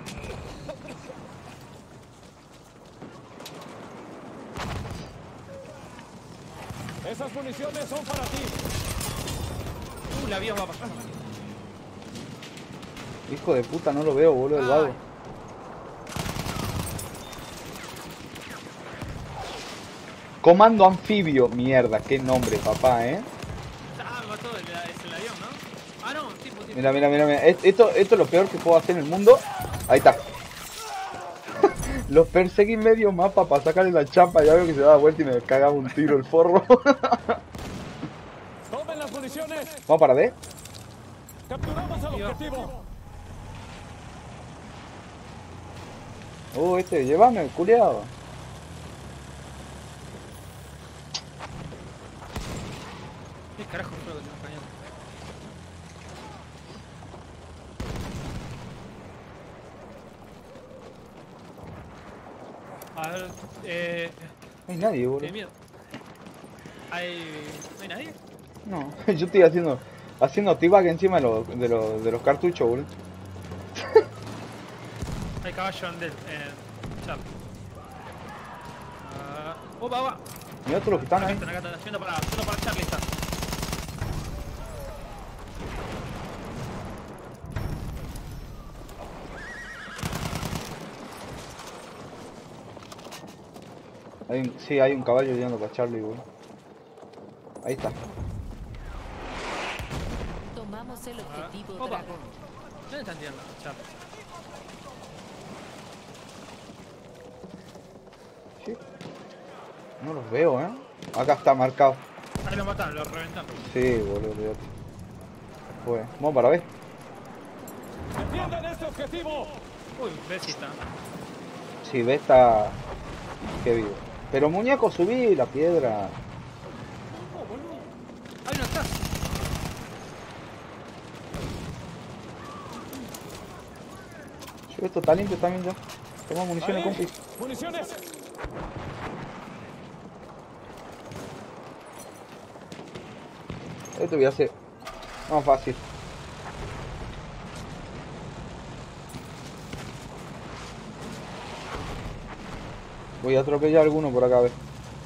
Esas municiones son para ti. El avión va a pasar. Hijo de puta, no lo veo, boludo, el vago. Comando anfibio. Mierda, qué nombre, papá, Ah, me mató es el avión, ¿no? Ah, no, tipo. Mira. Esto es lo peor que puedo hacer en el mundo. Ahí está. Los perseguí medio mapa para sacarle la chapa. Ya veo que se da vuelta y me cagaba un tiro el forro. Tomen las municiones. Vamos para D. Capturamos el objetivo. Llévame, culiado. ¿Qué carajo fue lo que tengo cañón? A ver, No hay nadie, boludo. qué miedo. ¿No hay nadie? No, yo estoy haciendo T-Bag encima de los cartuchos, boludo. Hay caballo en chat. Va. Mira todos los que están Acá ahí. están, yendo para Charlie está. Sí, hay un caballo yendo para Charlie, boludo. Ahí está. Tomamos el objetivo Opa. Dragon. ¿Dónde están tirando? Charlie. Sí. No los veo, Acá está marcado. Ahí lo mataron, lo reventaron. Sí, boludo, olvídate. Pues, vamos para ver. Defiendan este objetivo. Uy, ves si está. Sí, ve está... Qué vivo. Pero muñeco, subí la piedra. Oh, boludo. Hay uno atrás. Yo, esto está limpio también ya. Toma municiones, Ahí. compi. Municiones. Esto voy a hacer más fácil. Voy a atropellar a alguno por acá, a ver.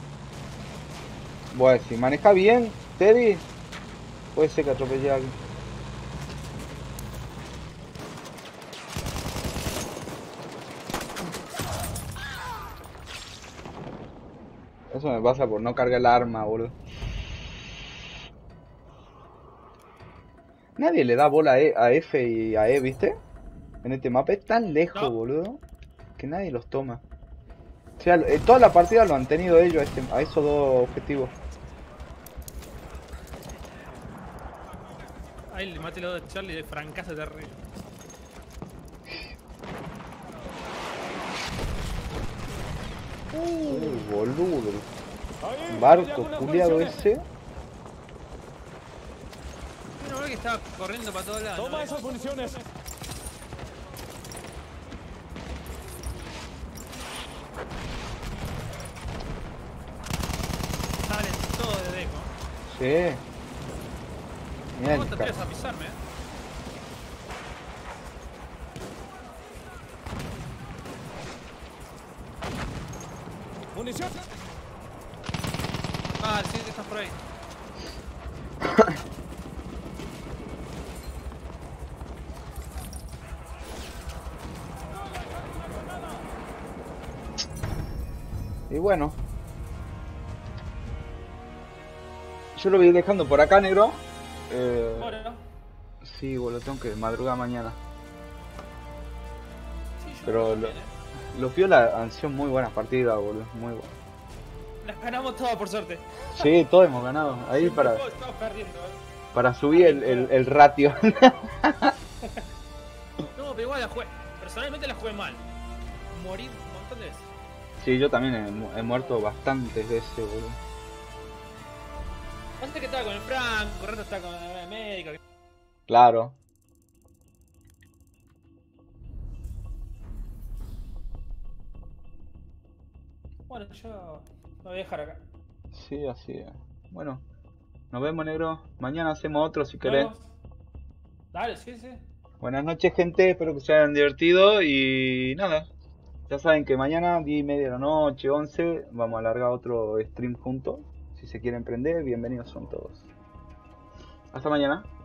Bueno, si maneja bien, Teddy, puede ser que atropelle a alguien. Eso me pasa por no cargar el arma, boludo. Nadie le da bola a F y a E, ¿viste? En este mapa es tan lejos, No. boludo, que nadie los toma. O sea, toda la partida lo han tenido ellos a esos dos objetivos. Ahí le maté los dos de Charlie de francazo terrible. Boludo. Ahí. Hay Barco algunas culiado municiones. ese. Una vez que estaba corriendo para todos lados. Toma ¿no? esas municiones. Salen todos de deco. Sí. Mirá ¿Cómo el te atreves a pisarme, Munición. Ah, sí, que estás por ahí. Y bueno, yo lo voy a ir dejando por acá, negro. Bueno, Sí, boludo, tengo que madrugar mañana. sí, yo Pero también, los Piola han sido muy buenas partidas, boludo, muy buenas. Las ganamos todas por suerte. Sí, todos hemos ganado. Ahí Todos estamos perdiendo, para subir el ratio. No, pero igual la jugué. Personalmente la jugué mal. Morí un montón de veces. Sí, yo también he muerto bastantes veces, boludo. Antes que estaba con el Franco, rato estaba con la médica. Claro. Bueno, yo lo voy a dejar acá. Sí, así es. Bueno, nos vemos, negro. Mañana hacemos otro si ¿Nos querés. vemos? Dale, sí, sí. Buenas noches, gente. Espero que se hayan divertido. Y nada, ya saben que mañana, 10:30 de la noche, 11, vamos a alargar otro stream juntos. Si se quieren prender, bienvenidos son todos. Hasta mañana.